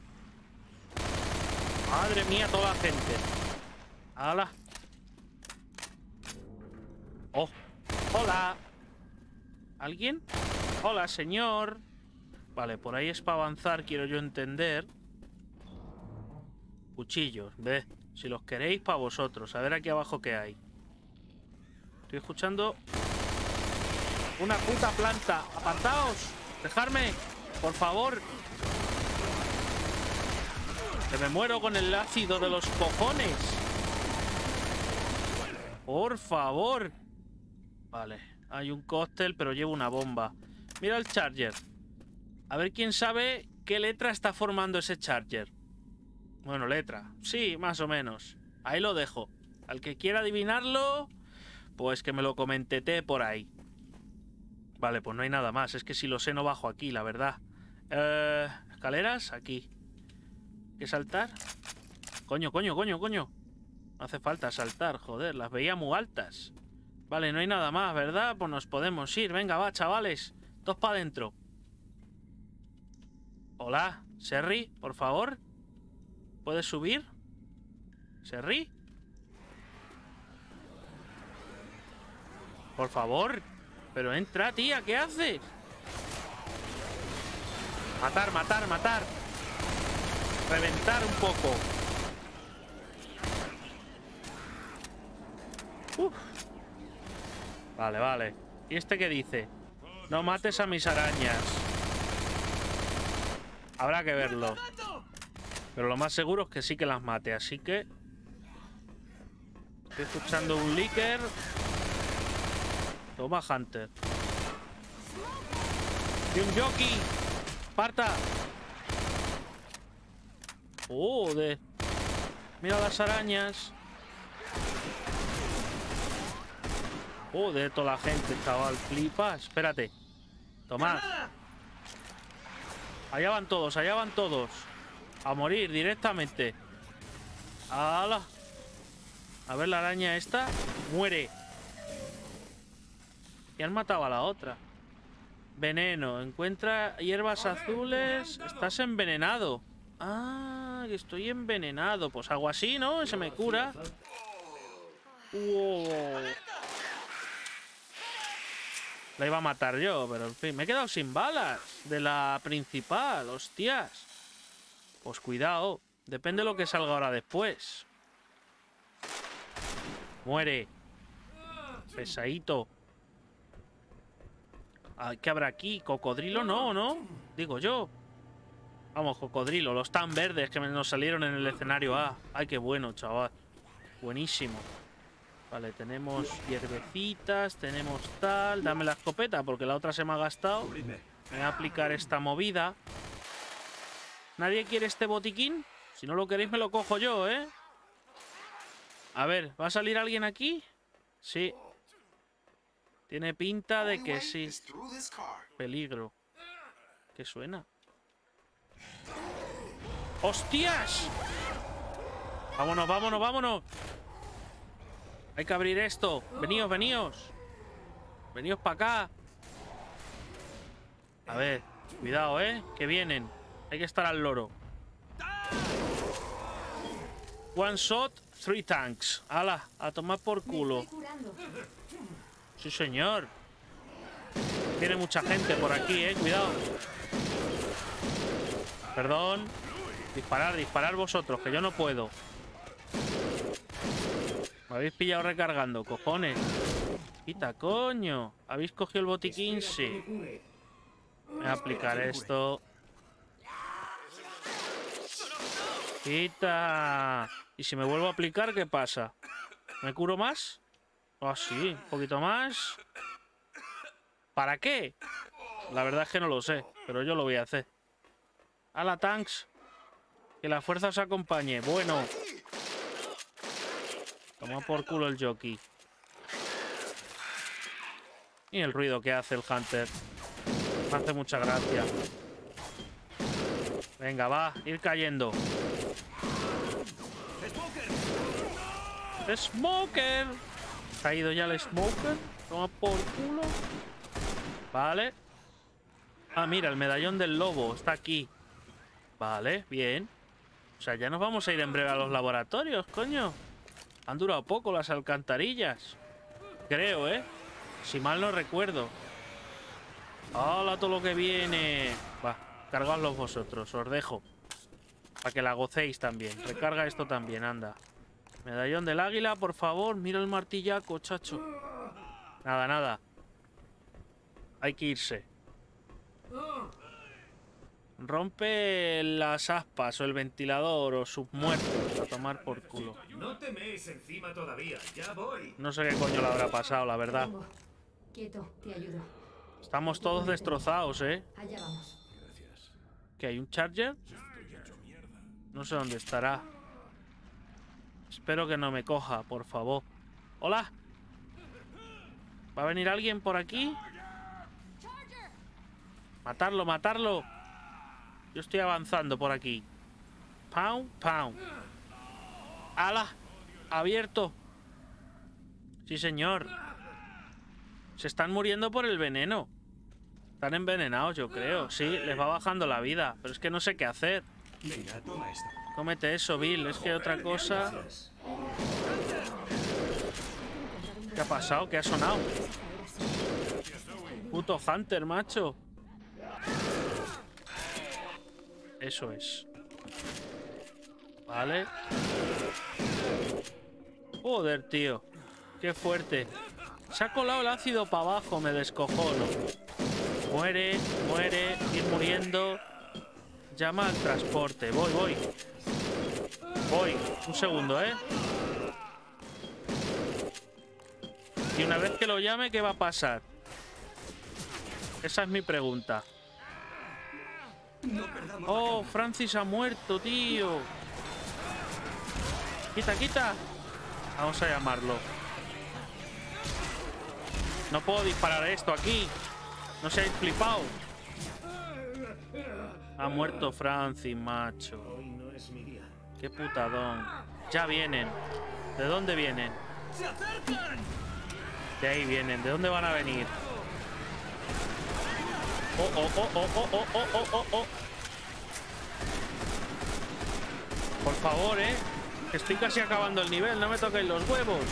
Madre mía, toda la gente. ¡Hala! ¡Oh! Hola. ¿Alguien? Hola, señor. Vale, por ahí es para avanzar, quiero yo entender. Cuchillos, ve. Si los queréis, para vosotros. A ver aquí abajo qué hay. Estoy escuchando una puta planta. ¡Apartaos! ¡Dejadme! ¡Por favor! ¡Que me muero con el ácido de los cojones! ¡Por favor! Vale, hay un cóctel, pero llevo una bomba. Mira el Charger. A ver quién sabe qué letra está formando ese Charger. Bueno, letra. Sí, más o menos. Ahí lo dejo. Al que quiera adivinarlo, pues que me lo comentete por ahí. Vale, pues no hay nada más. Es que si lo sé no bajo aquí, la verdad. ¿Escaleras? Aquí. ¿Hay que saltar? Coño. No hace falta saltar, joder. Las veía muy altas. Vale, no hay nada más, ¿verdad? Pues nos podemos ir. Venga, va, chavales. Todos para adentro. Hola, Serry, por favor. ¿Puedes subir? ¿Serry? Por favor. Pero entra, tía, ¿qué haces? Matar. Reventar un poco. Uf. Vale. ¿Y este qué dice? No mates a mis arañas. Habrá que verlo. Pero lo más seguro es que sí que las mate, así que... Estoy escuchando un Licker. Toma, Hunter. Y un jockey. ¡Parta! ¡Joder! Mira las arañas. Joder, toda la gente, chaval. Flipas. Espérate. Tomad. Allá van todos. A morir directamente. ¡Hala! A ver la araña esta. Muere. Y han matado a la otra. Veneno. Encuentra hierbas azules. Estás envenenado. Ah, que estoy envenenado. Pues algo así, ¿no? Se me cura. Wow. La iba a matar yo, pero en fin. Me he quedado sin balas de la principal. Hostias. Pues cuidado. Depende de lo que salga ahora después. Muere. Pesadito. ¿Qué habrá aquí? ¿Cocodrilo? No. Digo yo. Vamos, cocodrilo. Los tan verdes que nos salieron en el escenario A. Ay, qué bueno, chaval. Buenísimo. Vale, tenemos hierbecitas. Tenemos tal. Dame la escopeta porque la otra se me ha gastado. Me voy a aplicar esta movida. ¿Nadie quiere este botiquín? Si no lo queréis me lo cojo yo, ¿eh? A ver, ¿va a salir alguien aquí? Sí. Tiene pinta de que sí. Peligro. ¿Qué suena? ¡Hostias! Vámonos. Hay que abrir esto. Veníos. Veníos para acá. A ver, cuidado, ¿eh? Que vienen. Hay que estar al loro. One shot, 3 tanks. ¡Hala! A tomar por culo. Sí, señor. Tiene mucha gente por aquí, cuidado. Perdón. Disparar vosotros, que yo no puedo. Me habéis pillado recargando, cojones. Quita, coño. ¿Habéis cogido el botiquín? Sí. Voy a aplicar esto. Quita. ¿Y si me vuelvo a aplicar, qué pasa? ¿Me curo más? Ah, sí, un poquito más. ¿Para qué? La verdad es que no lo sé, pero yo lo voy a hacer. ¡Hala, tanks! Que la fuerza os acompañe. Bueno. Toma por culo el jockey. Y el ruido que hace el Hunter. Me hace mucha gracia. Venga, va, ir cayendo. ¡Smoker! ¿Caído ya el Smoker? Toma por culo. Vale. Ah, mira, el medallón del lobo está aquí. Vale, bien. O sea, ya nos vamos a ir en breve a los laboratorios, coño. Han durado poco las alcantarillas. Creo, ¿eh? Si mal no recuerdo. ¡Hala todo lo que viene! Va, cargadlos vosotros, os dejo. Para que la gocéis también. Recarga esto también, anda. Medallón del águila, por favor. Mira el martillaco, chacho. Nada, nada. Hay que irse. Rompe las aspas o el ventilador o sus muertos a tomar por culo. No te mees encima todavía. Ya voy. No sé qué coño le habrá pasado, la verdad. Vengo. Quieto, te ayudo. Estamos todos destrozados, ¿eh? Allá vamos. ¿Qué hay? ¿Un charger? No sé dónde estará. Espero que no me coja, por favor. ¡Hola! ¿Va a venir alguien por aquí? ¡Matarlo, matarlo! Yo estoy avanzando por aquí. ¡Pau, pau! ¡Hala! ¡Abierto! Sí, señor. Se están muriendo por el veneno. Están envenenados, yo creo. Sí, les va bajando la vida. Pero es que no sé qué hacer. Venga, toma esto. Cómete eso, Bill. Es que otra cosa... ¿Qué ha pasado? ¿Qué ha sonado? Puto Hunter, macho. Eso es. Vale. Joder, tío. Qué fuerte. Se ha colado el ácido para abajo, me descojono. Muere, muere, ir muriendo. Llama al transporte. Voy, voy. Voy. Un segundo, ¿eh? Y una vez que lo llame, ¿qué va a pasar? Esa es mi pregunta. Oh, Francis ha muerto, tío. Quita, quita. Vamos a llamarlo. No puedo disparar esto aquí. No seáis flipado. Ha muerto Francis, macho. Hoy no es mi día. Qué putadón. Ya vienen. ¿De dónde vienen? ¡Se acercan! De ahí vienen. ¿De dónde van a venir? Oh, oh, oh, oh, oh, oh, oh, oh, oh, oh. Por favor, que estoy casi acabando el nivel. No me toquéis los huevos.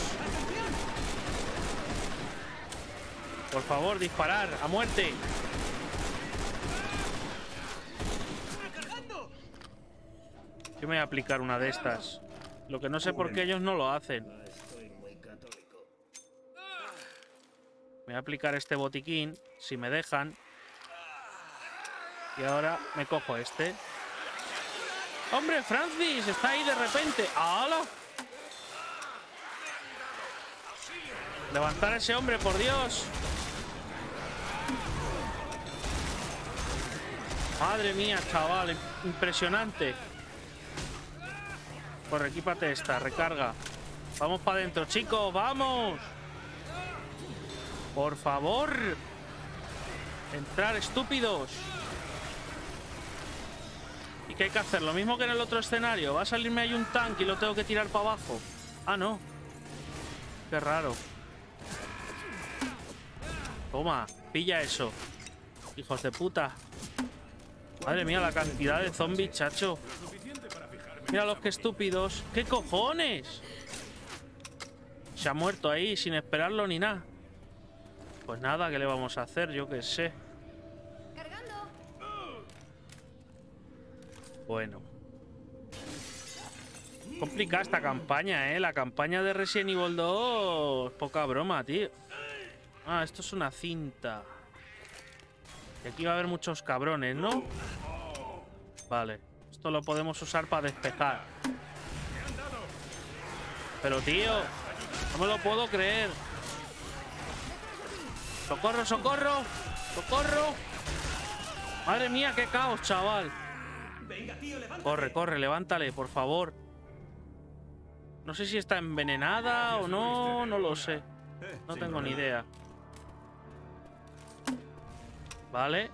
Por favor, disparar. A muerte. Yo me voy a aplicar una de estas. Lo que no sé por qué ellos no lo hacen. Estoy muy católico. Me voy a aplicar este botiquín, si me dejan. Y ahora me cojo este. ¡Hombre, Francis! Está ahí de repente. ¡Hala! Levantar a ese hombre, por Dios. Madre mía, chaval. Impresionante. Pues equípate esta, recarga. Vamos para adentro, chicos, vamos. Por favor. Entrar, estúpidos. ¿Y qué hay que hacer? Lo mismo que en el otro escenario. Va a salirme ahí un tanque y lo tengo que tirar para abajo. Ah, no. Qué raro. Toma, pilla eso. Hijos de puta. Madre mía, la cantidad de zombies, chacho. Mira los que estúpidos. ¿Qué cojones? Se ha muerto ahí sin esperarlo ni nada. Pues nada, ¿qué le vamos a hacer? Yo qué sé. ¡Cargando! Bueno. Complicada esta campaña, ¿eh? La campaña de Resident Evil 2... Poca broma, tío. Ah, esto es una cinta. Y aquí va a haber muchos cabrones, ¿no? Vale. Esto lo podemos usar para despejar. Pero, tío, no me lo puedo creer. ¡Socorro, socorro! ¡Socorro! ¡Madre mía, qué caos, chaval! Corre, corre, levántale, por favor. No sé si está envenenada o no, no lo sé. No tengo ni idea. Vale.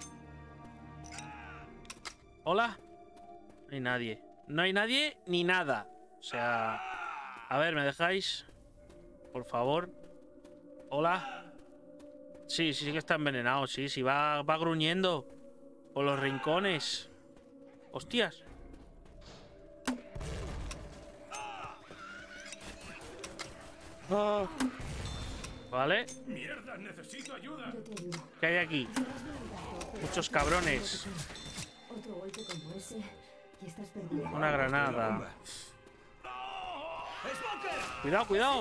Hola. No hay nadie. No hay nadie ni nada. O sea... A ver, ¿me dejáis? Por favor. Hola. Sí, sí que está envenenado. Sí, sí, va gruñendo por los rincones. Hostias. Vale. ¡Mierda! ¡Necesito ayuda! Yo te ayudo. ¿Qué hay aquí? Serás bien gato. Muchos cabrones. Otro golpe como ese y estás perdido. Una granada. Cuidado, cuidado.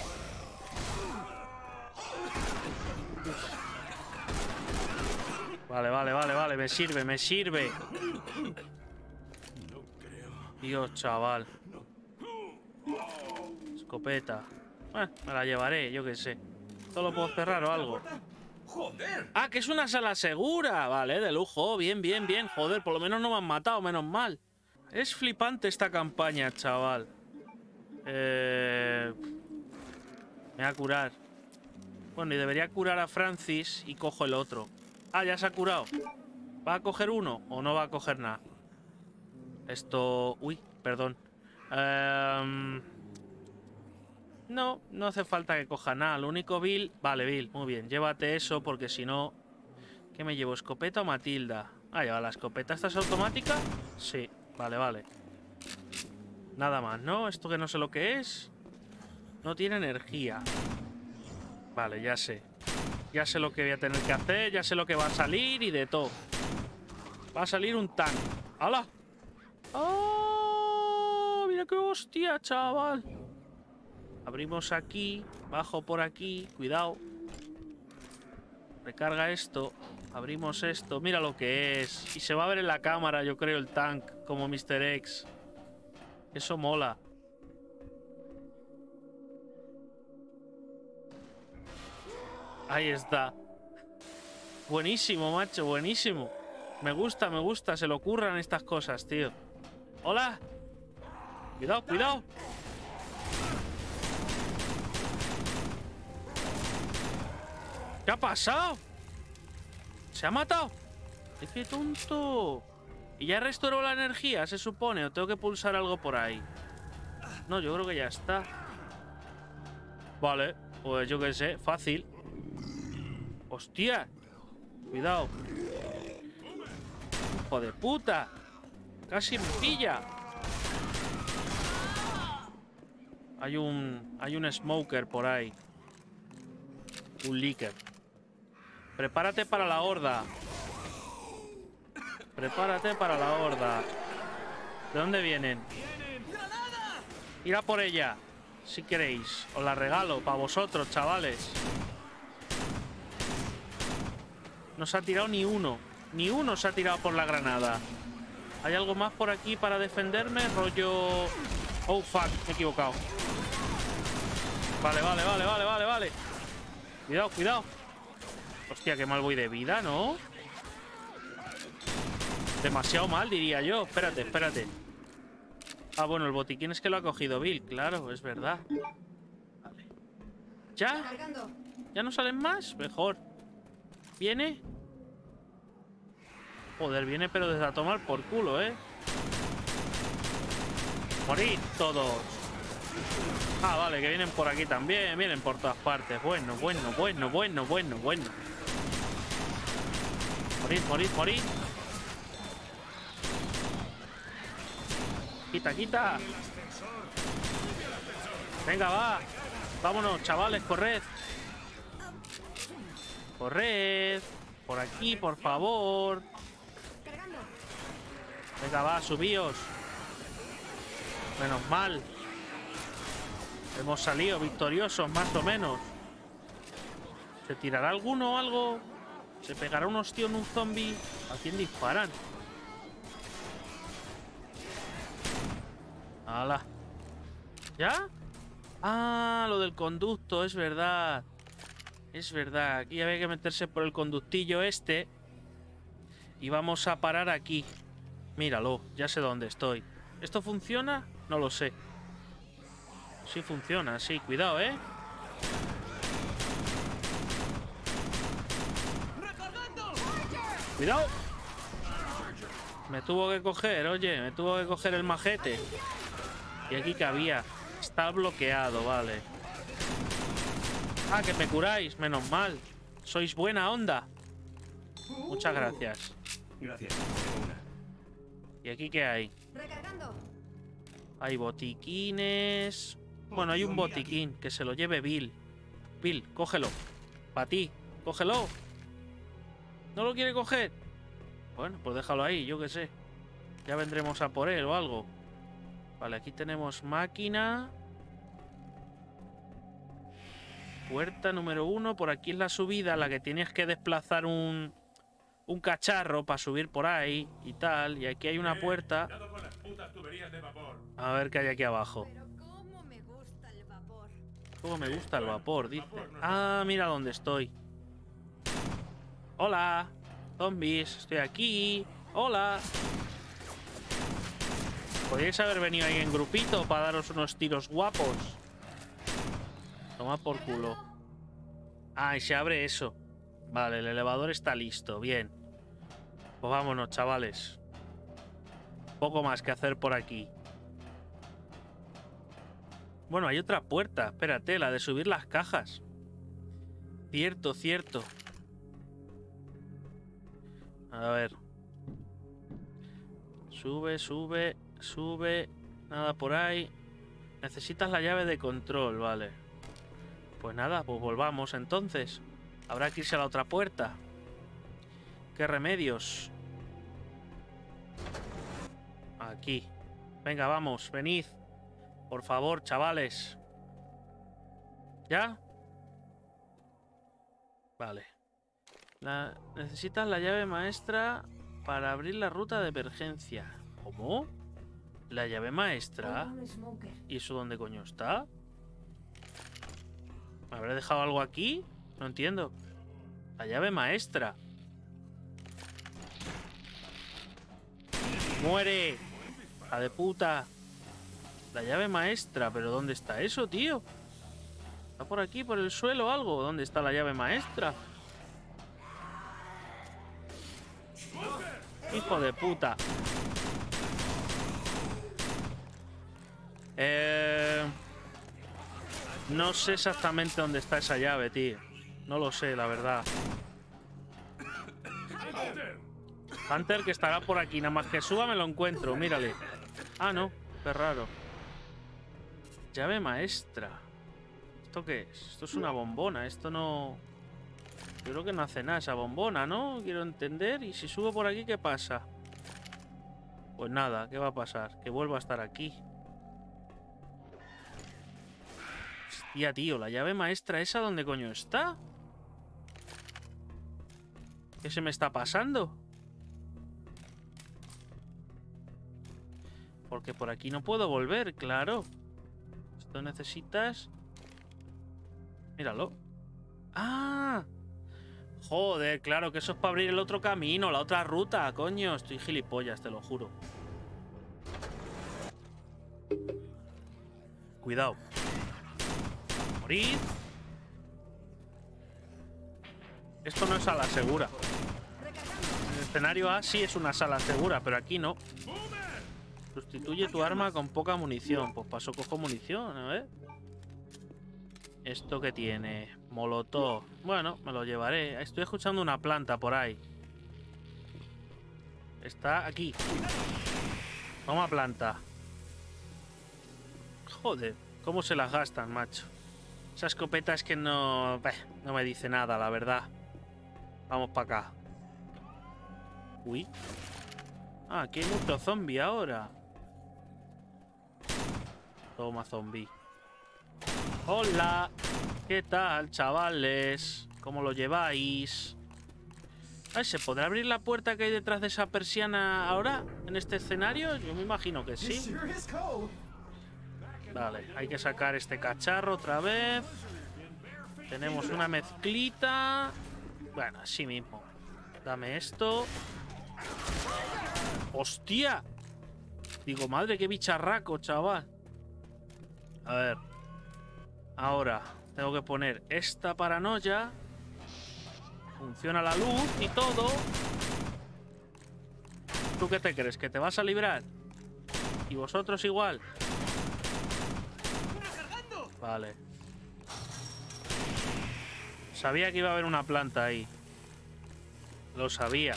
Vale, vale, vale, vale. Me sirve, me sirve. Dios, chaval. Escopeta. Me la llevaré, yo qué sé. ¿Esto lo puedo cerrar o algo? ¡Joder! Ah, que es una sala segura. Vale, de lujo. Bien, bien, bien. Joder, por lo menos no me han matado, menos mal. Es flipante esta campaña, chaval. Me voy a curar. Bueno, y debería curar a Francis y cojo el otro. Ah, ya se ha curado. ¿Va a coger uno o no va a coger nada? Esto... Uy, perdón. No, no hace falta que coja nada. Lo único, Bill... Vale, Bill, muy bien. Llévate eso porque si no... ¿Qué me llevo? ¿Escopeta o Matilda? Ah, lleva la escopeta. ¿Esta es automática? Sí, vale, vale. Nada más, ¿no? Esto que no sé lo que es. No tiene energía. Vale, ya sé. Ya sé lo que voy a tener que hacer. Ya sé lo que va a salir y de todo. Va a salir un tanque. ¡Hala! ¡Oh! Mira qué hostia, chaval. Abrimos aquí. Bajo por aquí. Cuidado. Recarga esto. Abrimos esto. Mira lo que es. Y se va a ver en la cámara, yo creo, el tank. Como Mr. X. Eso mola. Ahí está. Buenísimo, macho, buenísimo. Me gusta, se le ocurran estas cosas, tío. ¡Hola! Cuidado, cuidado. ¿Qué ha pasado? ¿Se ha matado? ¡Qué tonto! ¿Y ya restauró la energía, se supone? ¿O tengo que pulsar algo por ahí? No, yo creo que ya está. Vale, pues yo qué sé, fácil. ¡Hostia! Cuidado. ¡Hijo de puta! Casi me pilla. Hay un smoker por ahí. Un leaker. Prepárate para la horda. Prepárate para la horda. ¿De dónde vienen? Ir a por ella, si queréis. Os la regalo para vosotros, chavales. No se ha tirado ni uno. Ni uno se ha tirado por la granada. ¿Hay algo más por aquí para defenderme? Rollo... Oh, fuck, me he equivocado. Vale, vale, vale, vale, vale, vale. Cuidado, cuidado. Hostia, qué mal voy de vida, ¿no? Demasiado mal, diría yo. Espérate, espérate. Ah, bueno, el botiquín es que lo ha cogido Bill. Claro, es verdad. Vale. ¿Ya? ¿Ya no salen más? Mejor. ¿Viene? Joder, viene pero desde a tomar por culo, ¿eh? Morid todos. Ah, vale, que vienen por aquí también. Vienen por todas partes. Bueno, bueno, bueno, bueno, bueno, bueno. Morid, morid, morid. Quita, quita. Venga, va. Vámonos, chavales, corred. Corred. Por aquí, por favor. Venga, va, subíos. Menos mal. Hemos salido victoriosos, más o menos. ¿Se tirará alguno o algo? ¿Se pegará un hostia en un zombie? ¿A quién disparan? ¡Hala! ¿Ya? Ah, lo del conducto, es verdad. Es verdad, aquí había que meterse por el conductillo este. Y vamos a parar aquí. Míralo, ya sé dónde estoy. ¿Esto funciona? No lo sé. Sí funciona, sí, cuidado, ¿eh? ¡Cuidado! Me tuvo que coger, oye, me tuvo que coger el majete. ¿Y aquí qué había? Está bloqueado, vale. Ah, que me curáis, menos mal. Sois buena onda. Muchas gracias. Gracias. ¿Y aquí qué hay? Hay botiquines. Bueno, hay un botiquín, que se lo lleve Bill. Bill, cógelo. Para ti, cógelo. ¿No lo quiere coger? Bueno, pues déjalo ahí, yo qué sé. Ya vendremos a por él o algo. Vale, aquí tenemos máquina. Puerta número 1. Por aquí es la subida, la que tienes que desplazar un cacharro para subir por ahí y tal. Y aquí hay una puerta. Cuidado con las putas tuberías de vapor. A ver qué hay aquí abajo. Pero cómo me gusta el vapor. Cómo me gusta el vapor, dice. Vapor no es Ah, mira dónde estoy. Hola, zombies, estoy aquí. Hola. Podríais haber venido ahí en grupito para daros unos tiros guapos. Toma por culo. Ah, y se abre eso. Vale, el elevador está listo, bien. Pues vámonos, chavales. Poco más que hacer por aquí. Bueno, hay otra puerta. Espérate, la de subir las cajas. Cierto, cierto. A ver. Sube, sube, sube. Nada por ahí. Necesitas la llave de control, vale. Pues nada, pues volvamos entonces. Habrá que irse a la otra puerta. ¿Qué remedios? Aquí. Venga, vamos, venid. Por favor, chavales. ¿Ya? Vale. Necesitas la llave maestra para abrir la ruta de emergencia. ¿Cómo? ¿La llave maestra? Un smoker. ¿Y eso dónde coño está? ¿Me habré dejado algo aquí? No entiendo. La llave maestra. ¡Muere! ¡La de puta! La llave maestra. ¿Pero dónde está eso, tío? ¿Está por aquí, por el suelo o algo? ¿Dónde está la llave maestra? ¡Hijo de puta! No sé exactamente dónde está esa llave, tío. No lo sé, la verdad. Hunter, que estará por aquí. Nada más que suba me lo encuentro, mírale. Ah, no, qué raro. Llave maestra. ¿Esto qué es? Esto es una bombona. Esto no... Yo creo que no hace nada esa bombona, ¿no? Quiero entender. Y si subo por aquí, ¿qué pasa? Pues nada, ¿qué va a pasar? Que vuelva a estar aquí. Hostia, tío, la llave maestra esa, ¿dónde coño está? ¿Qué se me está pasando? Porque por aquí no puedo volver, claro. Esto necesitas... Míralo. ¡Ah! Joder, claro, que eso es para abrir el otro camino, la otra ruta, coño. Estoy gilipollas, te lo juro. Cuidado. Morid. Esto no es sala segura. En el escenario A sí es una sala segura, pero aquí no. Sustituye tu arma con poca munición. Pues paso, cojo munición, a ver. ¿Esto qué tiene? Molotov. Bueno, me lo llevaré. Estoy escuchando una planta por ahí. Está aquí. Toma planta. Joder, cómo se las gastan, macho. Esa escopeta es que no... no me dice nada, la verdad. Vamos para acá. Uy. Ah, aquí hay mucho zombie ahora. Toma, zombie. Hola. ¿Qué tal, chavales? ¿Cómo lo lleváis? Ay, ¿se podrá abrir la puerta que hay detrás de esa persiana ahora? ¿En este escenario? Yo me imagino que sí. Vale, hay que sacar este cacharro otra vez. Tenemos una mezclita. Bueno, así mismo. Dame esto. ¡Hostia! Digo, madre, qué bicharraco, chaval. A ver. Ahora tengo que poner esta paranoia. Funciona la luz y todo. ¿Tú qué te crees? ¿Que te vas a librar? ¿Y vosotros igual? Vale. Sabía que iba a haber una planta ahí. Lo sabía.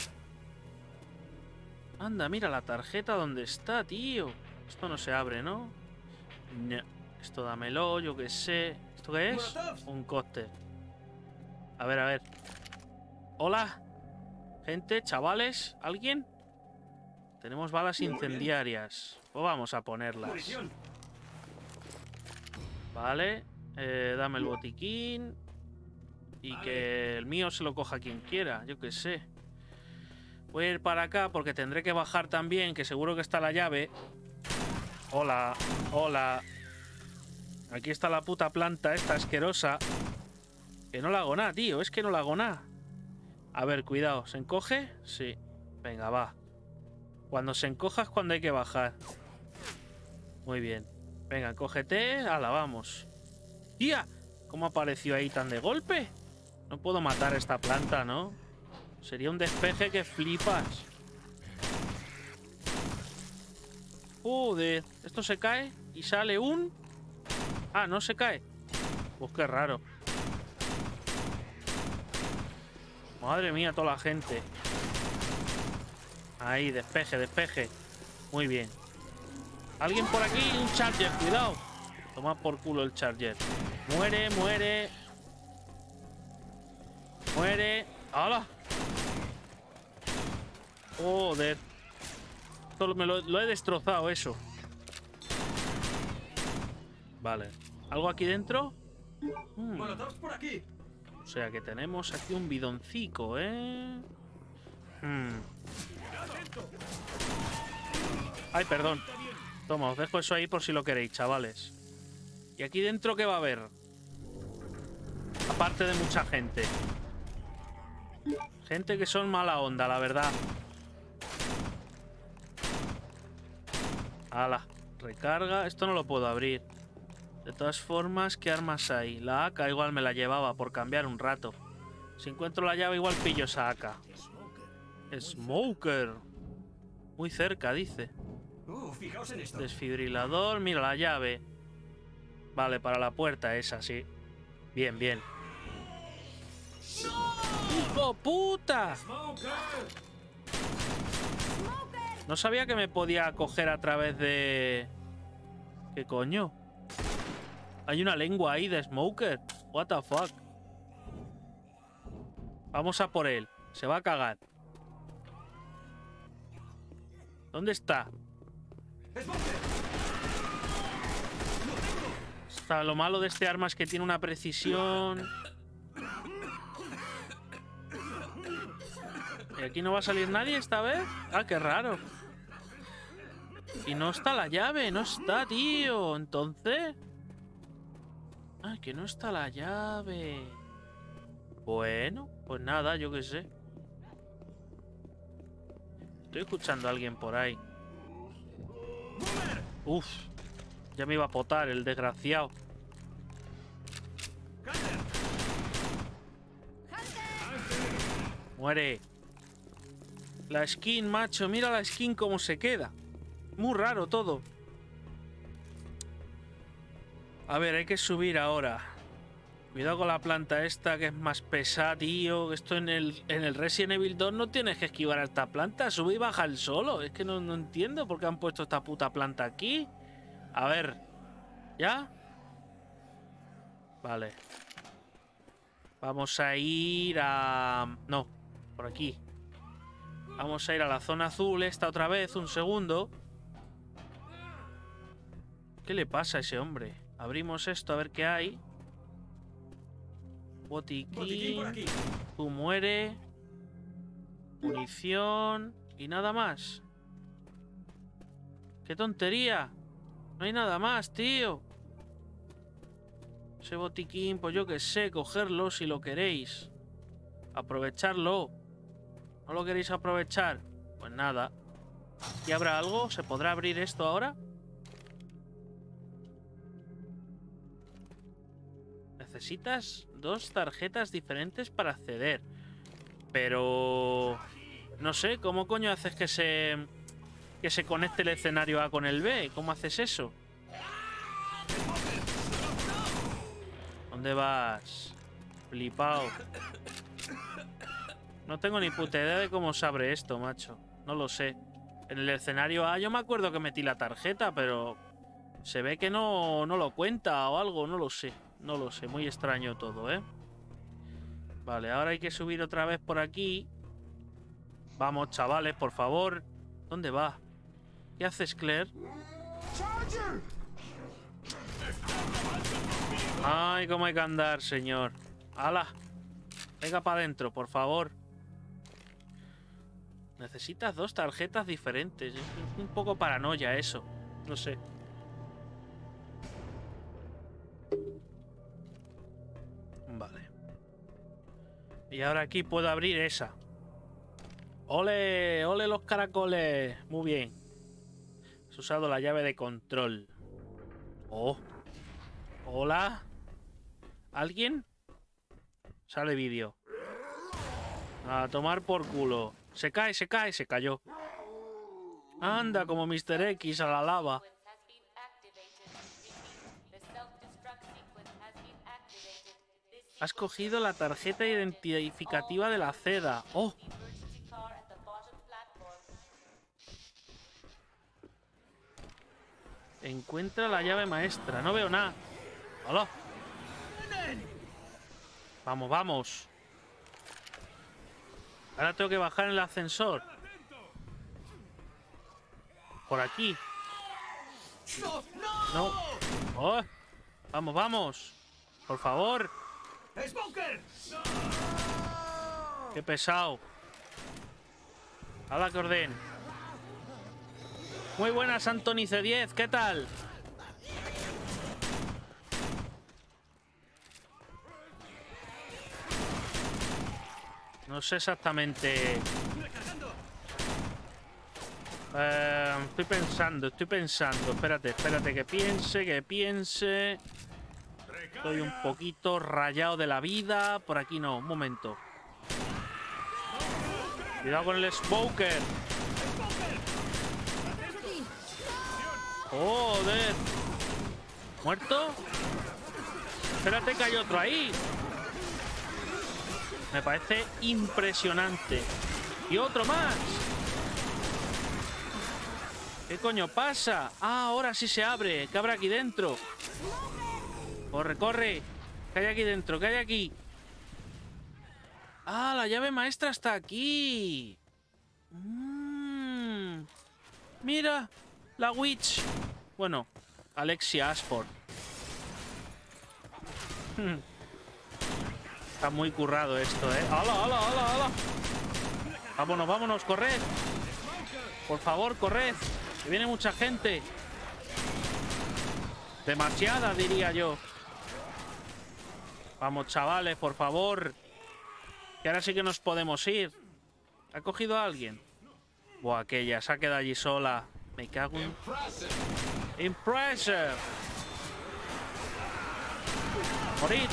Anda, mira la tarjeta donde está, tío. Esto no se abre, ¿no? No. Esto dámelo, yo qué sé. Esto ¿Esto qué es? Un cóctel. A ver, a ver. Hola. Gente, chavales, ¿alguien? Tenemos balas incendiarias. Pues vamos a ponerlas. Vale. Dame el botiquín. Y que el mío se lo coja quien quiera, yo qué sé. Voy a ir para acá porque tendré que bajar también, que seguro que está la llave. Hola, hola. Aquí está la puta planta esta asquerosa. Que no la hago nada, tío, es que no la hago nada. A ver, cuidado, ¿se encoge? Sí. Venga, va. Cuando se encoja es cuando hay que bajar. Muy bien. Venga, cógete. Ala, vamos. ¡Tía! ¿Cómo apareció ahí tan de golpe? No puedo matar esta planta, ¿no? Sería un despeje que flipas. Joder. Esto se cae y sale un... Ah, no se cae. Pues qué raro. Madre mía, toda la gente. Ahí, despeje, despeje. Muy bien. ¿Alguien por aquí? Un charger, cuidado. Toma por culo el charger. Muere, muere. Muere. ¡Hala! Joder. Esto lo he destrozado, eso. Vale. ¿Algo aquí dentro? ¡Molotov por aquí! O sea que tenemos aquí un bidoncico, ¿eh? Ay, perdón. Toma, os dejo eso ahí por si lo queréis, chavales. ¿Y aquí dentro qué va a haber? Aparte de mucha gente. Gente que son mala onda, la verdad. Ala, recarga. Esto no lo puedo abrir. De todas formas, ¿qué armas hay? La AK igual me la llevaba por cambiar un rato. Si encuentro la llave igual pillo esa AK. Smoker. Muy cerca, dice. Fijaos en esto. Desfibrilador, mira la llave. Vale, para la puerta esa, sí. Bien, bien. ¡Hijo puta! No sabía que me podía coger a través de... ¿Qué coño? Hay una lengua ahí de Smoker. What the fuck. Vamos a por él. Se va a cagar. ¿Dónde está? Está lo malo de este arma es que tiene una precisión. ¿Y aquí no va a salir nadie esta vez? Ah, qué raro. Y no está la llave, no está, tío. Entonces... Ah, que no está la llave. Bueno, pues nada, yo qué sé. Estoy escuchando a alguien por ahí. Uf, ya me iba a potar el desgraciado. Muere. La skin, macho, mira la skin cómo se queda. Muy raro todo. A ver, hay que subir ahora. Cuidado con la planta esta que es más pesada, tío. Esto en el Resident Evil 2 no tienes que esquivar a esta planta. Sube y baja el solo. Es que no entiendo por qué han puesto esta puta planta aquí. A ver. ¿Ya? Vale. Vamos a ir a... No, por aquí. Vamos a ir a la zona azul esta otra vez. Un segundo. ¿Qué le pasa a ese hombre? Abrimos esto a ver qué hay. Botiquín. Tú muere. Munición. Y nada más. ¡Qué tontería! No hay nada más, tío. Ese botiquín, pues yo qué sé, cogerlo si lo queréis. Aprovecharlo. ¿No lo queréis aprovechar? Pues nada. ¿Y habrá algo? ¿Se podrá abrir esto ahora? Necesitas 2 tarjetas diferentes para acceder. Pero... no sé, ¿cómo coño haces que se conecte el escenario A con el B? ¿Cómo haces eso? ¿Dónde vas? Flipao. No tengo ni puta idea de cómo se abre esto, macho. No lo sé. En el escenario A yo me acuerdo que metí la tarjeta, pero... se ve que no lo cuenta o algo, no lo sé. No lo sé, muy extraño todo, ¿eh? Vale, ahora hay que subir otra vez por aquí. Vamos, chavales, por favor. ¿Dónde va? ¿Qué haces, Claire? Ay, cómo hay que andar, señor. ¡Hala! Venga para adentro, por favor. Necesitas 2 tarjetas diferentes. Es un poco paranoia eso. No sé. Vale. Y ahora aquí puedo abrir esa. ¡Ole! ¡Ole los caracoles! Muy bien. Has usado la llave de control. ¡Oh! ¿Hola? ¿Alguien? Sale vídeo. A tomar por culo. Se cae, se cae, se cayó. Anda, como Mr. X a la lava. Has cogido la tarjeta identificativa de la seda. ¡Oh! Encuentra la llave maestra. No veo nada. ¡Hola! Vamos, vamos. Ahora tengo que bajar en el ascensor. Por aquí. No. Oh. Vamos, vamos. Por favor. ¡Smoker! Qué pesado. Hala que orden. Muy buenas, Anthony C10. ¿Qué tal? No sé exactamente. Estoy pensando. Espérate, que piense. Estoy un poquito rayado de la vida. Por aquí no, un momento. Cuidado con el Smoker. Joder. ¿Muerto? Espérate que hay otro ahí. Me parece impresionante. Y otro más. ¿Qué coño pasa? Ah, ahora sí se abre. ¿Qué habrá aquí dentro? Corre, corre. ¿Qué hay aquí dentro? ¿Qué hay aquí? Ah, la llave maestra está aquí. Mira, la Witch. Bueno, Alexia Ashford. Está muy currado esto, ¿eh? ¡Hala, hala, hala, hala! Vámonos, vámonos, corred. Por favor, corred. Que viene mucha gente. Demasiada, diría yo. Vamos, chavales, por favor. Que ahora sí que nos podemos ir. ¿Ha cogido a alguien? Buah, aquella se ha quedado allí sola. Me cago en... Impressive. Morid.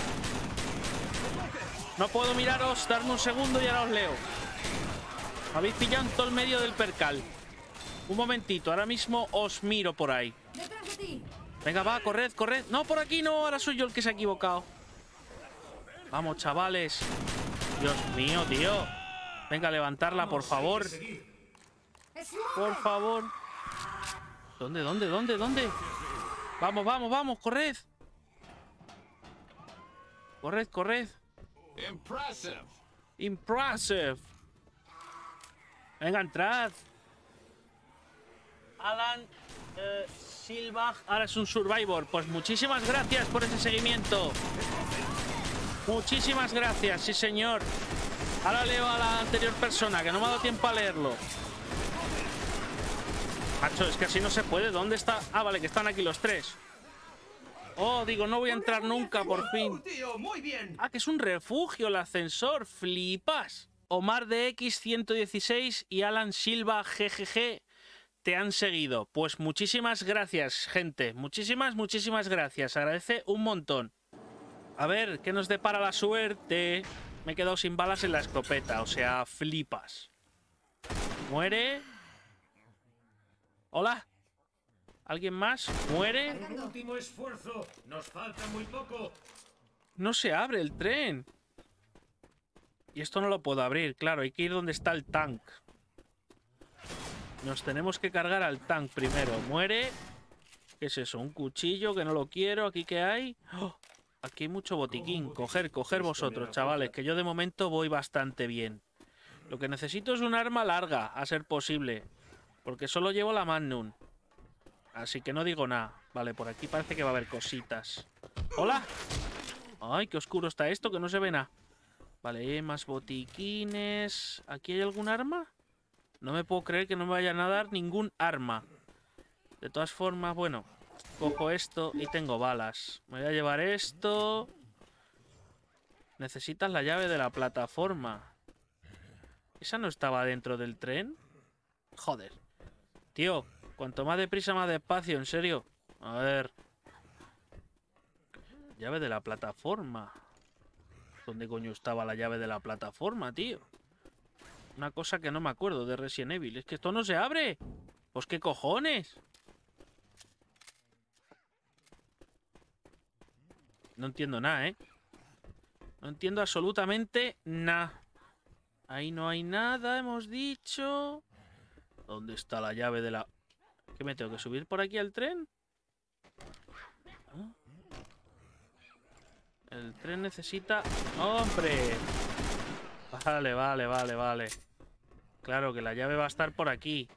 No puedo miraros, darme un segundo y ahora os leo. Me habéis pillado en todo el medio del percal. Un momentito, ahora mismo os miro por ahí. Venga, va, corred, corred. No, por aquí no, ahora soy yo el que se ha equivocado. Vamos, chavales. Dios mío, tío. Venga, levantarla, por favor. Por favor. ¿Dónde, dónde, dónde, dónde? Vamos, vamos, vamos, corred. Corred, corred. Impressive. Impressive. Venga, entrad. Alan Silva ahora es un Survivor. Pues muchísimas gracias por ese seguimiento. Muchísimas gracias, sí señor. Ahora leo a la anterior persona, que no me ha dado tiempo a leerlo. Macho, es que así no se puede. ¿Dónde está? Ah, vale, que están aquí los tres. Oh, digo, no voy a entrar nunca, por fin. Tío, muy bien. Ah, que es un refugio, el ascensor. Flipas. Omar de X116 y Alan Silva GGG te han seguido. Pues muchísimas gracias, gente. Muchísimas, muchísimas gracias. Agradece un montón. A ver, ¿qué nos depara la suerte? Me he quedado sin balas en la escopeta, o sea, flipas. Muere. Hola. ¿Alguien más? ¿Muere? Un último esfuerzo. Nos falta muy poco. No se abre el tren. Y esto no lo puedo abrir, claro. Hay que ir donde está el tank. Nos tenemos que cargar al tank primero. Muere. ¿Qué es eso? Un cuchillo que no lo quiero. ¿Aquí qué hay? ¡Oh! Aquí hay mucho botiquín. Coger vosotros, chavales, que yo de momento voy bastante bien. Lo que necesito es un arma larga, a ser posible. Porque solo llevo la Magnum. Así que no digo nada. Vale, por aquí parece que va a haber cositas. ¡Hola! ¡Ay, qué oscuro está esto, que no se ve nada! Vale, más botiquines. ¿Aquí hay algún arma? No me puedo creer que no me vayan a dar ningún arma. De todas formas, bueno, cojo esto y tengo balas. Me voy a llevar esto. Necesitas la llave de la plataforma. ¿Esa no estaba dentro del tren? Joder. Tío, cuanto más deprisa, más despacio, en serio. A ver. Llave de la plataforma. ¿Dónde coño estaba la llave de la plataforma, tío? Una cosa que no me acuerdo de Resident Evil. Es que esto no se abre. Pues qué cojones. No entiendo nada, ¿eh? No entiendo absolutamente nada. Ahí no hay nada, hemos dicho. ¿Dónde está la llave de la...? ¿Qué me tengo que subir por aquí al tren? ¿Ah? El tren necesita... ¡Hombre! Vale. Claro que la llave va a estar por aquí.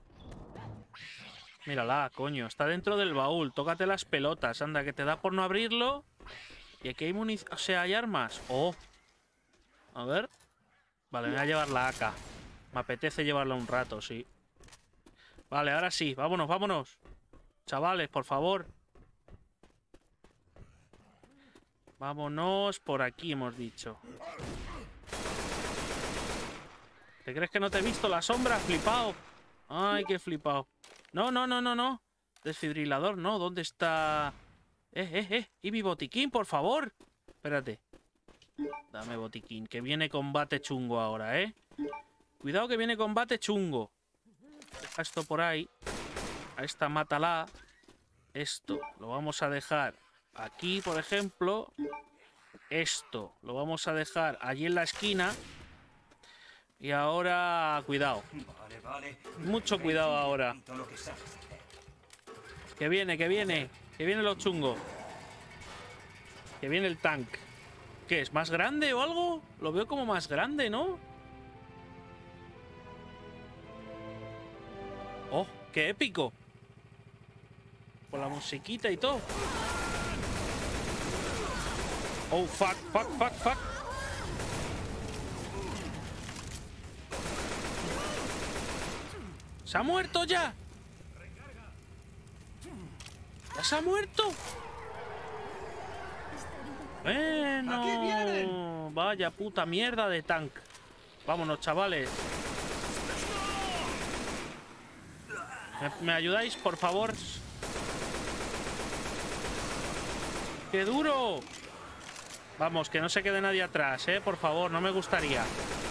Mírala, coño. Está dentro del baúl. Tócate las pelotas. Anda, que te da por no abrirlo. Y aquí hay munición... O sea, hay armas. ¡Oh! A ver. Vale, me voy a llevar la AK. Me apetece llevarla un rato, sí. Vale, ahora sí. Vámonos. Chavales, por favor. Vámonos por aquí, hemos dicho. ¿Te crees que no te he visto la sombra? Flipado. Ay, qué flipado. No. Desfibrilador, no. ¿Dónde está? Y mi botiquín, por favor. Espérate. Dame botiquín, que viene combate chungo ahora, ¿eh? Cuidado que viene combate chungo. Deja esto por ahí. A esta mátala. Esto lo vamos a dejar aquí, por ejemplo. Esto lo vamos a dejar allí en la esquina. Y ahora, cuidado. Mucho cuidado ahora. Que viene lo chungo. Que viene el tank. ¿Qué es? ¿Más grande o algo? Lo veo como más grande, ¿no? ¡Oh! ¡Qué épico! Con la musiquita y todo. ¡Oh, fuck! ¿Se ha muerto ya? ¿Ya se ha muerto? Bueno, vaya puta mierda de tank. Vámonos, chavales. ¿Me ayudáis, por favor? ¡Qué duro! Vamos, que no se quede nadie atrás, por favor, no me gustaría.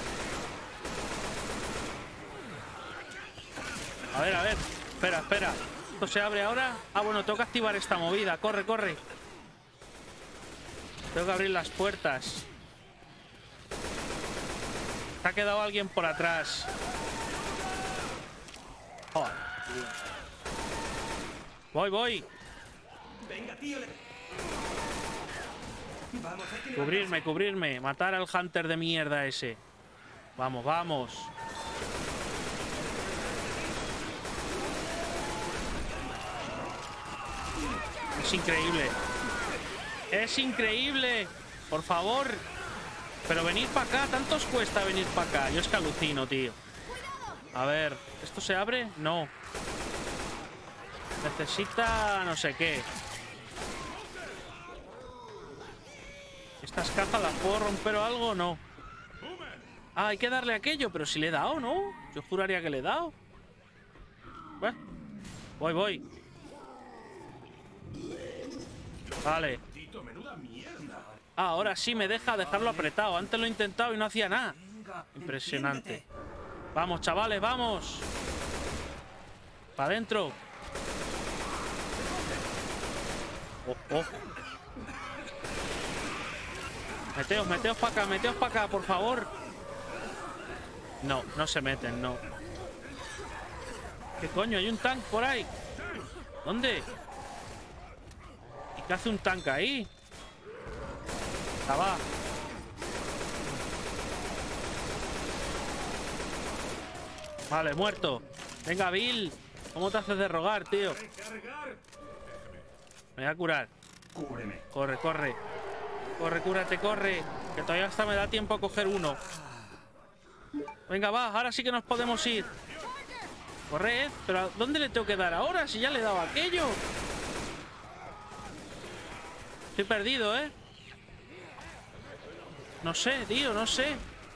A ver. Espera. ¿Esto se abre ahora? Ah, bueno, tengo que activar esta movida. Corre. Tengo que abrir las puertas. Se ha quedado alguien por atrás. Joder. Voy. Venga, tío. Cubrirme. Matar al Hunter de mierda ese. Vamos. Es increíble. Por favor. Pero venid para acá. ¿Tanto os cuesta venir para acá? Yo es que alucino, tío. A ver. ¿Esto se abre? No. Necesita no sé qué. ¿Estas cajas las puedo romper o algo? No. Ah, hay que darle aquello. Pero si le he dado, ¿no? Yo juraría que le he dado. Voy. Vale. Ah, ahora sí me deja dejarlo apretado. Antes lo he intentado y no hacía nada. Impresionante. Vamos, chavales, vamos. Para adentro. Oh. Meteos para acá, por favor. No se meten, no. ¿Qué coño? Hay un tank por ahí. ¿Dónde? ¿Y qué hace un tank ahí? Ya va. Vale, muerto. Venga, Bill. ¿Cómo te haces de rogar, tío? Me voy a curar. Cúbreme. Corre, corre. Corre, cúrate, corre. Que todavía hasta me da tiempo a coger uno. Venga, va. Ahora sí que nos podemos ir. Corre, pero ¿a dónde le tengo que dar ahora? Si ya le he dado aquello. Estoy perdido, ¿eh? No sé, tío, no sé.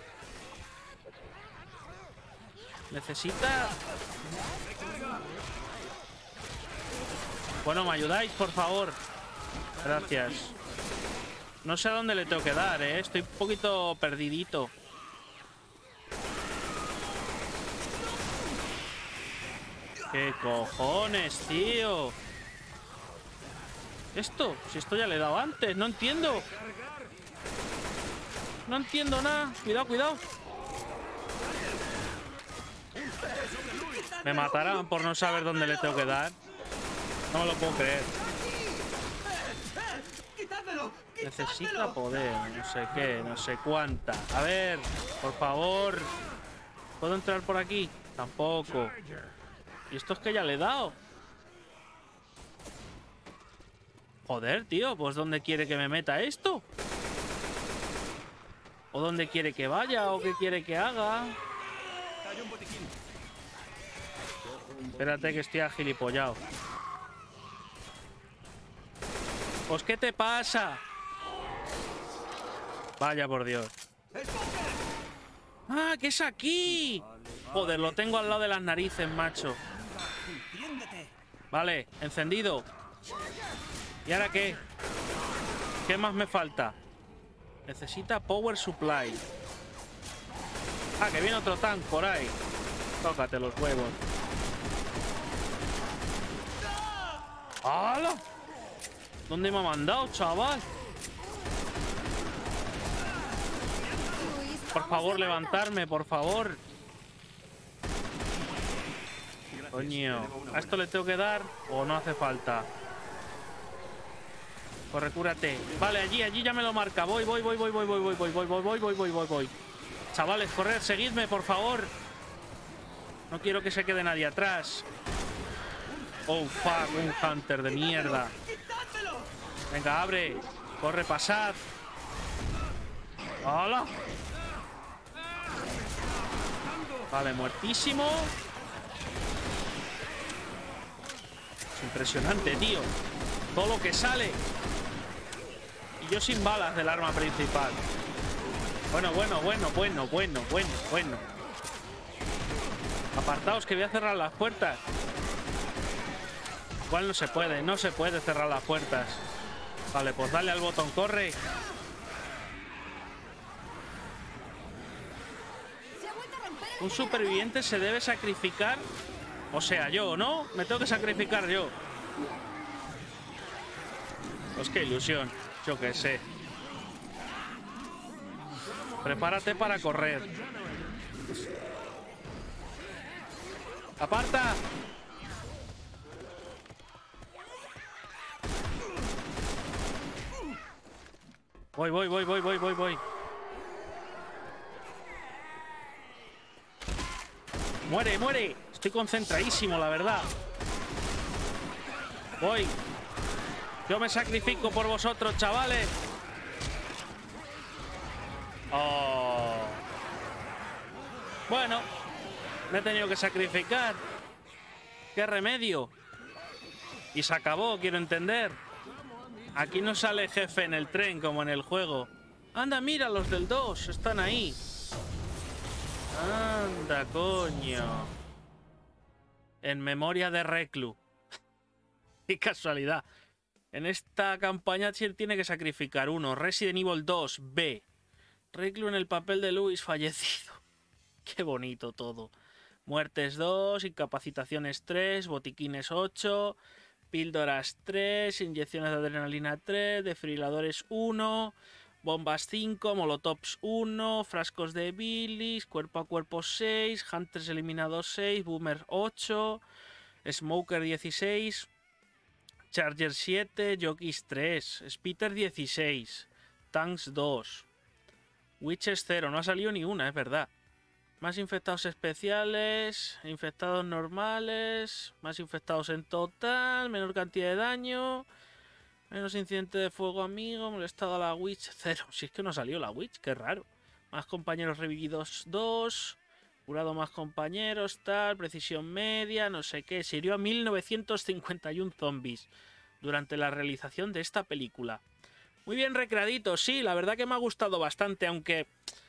Necesita... Bueno, ¿me ayudáis, por favor? Gracias. No sé a dónde le tengo que dar, ¿eh? Estoy un poquito perdidito. ¿Qué cojones, tío? ¿Esto? Si esto ya le he dado antes. No entiendo. No entiendo nada. Cuidado, cuidado. Me matarán por no saber dónde le tengo que dar. No me lo puedo creer. Necesita poder. No sé qué, no sé cuánta. A ver, por favor. ¿Puedo entrar por aquí? Tampoco. ¿Y esto es que ya le he dado? Joder, tío, pues ¿dónde quiere que me meta esto? ¿O dónde quiere que vaya? ¿O qué quiere que haga? Espérate que estoy agilipollado. Pues ¿qué te pasa? Vaya por Dios. ¡Ah, que es aquí! Joder, lo tengo al lado de las narices, macho. Vale, encendido. ¿Y ahora qué? ¿Qué más me falta? Necesita power supply. Ah, que viene otro tank por ahí. Tócate los huevos. ¡Hala! ¿Dónde me ha mandado, chaval? Por favor, levantarme, por favor. Coño, ¿a esto le tengo que dar o no hace falta? Corre, cúrate. Vale, allí ya me lo marca. Voy. Chavales, corred, seguidme, por favor. No quiero que se quede nadie atrás. Oh, fuck, un Hunter de mierda. Venga, abre. Corre, pasad. ¡Hala! Vale, muertísimo. Es impresionante, tío. Todo lo que sale. Y yo sin balas del arma principal. Bueno. Apartaos que voy a cerrar las puertas. Igual no se puede cerrar las puertas. Vale, pues dale al botón, corre. Un superviviente se debe sacrificar. O sea, yo, ¿no? Me tengo que sacrificar yo. Pues qué ilusión. Yo qué sé. Prepárate para correr. ¡Aparta! Voy. Muere. Estoy concentradísimo, la verdad. Voy. Yo me sacrifico por vosotros, chavales. Oh. Bueno, me he tenido que sacrificar. ¿Qué remedio? Y se acabó, quiero entender. Aquí no sale jefe en el tren como en el juego. Anda, mira, los del 2 están ahí. Anda, coño. En memoria de Reclu. Qué casualidad. En esta campaña tiene que sacrificar uno. Resident Evil 2, B. Reclu en el papel de Luis, fallecido. Qué bonito todo. Muertes 2, incapacitaciones 3, botiquines 8, píldoras 3, inyecciones de adrenalina 3, desfibriladores 1, bombas 5, molotovs 1, frascos de bilis, cuerpo a cuerpo 6, hunters eliminados 6, boomer 8, smoker 16, charger 7, jockeys 3, spitter 16, Tanks 2. Witches 0. No ha salido ni una, es verdad. Más infectados especiales, infectados normales, más infectados en total, menor cantidad de daño, menos incidente de fuego amigo, molestado a la Witch 0. Si es que no ha salido la Witch, qué raro. Más compañeros revividos 2, curado más compañeros, tal, precisión media, no sé qué. Se hirió a 1951 zombies durante la realización de esta película. Muy bien recreadito, sí, la verdad que me ha gustado bastante, aunque...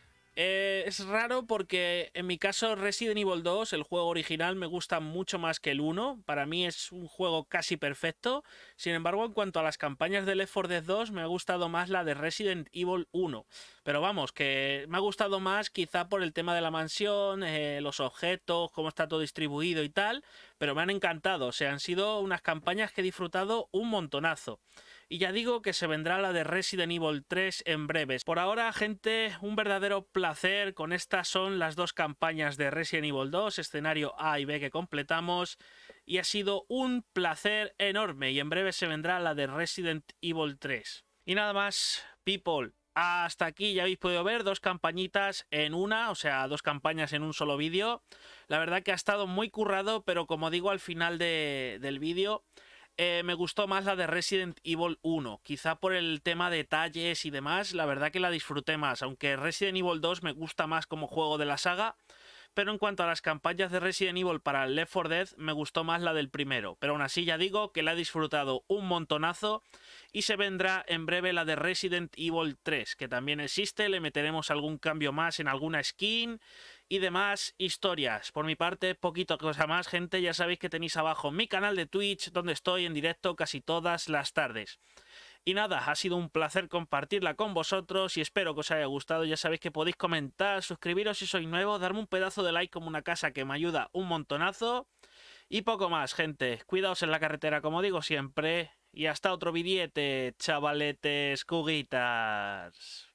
es raro porque en mi caso Resident Evil 2, el juego original, me gusta mucho más que el 1. Para mí es un juego casi perfecto. Sin embargo, en cuanto a las campañas de Left 4 Dead 2, me ha gustado más la de Resident Evil 1. Pero vamos, que me ha gustado más quizá por el tema de la mansión, los objetos, cómo está todo distribuido y tal. Pero me han encantado, o sea, han sido unas campañas que he disfrutado un montonazo. Y ya digo que se vendrá la de Resident Evil 3 en breves. Por ahora, gente, un verdadero placer. Con estas son las dos campañas de Resident Evil 2, escenario A y B que completamos. Y ha sido un placer enorme. Y en breve se vendrá la de Resident Evil 3. Y nada más, people. Hasta aquí ya habéis podido ver dos campañitas en una, o sea, dos campañas en un solo vídeo. La verdad que ha estado muy currado, pero como digo al final del vídeo... me gustó más la de Resident Evil 1, quizá por el tema de detalles y demás, la verdad que la disfruté más, aunque Resident Evil 2 me gusta más como juego de la saga, pero en cuanto a las campañas de Resident Evil para el Left 4 Dead, me gustó más la del primero, pero aún así ya digo que la he disfrutado un montonazo y se vendrá en breve la de Resident Evil 3, que también existe, le meteremos algún cambio más en alguna skin... y demás historias. Por mi parte, poquito cosa más, gente. Ya sabéis que tenéis abajo mi canal de Twitch, donde estoy en directo casi todas las tardes. Y nada, ha sido un placer compartirla con vosotros y espero que os haya gustado. Ya sabéis que podéis comentar, suscribiros si sois nuevos, darme un pedazo de like como una casa que me ayuda un montonazo. Y poco más, gente. Cuidaos en la carretera, como digo siempre. Y hasta otro vidiete, chavaletes, cuguitas.